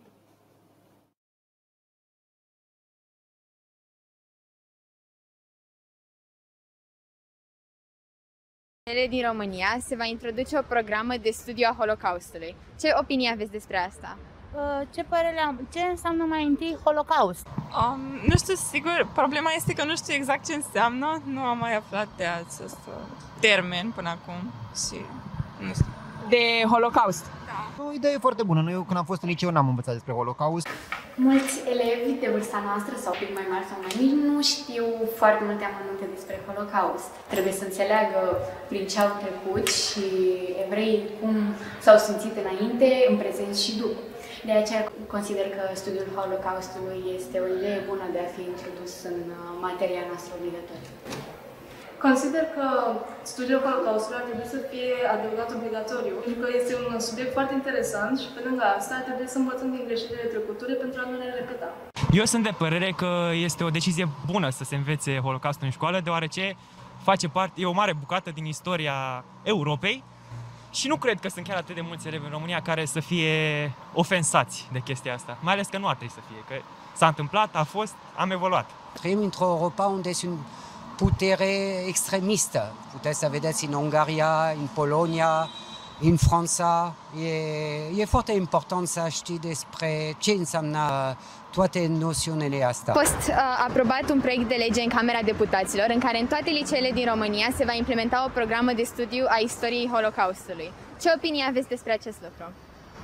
Din România se va introduce o programă de studiu a Holocaustului. Ce opinie aveți despre asta? Ce părere am? Ce înseamnă mai întâi Holocaust? Um, nu știu sigur, problema este că nu știu exact ce înseamnă, nu am mai aflat de acest termen până acum și nu știu. De Holocaust. Da. O idee foarte bună. Noi, când am fost în liceu, n-am învățat despre Holocaust. Mulți elevi de vârsta noastră, sau pic mai mari sau mai mici, nu știu foarte multe amănunte despre Holocaust. Trebuie să înțeleagă prin ce au trecut și evreii cum s-au simțit înainte, în prezent și după. De aceea consider că studiul Holocaustului este o idee bună de a fi introdus în materia noastră obligatorie. Consider că studiul Holocaustului ar trebui să fie adăugat obligatoriu, pentru că este un subiect foarte interesant și pe lângă asta ar trebui să învățăm din greșelile trecutului pentru a nu le repeta. Eu sunt de părere că este o decizie bună să se învețe Holocaustul în școală, deoarece face parte, e o mare bucată din istoria Europei și nu cred că sunt chiar atât de mulți elevi în România care să fie ofensați de chestia asta, mai ales că nu ar trebui să fie, că s-a întâmplat, a fost, am evoluat. Trăim într-o Europa unde sunt putere extremistă. Puteți să vedeți în Ungaria, în Polonia, în Franța. E, e foarte important să știi despre ce înseamnă toate noțiunile astea. A fost uh, aprobat un proiect de lege în Camera Deputaților în care în toate liceele din România se va implementa o programă de studiu a istoriei Holocaustului. Ce opinie aveți despre acest lucru?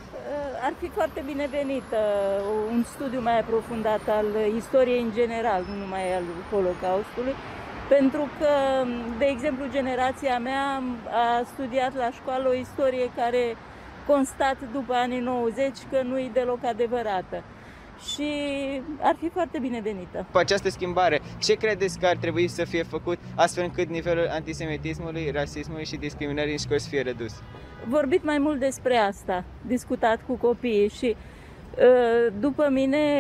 Ar fi foarte binevenit un studiu mai aprofundat al istoriei în general, nu numai al Holocaustului, pentru că, de exemplu, generația mea a studiat la școală o istorie care constat după anii nouăzeci că nu e deloc adevărată. Și ar fi foarte binevenită. Cu această schimbare, ce credeți că ar trebui să fie făcut astfel încât nivelul antisemitismului, rasismului și discriminării în școli să fie redus? Vorbit mai mult despre asta, discutat cu copiii și după mine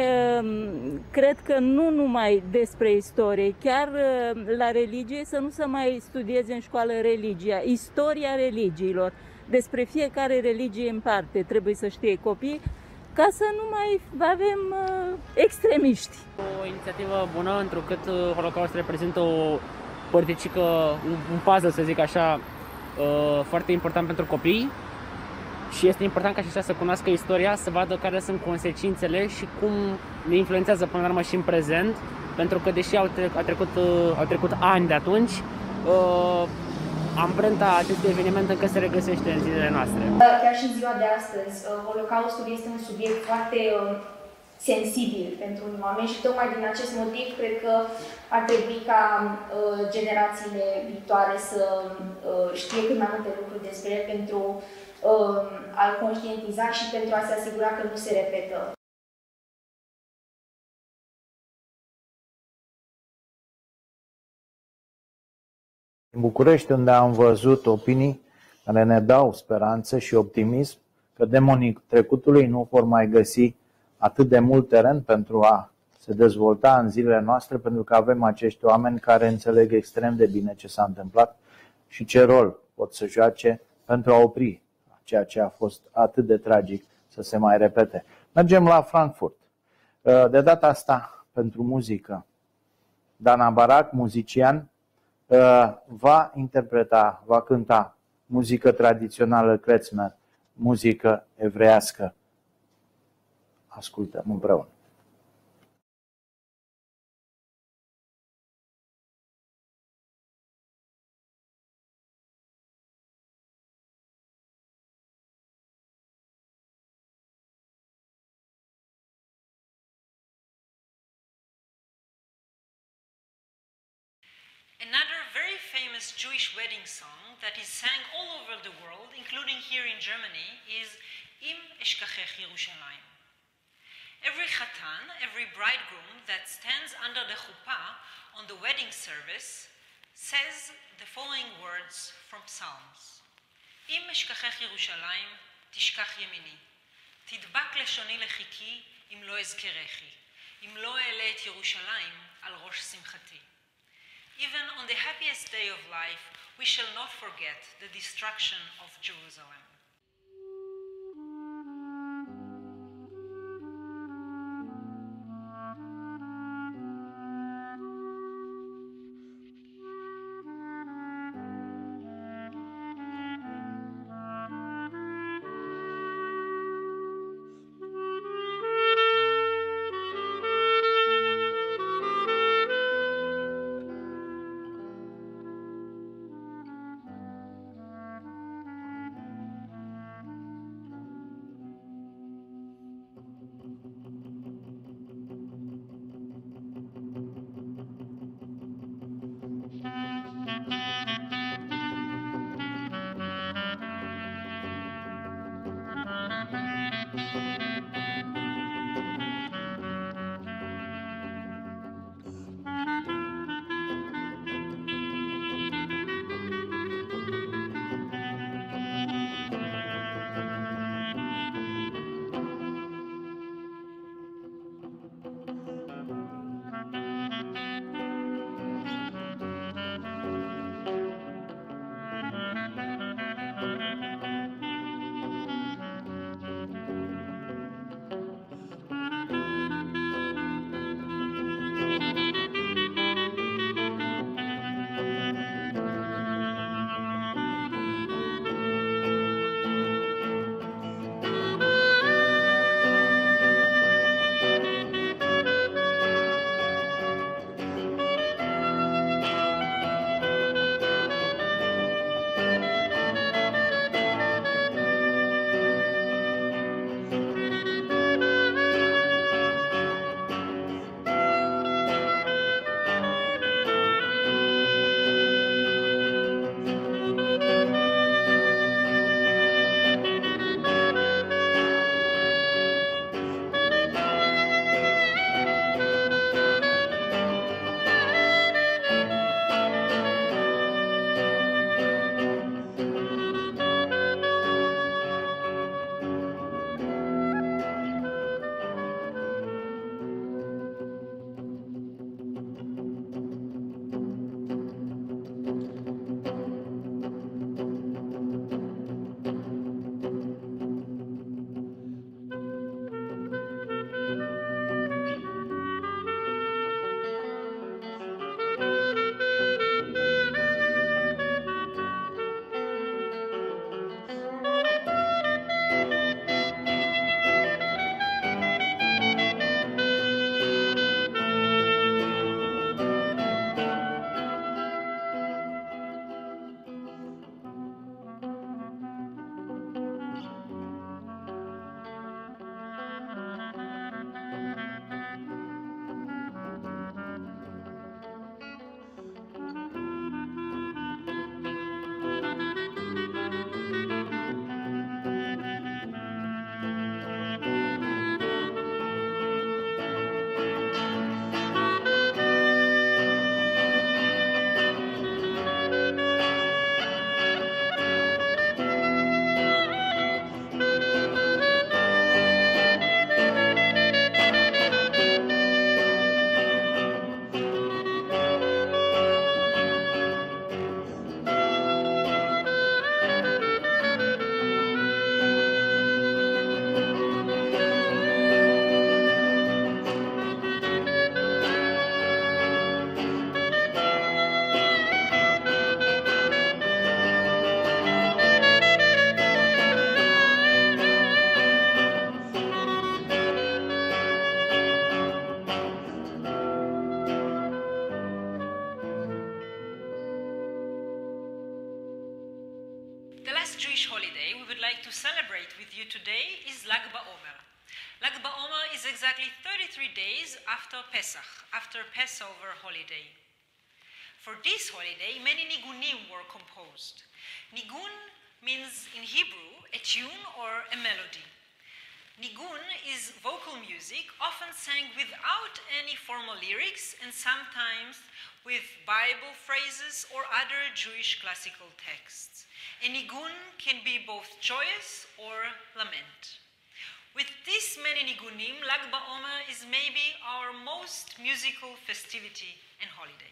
cred că nu numai despre istorie, chiar la religie să nu se mai studieze în școală religia, istoria religiilor, despre fiecare religie în parte trebuie să știe copiii, ca să nu mai avem uh, extremiști. O inițiativă bună, întrucât Holocaust reprezintă o părticică, un, un puzzle, să zic așa, uh, foarte important pentru copii și este important ca și așa să cunoască istoria, să vadă care sunt consecințele și cum le influențează până la urmă și în prezent, pentru că deși au, tre- au, trecut, uh, au trecut ani de atunci, uh, amprenta acestui eveniment încă se regăsește în zilele noastre. Chiar și în ziua de astăzi, Holocaustul este un subiect foarte sensibil pentru unii oameni și tocmai din acest motiv cred că ar trebui ca generațiile viitoare să știe cât mai multe lucruri despre el pentru a-l conștientiza și pentru a se asigura că nu se repetă. În București, unde am văzut opinii care ne dau speranță și optimism că demonii trecutului nu vor mai găsi atât de mult teren pentru a se dezvolta în zilele noastre, pentru că avem acești oameni care înțeleg extrem de bine ce s-a întâmplat și ce rol pot să joace pentru a opri ceea ce a fost atât de tragic să se mai repete. Mergem la Frankfurt. De data asta, pentru muzică, Dana Barac, muzician, va interpreta, va cânta muzică tradițională klezmer, muzică evreiască. Ascultăm împreună. Another very famous Jewish wedding song that is sang all over the world, including here in Germany, is Im Eshkachech Yerushalayim. Every chatan, every bridegroom that stands under the chuppah on the wedding service says the following words from Psalms. Im Eshkachech Yerushalayim tishkach yemini, tidbak leshoni lechiki im lo ezkerechi, im lo e'ele et Yerushalayim al rosh simchati. Even on the happiest day of life, we shall not forget the destruction of Jerusalem. first Jewish holiday we would like to celebrate with you today is Lag BaOmer. Lag BaOmer is exactly thirty-three days after Pesach, after Passover holiday. For this holiday, many nigunim were composed. Nigun means in Hebrew a tune or a melody. Nigun is vocal music, often sang without any formal lyrics and sometimes with Bible phrases or other Jewish classical texts. A nigun can be both joyous or lament. With this many nigunim, Lag BaOmer is maybe our most musical festivity and holiday.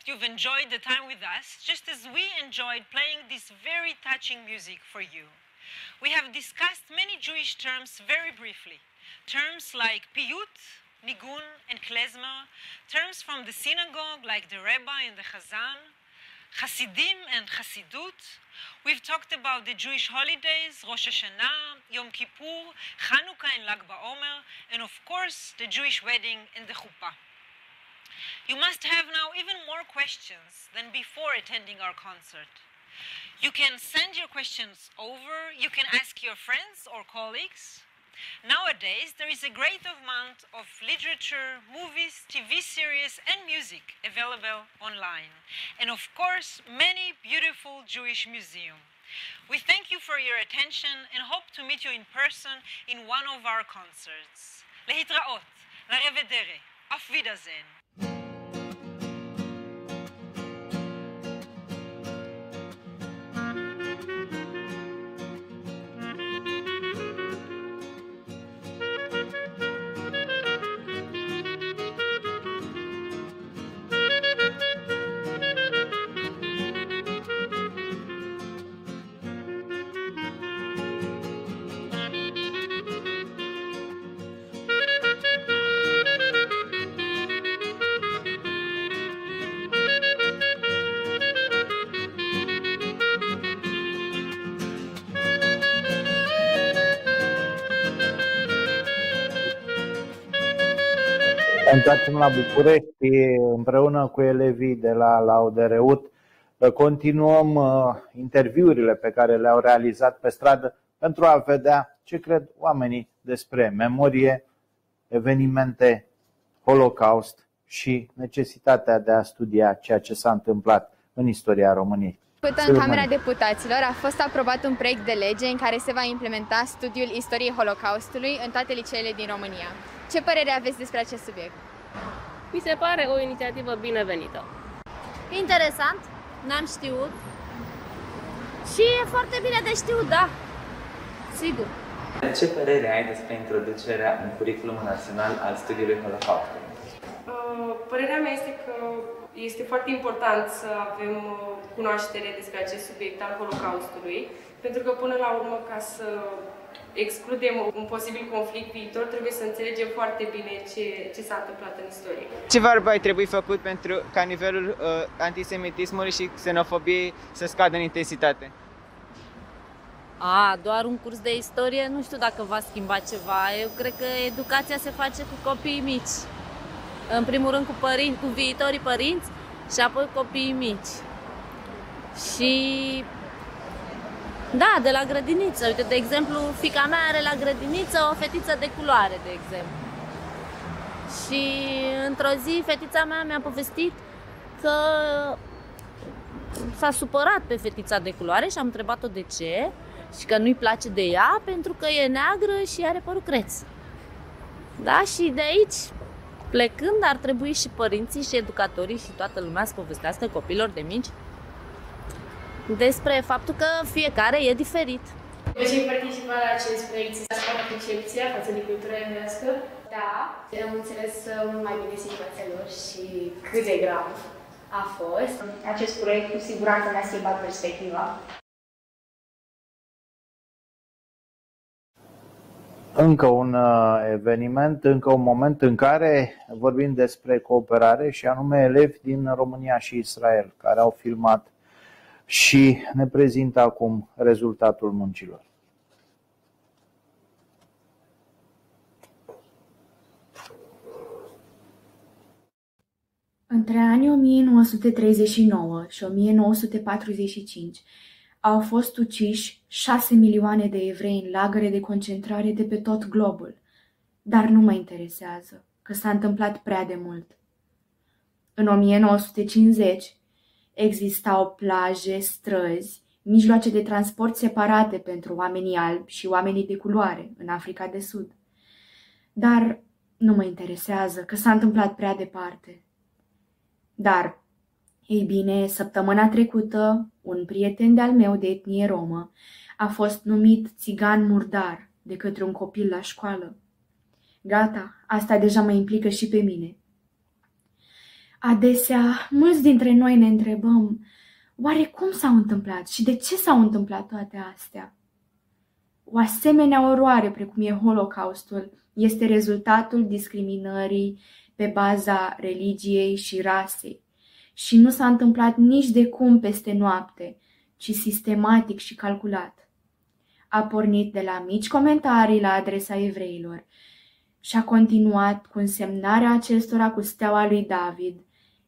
you've enjoyed the time with us, just as we enjoyed playing this very touching music for you. We have discussed many Jewish terms very briefly. Terms like piyut, nigun, and klezmer, terms from the synagogue like the Rebbe and the Chazan, Hasidim and Hasidut. We've talked about the Jewish holidays, Rosh Hashanah, Yom Kippur, Hanukkah and Lag BaOmer, and of course the Jewish wedding and the chuppah. You must have now even more questions than before attending our concert. You can send your questions over, you can ask your friends or colleagues. Nowadays, there is a great amount of literature, movies, T V series and music available online. And of course, many beautiful Jewish museums. We thank you for your attention and hope to meet you in person in one of our concerts. להתראות, la revedere, auf Wiedersehen. Ne întoarcem la București împreună cu elevii de la Laudereut. Continuăm interviurile pe care le-au realizat pe stradă pentru a vedea ce cred oamenii despre memorie, evenimente, Holocaust și necesitatea de a studia ceea ce s-a întâmplat în istoria României. Până în Camera Deputaților a fost aprobat un proiect de lege în care se va implementa studiul istoriei Holocaustului în toate liceele din România. Ce părere aveți despre acest subiect? Mi se pare o inițiativă binevenită. Interesant, n-am știut. Și e foarte bine de știut, da, sigur. Ce părere ai despre introducerea în curriculumul național al studiului Holocaustului? Părerea mea este că este foarte important să avem cunoaștere despre acest subiect al Holocaustului, pentru că până la urmă, ca să excludem un posibil conflict viitor, trebuie să înțelegem foarte bine ce, ce s-a întâmplat în istorie. Ce va mai trebui făcut pentru ca nivelul uh, antisemitismului și xenofobiei să scadă în intensitate? A, doar un curs de istorie, nu știu dacă va schimba ceva. Eu cred că educația se face cu copiii mici. În primul rând cu, părinți, cu viitorii părinți și apoi copiii mici. Și da, de la grădiniță. Uite, de exemplu, fiica mea are la grădiniță o fetiță de culoare, de exemplu. Și într-o zi, fetița mea mi-a povestit că s-a supărat pe fetița de culoare și am întrebat-o de ce și că nu-i place de ea pentru că e neagră și are părul creț. Da? Și de aici, plecând, ar trebui și părinții și educatorii și toată lumea să povestească copiilor de mici despre faptul că fiecare e diferit. De ce participa la acest proiect? Să schimbă percepția față de cultura engleză? Da, am înțeles mult mai bine situația lor și cât de grav a fost. Acest proiect cu siguranță ne-a schimbat perspectiva. Încă un eveniment, încă un moment în care vorbim despre cooperare și anume elevi din România și Israel care au filmat și ne prezintă acum rezultatul muncilor. Între anii o mie nouă sute treizeci și nouă și o mie nouă sute patruzeci și cinci au fost uciși șase milioane de evrei în lagăre de concentrare de pe tot globul, dar nu mă interesează, că s-a întâmplat prea de mult. În o mie nouă sute cincizeci existau plaje, străzi, mijloace de transport separate pentru oamenii albi și oamenii de culoare în Africa de Sud. Dar nu mă interesează, că s-a întâmplat prea departe. Dar, ei bine, săptămâna trecută, un prieten de-al meu de etnie romă a fost numit țigan murdar de către un copil la școală. Gata, asta deja mă implică și pe mine. Adesea, mulți dintre noi ne întrebăm, oare cum s-au întâmplat și de ce s-au întâmplat toate astea? O asemenea oroare precum e Holocaustul este rezultatul discriminării pe baza religiei și rasei și nu s-a întâmplat nici de cum peste noapte, ci sistematic și calculat. A pornit de la mici comentarii la adresa evreilor și a continuat cu însemnarea acestora cu steaua lui David,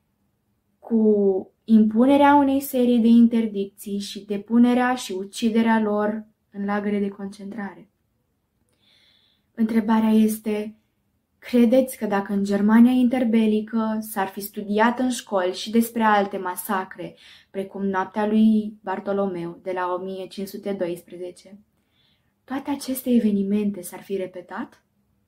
cu impunerea unei serii de interdicții și depunerea și uciderea lor în lagăre de concentrare. Întrebarea este, credeți că dacă în Germania interbelică s-ar fi studiat în școli și despre alte masacre, precum noaptea lui Bartolomeu de la o mie cinci sute doisprezece, toate aceste evenimente s-ar fi repetat?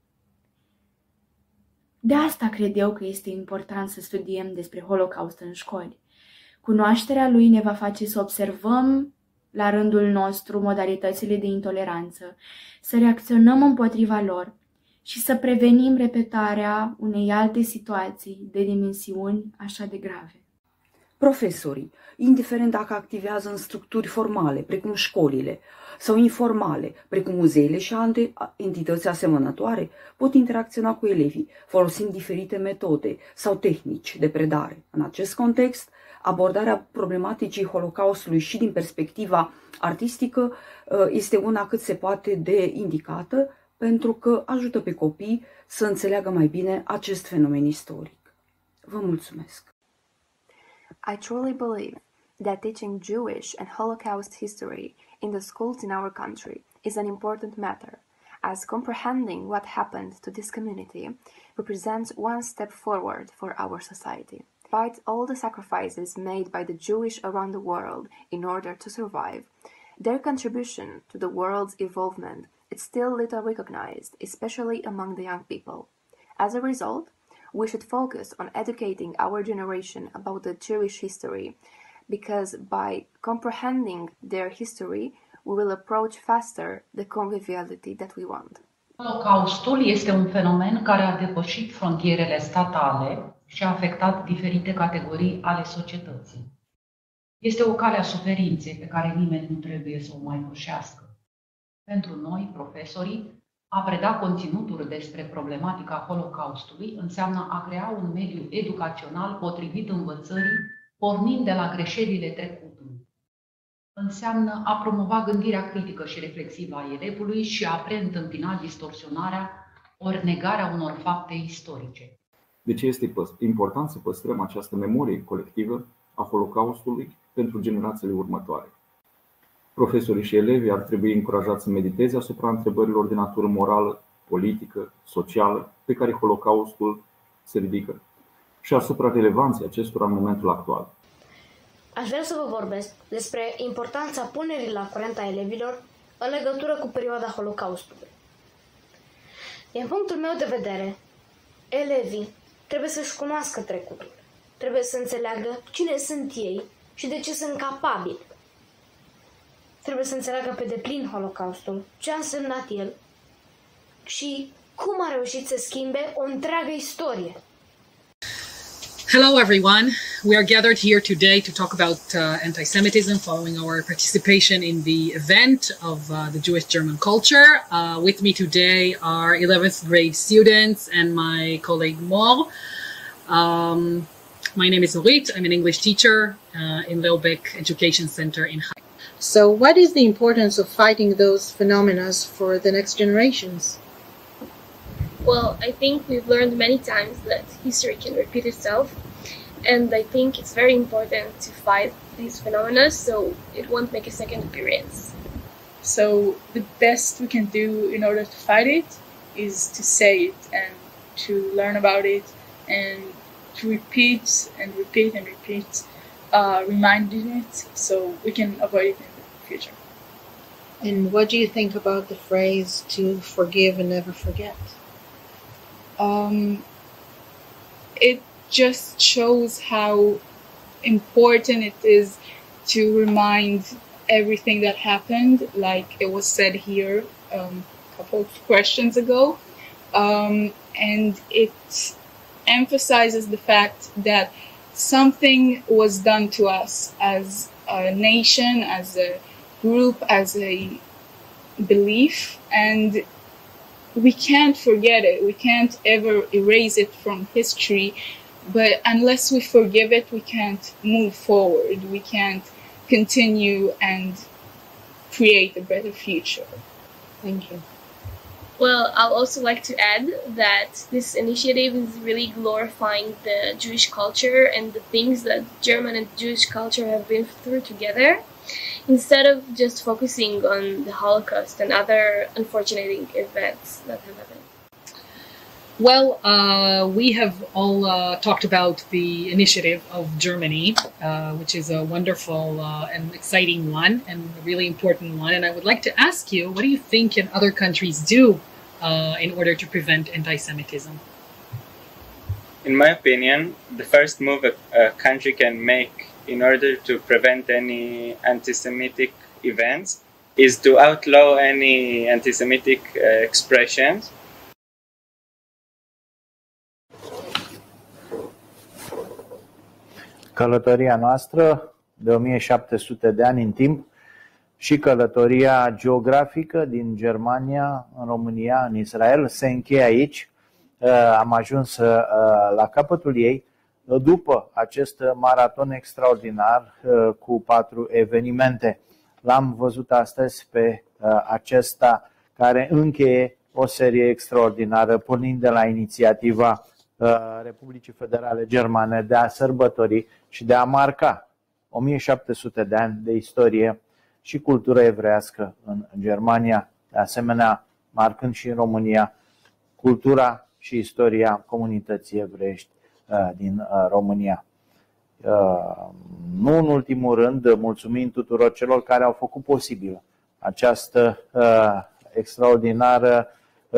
De asta cred eu că este important să studiem despre Holocaust în școli. Cunoașterea lui ne va face să observăm la rândul nostru modalitățile de intoleranță, să reacționăm împotriva lor și să prevenim repetarea unei alte situații de dimensiuni așa de grave. Profesorii, indiferent dacă activează în structuri formale, precum școlile, sau informale, precum muzeele și alte entități asemănătoare, pot interacționa cu elevii, folosind diferite metode sau tehnici de predare. În acest context, abordarea problematicii Holocaustului și din perspectiva artistică este una cât se poate de indicată, pentru că ajută pe copii să înțeleagă mai bine acest fenomen istoric. Vă mulțumesc! I truly believe that teaching Jewish and Holocaust history in the schools in our country is an important matter, as comprehending what happened to this community represents one step forward for our society. Despite all the sacrifices made by the Jewish around the world in order to survive, their contribution to the world's evolvement is still little recognized, especially among the young people. As a result, we should focus on educating our generation about the Jewish history, because by comprehending their history, we will approach faster the conviviality that we want. Holocaustul este un fenomen care a depășit frontierele statale și a afectat diferite categorii ale societății. Este o cale a suferinței pe care nimeni nu trebuie să o mai pășească. Pentru noi, profesorii, a preda conținuturi despre problematica Holocaustului înseamnă a crea un mediu educațional potrivit învățării, pornind de la greșelile trecutului. Înseamnă a promova gândirea critică și reflexivă a elevului și a preîntâmpina distorsionarea ori negarea unor fapte istorice. De ce este important să păstrăm această memorie colectivă a Holocaustului pentru generațiile următoare? Profesorii și elevii ar trebui încurajați să mediteze asupra întrebărilor de natură morală, politică, socială, pe care Holocaustul se ridică, și asupra relevanței acestora în momentul actual. Aș vrea să vă vorbesc despre importanța punerii la curent a elevilor în legătură cu perioada Holocaustului. Din punctul meu de vedere, elevii trebuie să-și cunoască trecutul, trebuie să înțeleagă cine sunt ei și de ce sunt capabili. Trebuie să înțeleagă pe deplin Holocaustul, ce a însemnat el și cum a reușit să schimbe o întreagă istorie. Hello everyone, we are gathered here today to talk about uh, anti-Semitism following our participation in the event of uh, the Jewish German culture. Uh, with me today are eleventh grade students and my colleague Mor. Um, my name is Orit, I'm an English teacher uh, in Leobeck Education Center in Haifa. So what is the importance of fighting those phenomena for the next generations? Well, I think we've learned many times that history can repeat itself, and I think it's very important to fight these phenomena so it won't make a second appearance. So the best we can do in order to fight it is to say it and to learn about it and to repeat and repeat and repeat, uh, reminding it so we can avoid it in the future. And what do you think about the phrase to forgive and never forget? Um, it just shows how important it is to remind everything that happened, like it was said here um, a couple of questions ago, um, and it emphasizes the fact that something was done to us as a nation, as a group, as a belief, and we can't forget it. We can't ever erase it from history, but unless we forgive it, we can't move forward. We can't continue and create a better future. Thank you. Well, I'll also like to add that this initiative is really glorifying the Jewish culture and the things that German and Jewish culture have been through together, instead of just focusing on the Holocaust and other unfortunate events that have happened. Well, uh, we have all uh, talked about the initiative of Germany, uh, which is a wonderful uh, and exciting one and a really important one. And I would like to ask you, what do you think can other countries do uh, in order to prevent anti-Semitism? In my opinion, the first move a, a country can make in order to prevent any anti-Semitic events is to outlaw any anti-Semitic uh, expressions. Călătoria noastră de o mie șapte sute de ani în timp și călătoria geografică din Germania în România, în Israel, se încheie aici. Am ajuns la capătul ei după acest maraton extraordinar cu patru evenimente. L-am văzut astăzi pe acesta care încheie o serie extraordinară, pornind de la inițiativa Republicii Federale Germane de a sărbători și de a marca o mie șapte sute de ani de istorie și cultură evreiască în Germania, de asemenea marcând și în România cultura și istoria comunității evreiești din România. Nu în ultimul rând, mulțumim tuturor celor care au făcut posibil această extraordinară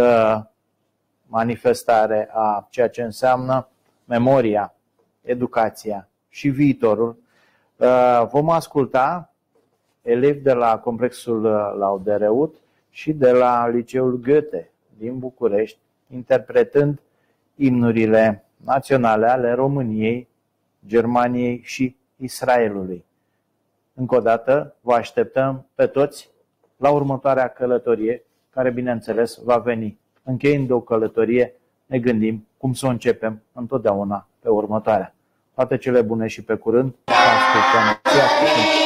manifestare a ceea ce înseamnă memoria, educația și viitorul. Vom asculta elevi de la Complexul Laudereut și de la Liceul Goethe din București, interpretând imnurile naționale ale României, Germaniei și Israelului. Încă o dată vă așteptăm pe toți la următoarea călătorie, care bineînțeles va veni. Încheiind o călătorie, ne gândim cum să o începem întotdeauna pe următoarea. Toate cele bune și pe curând. Ascultăm.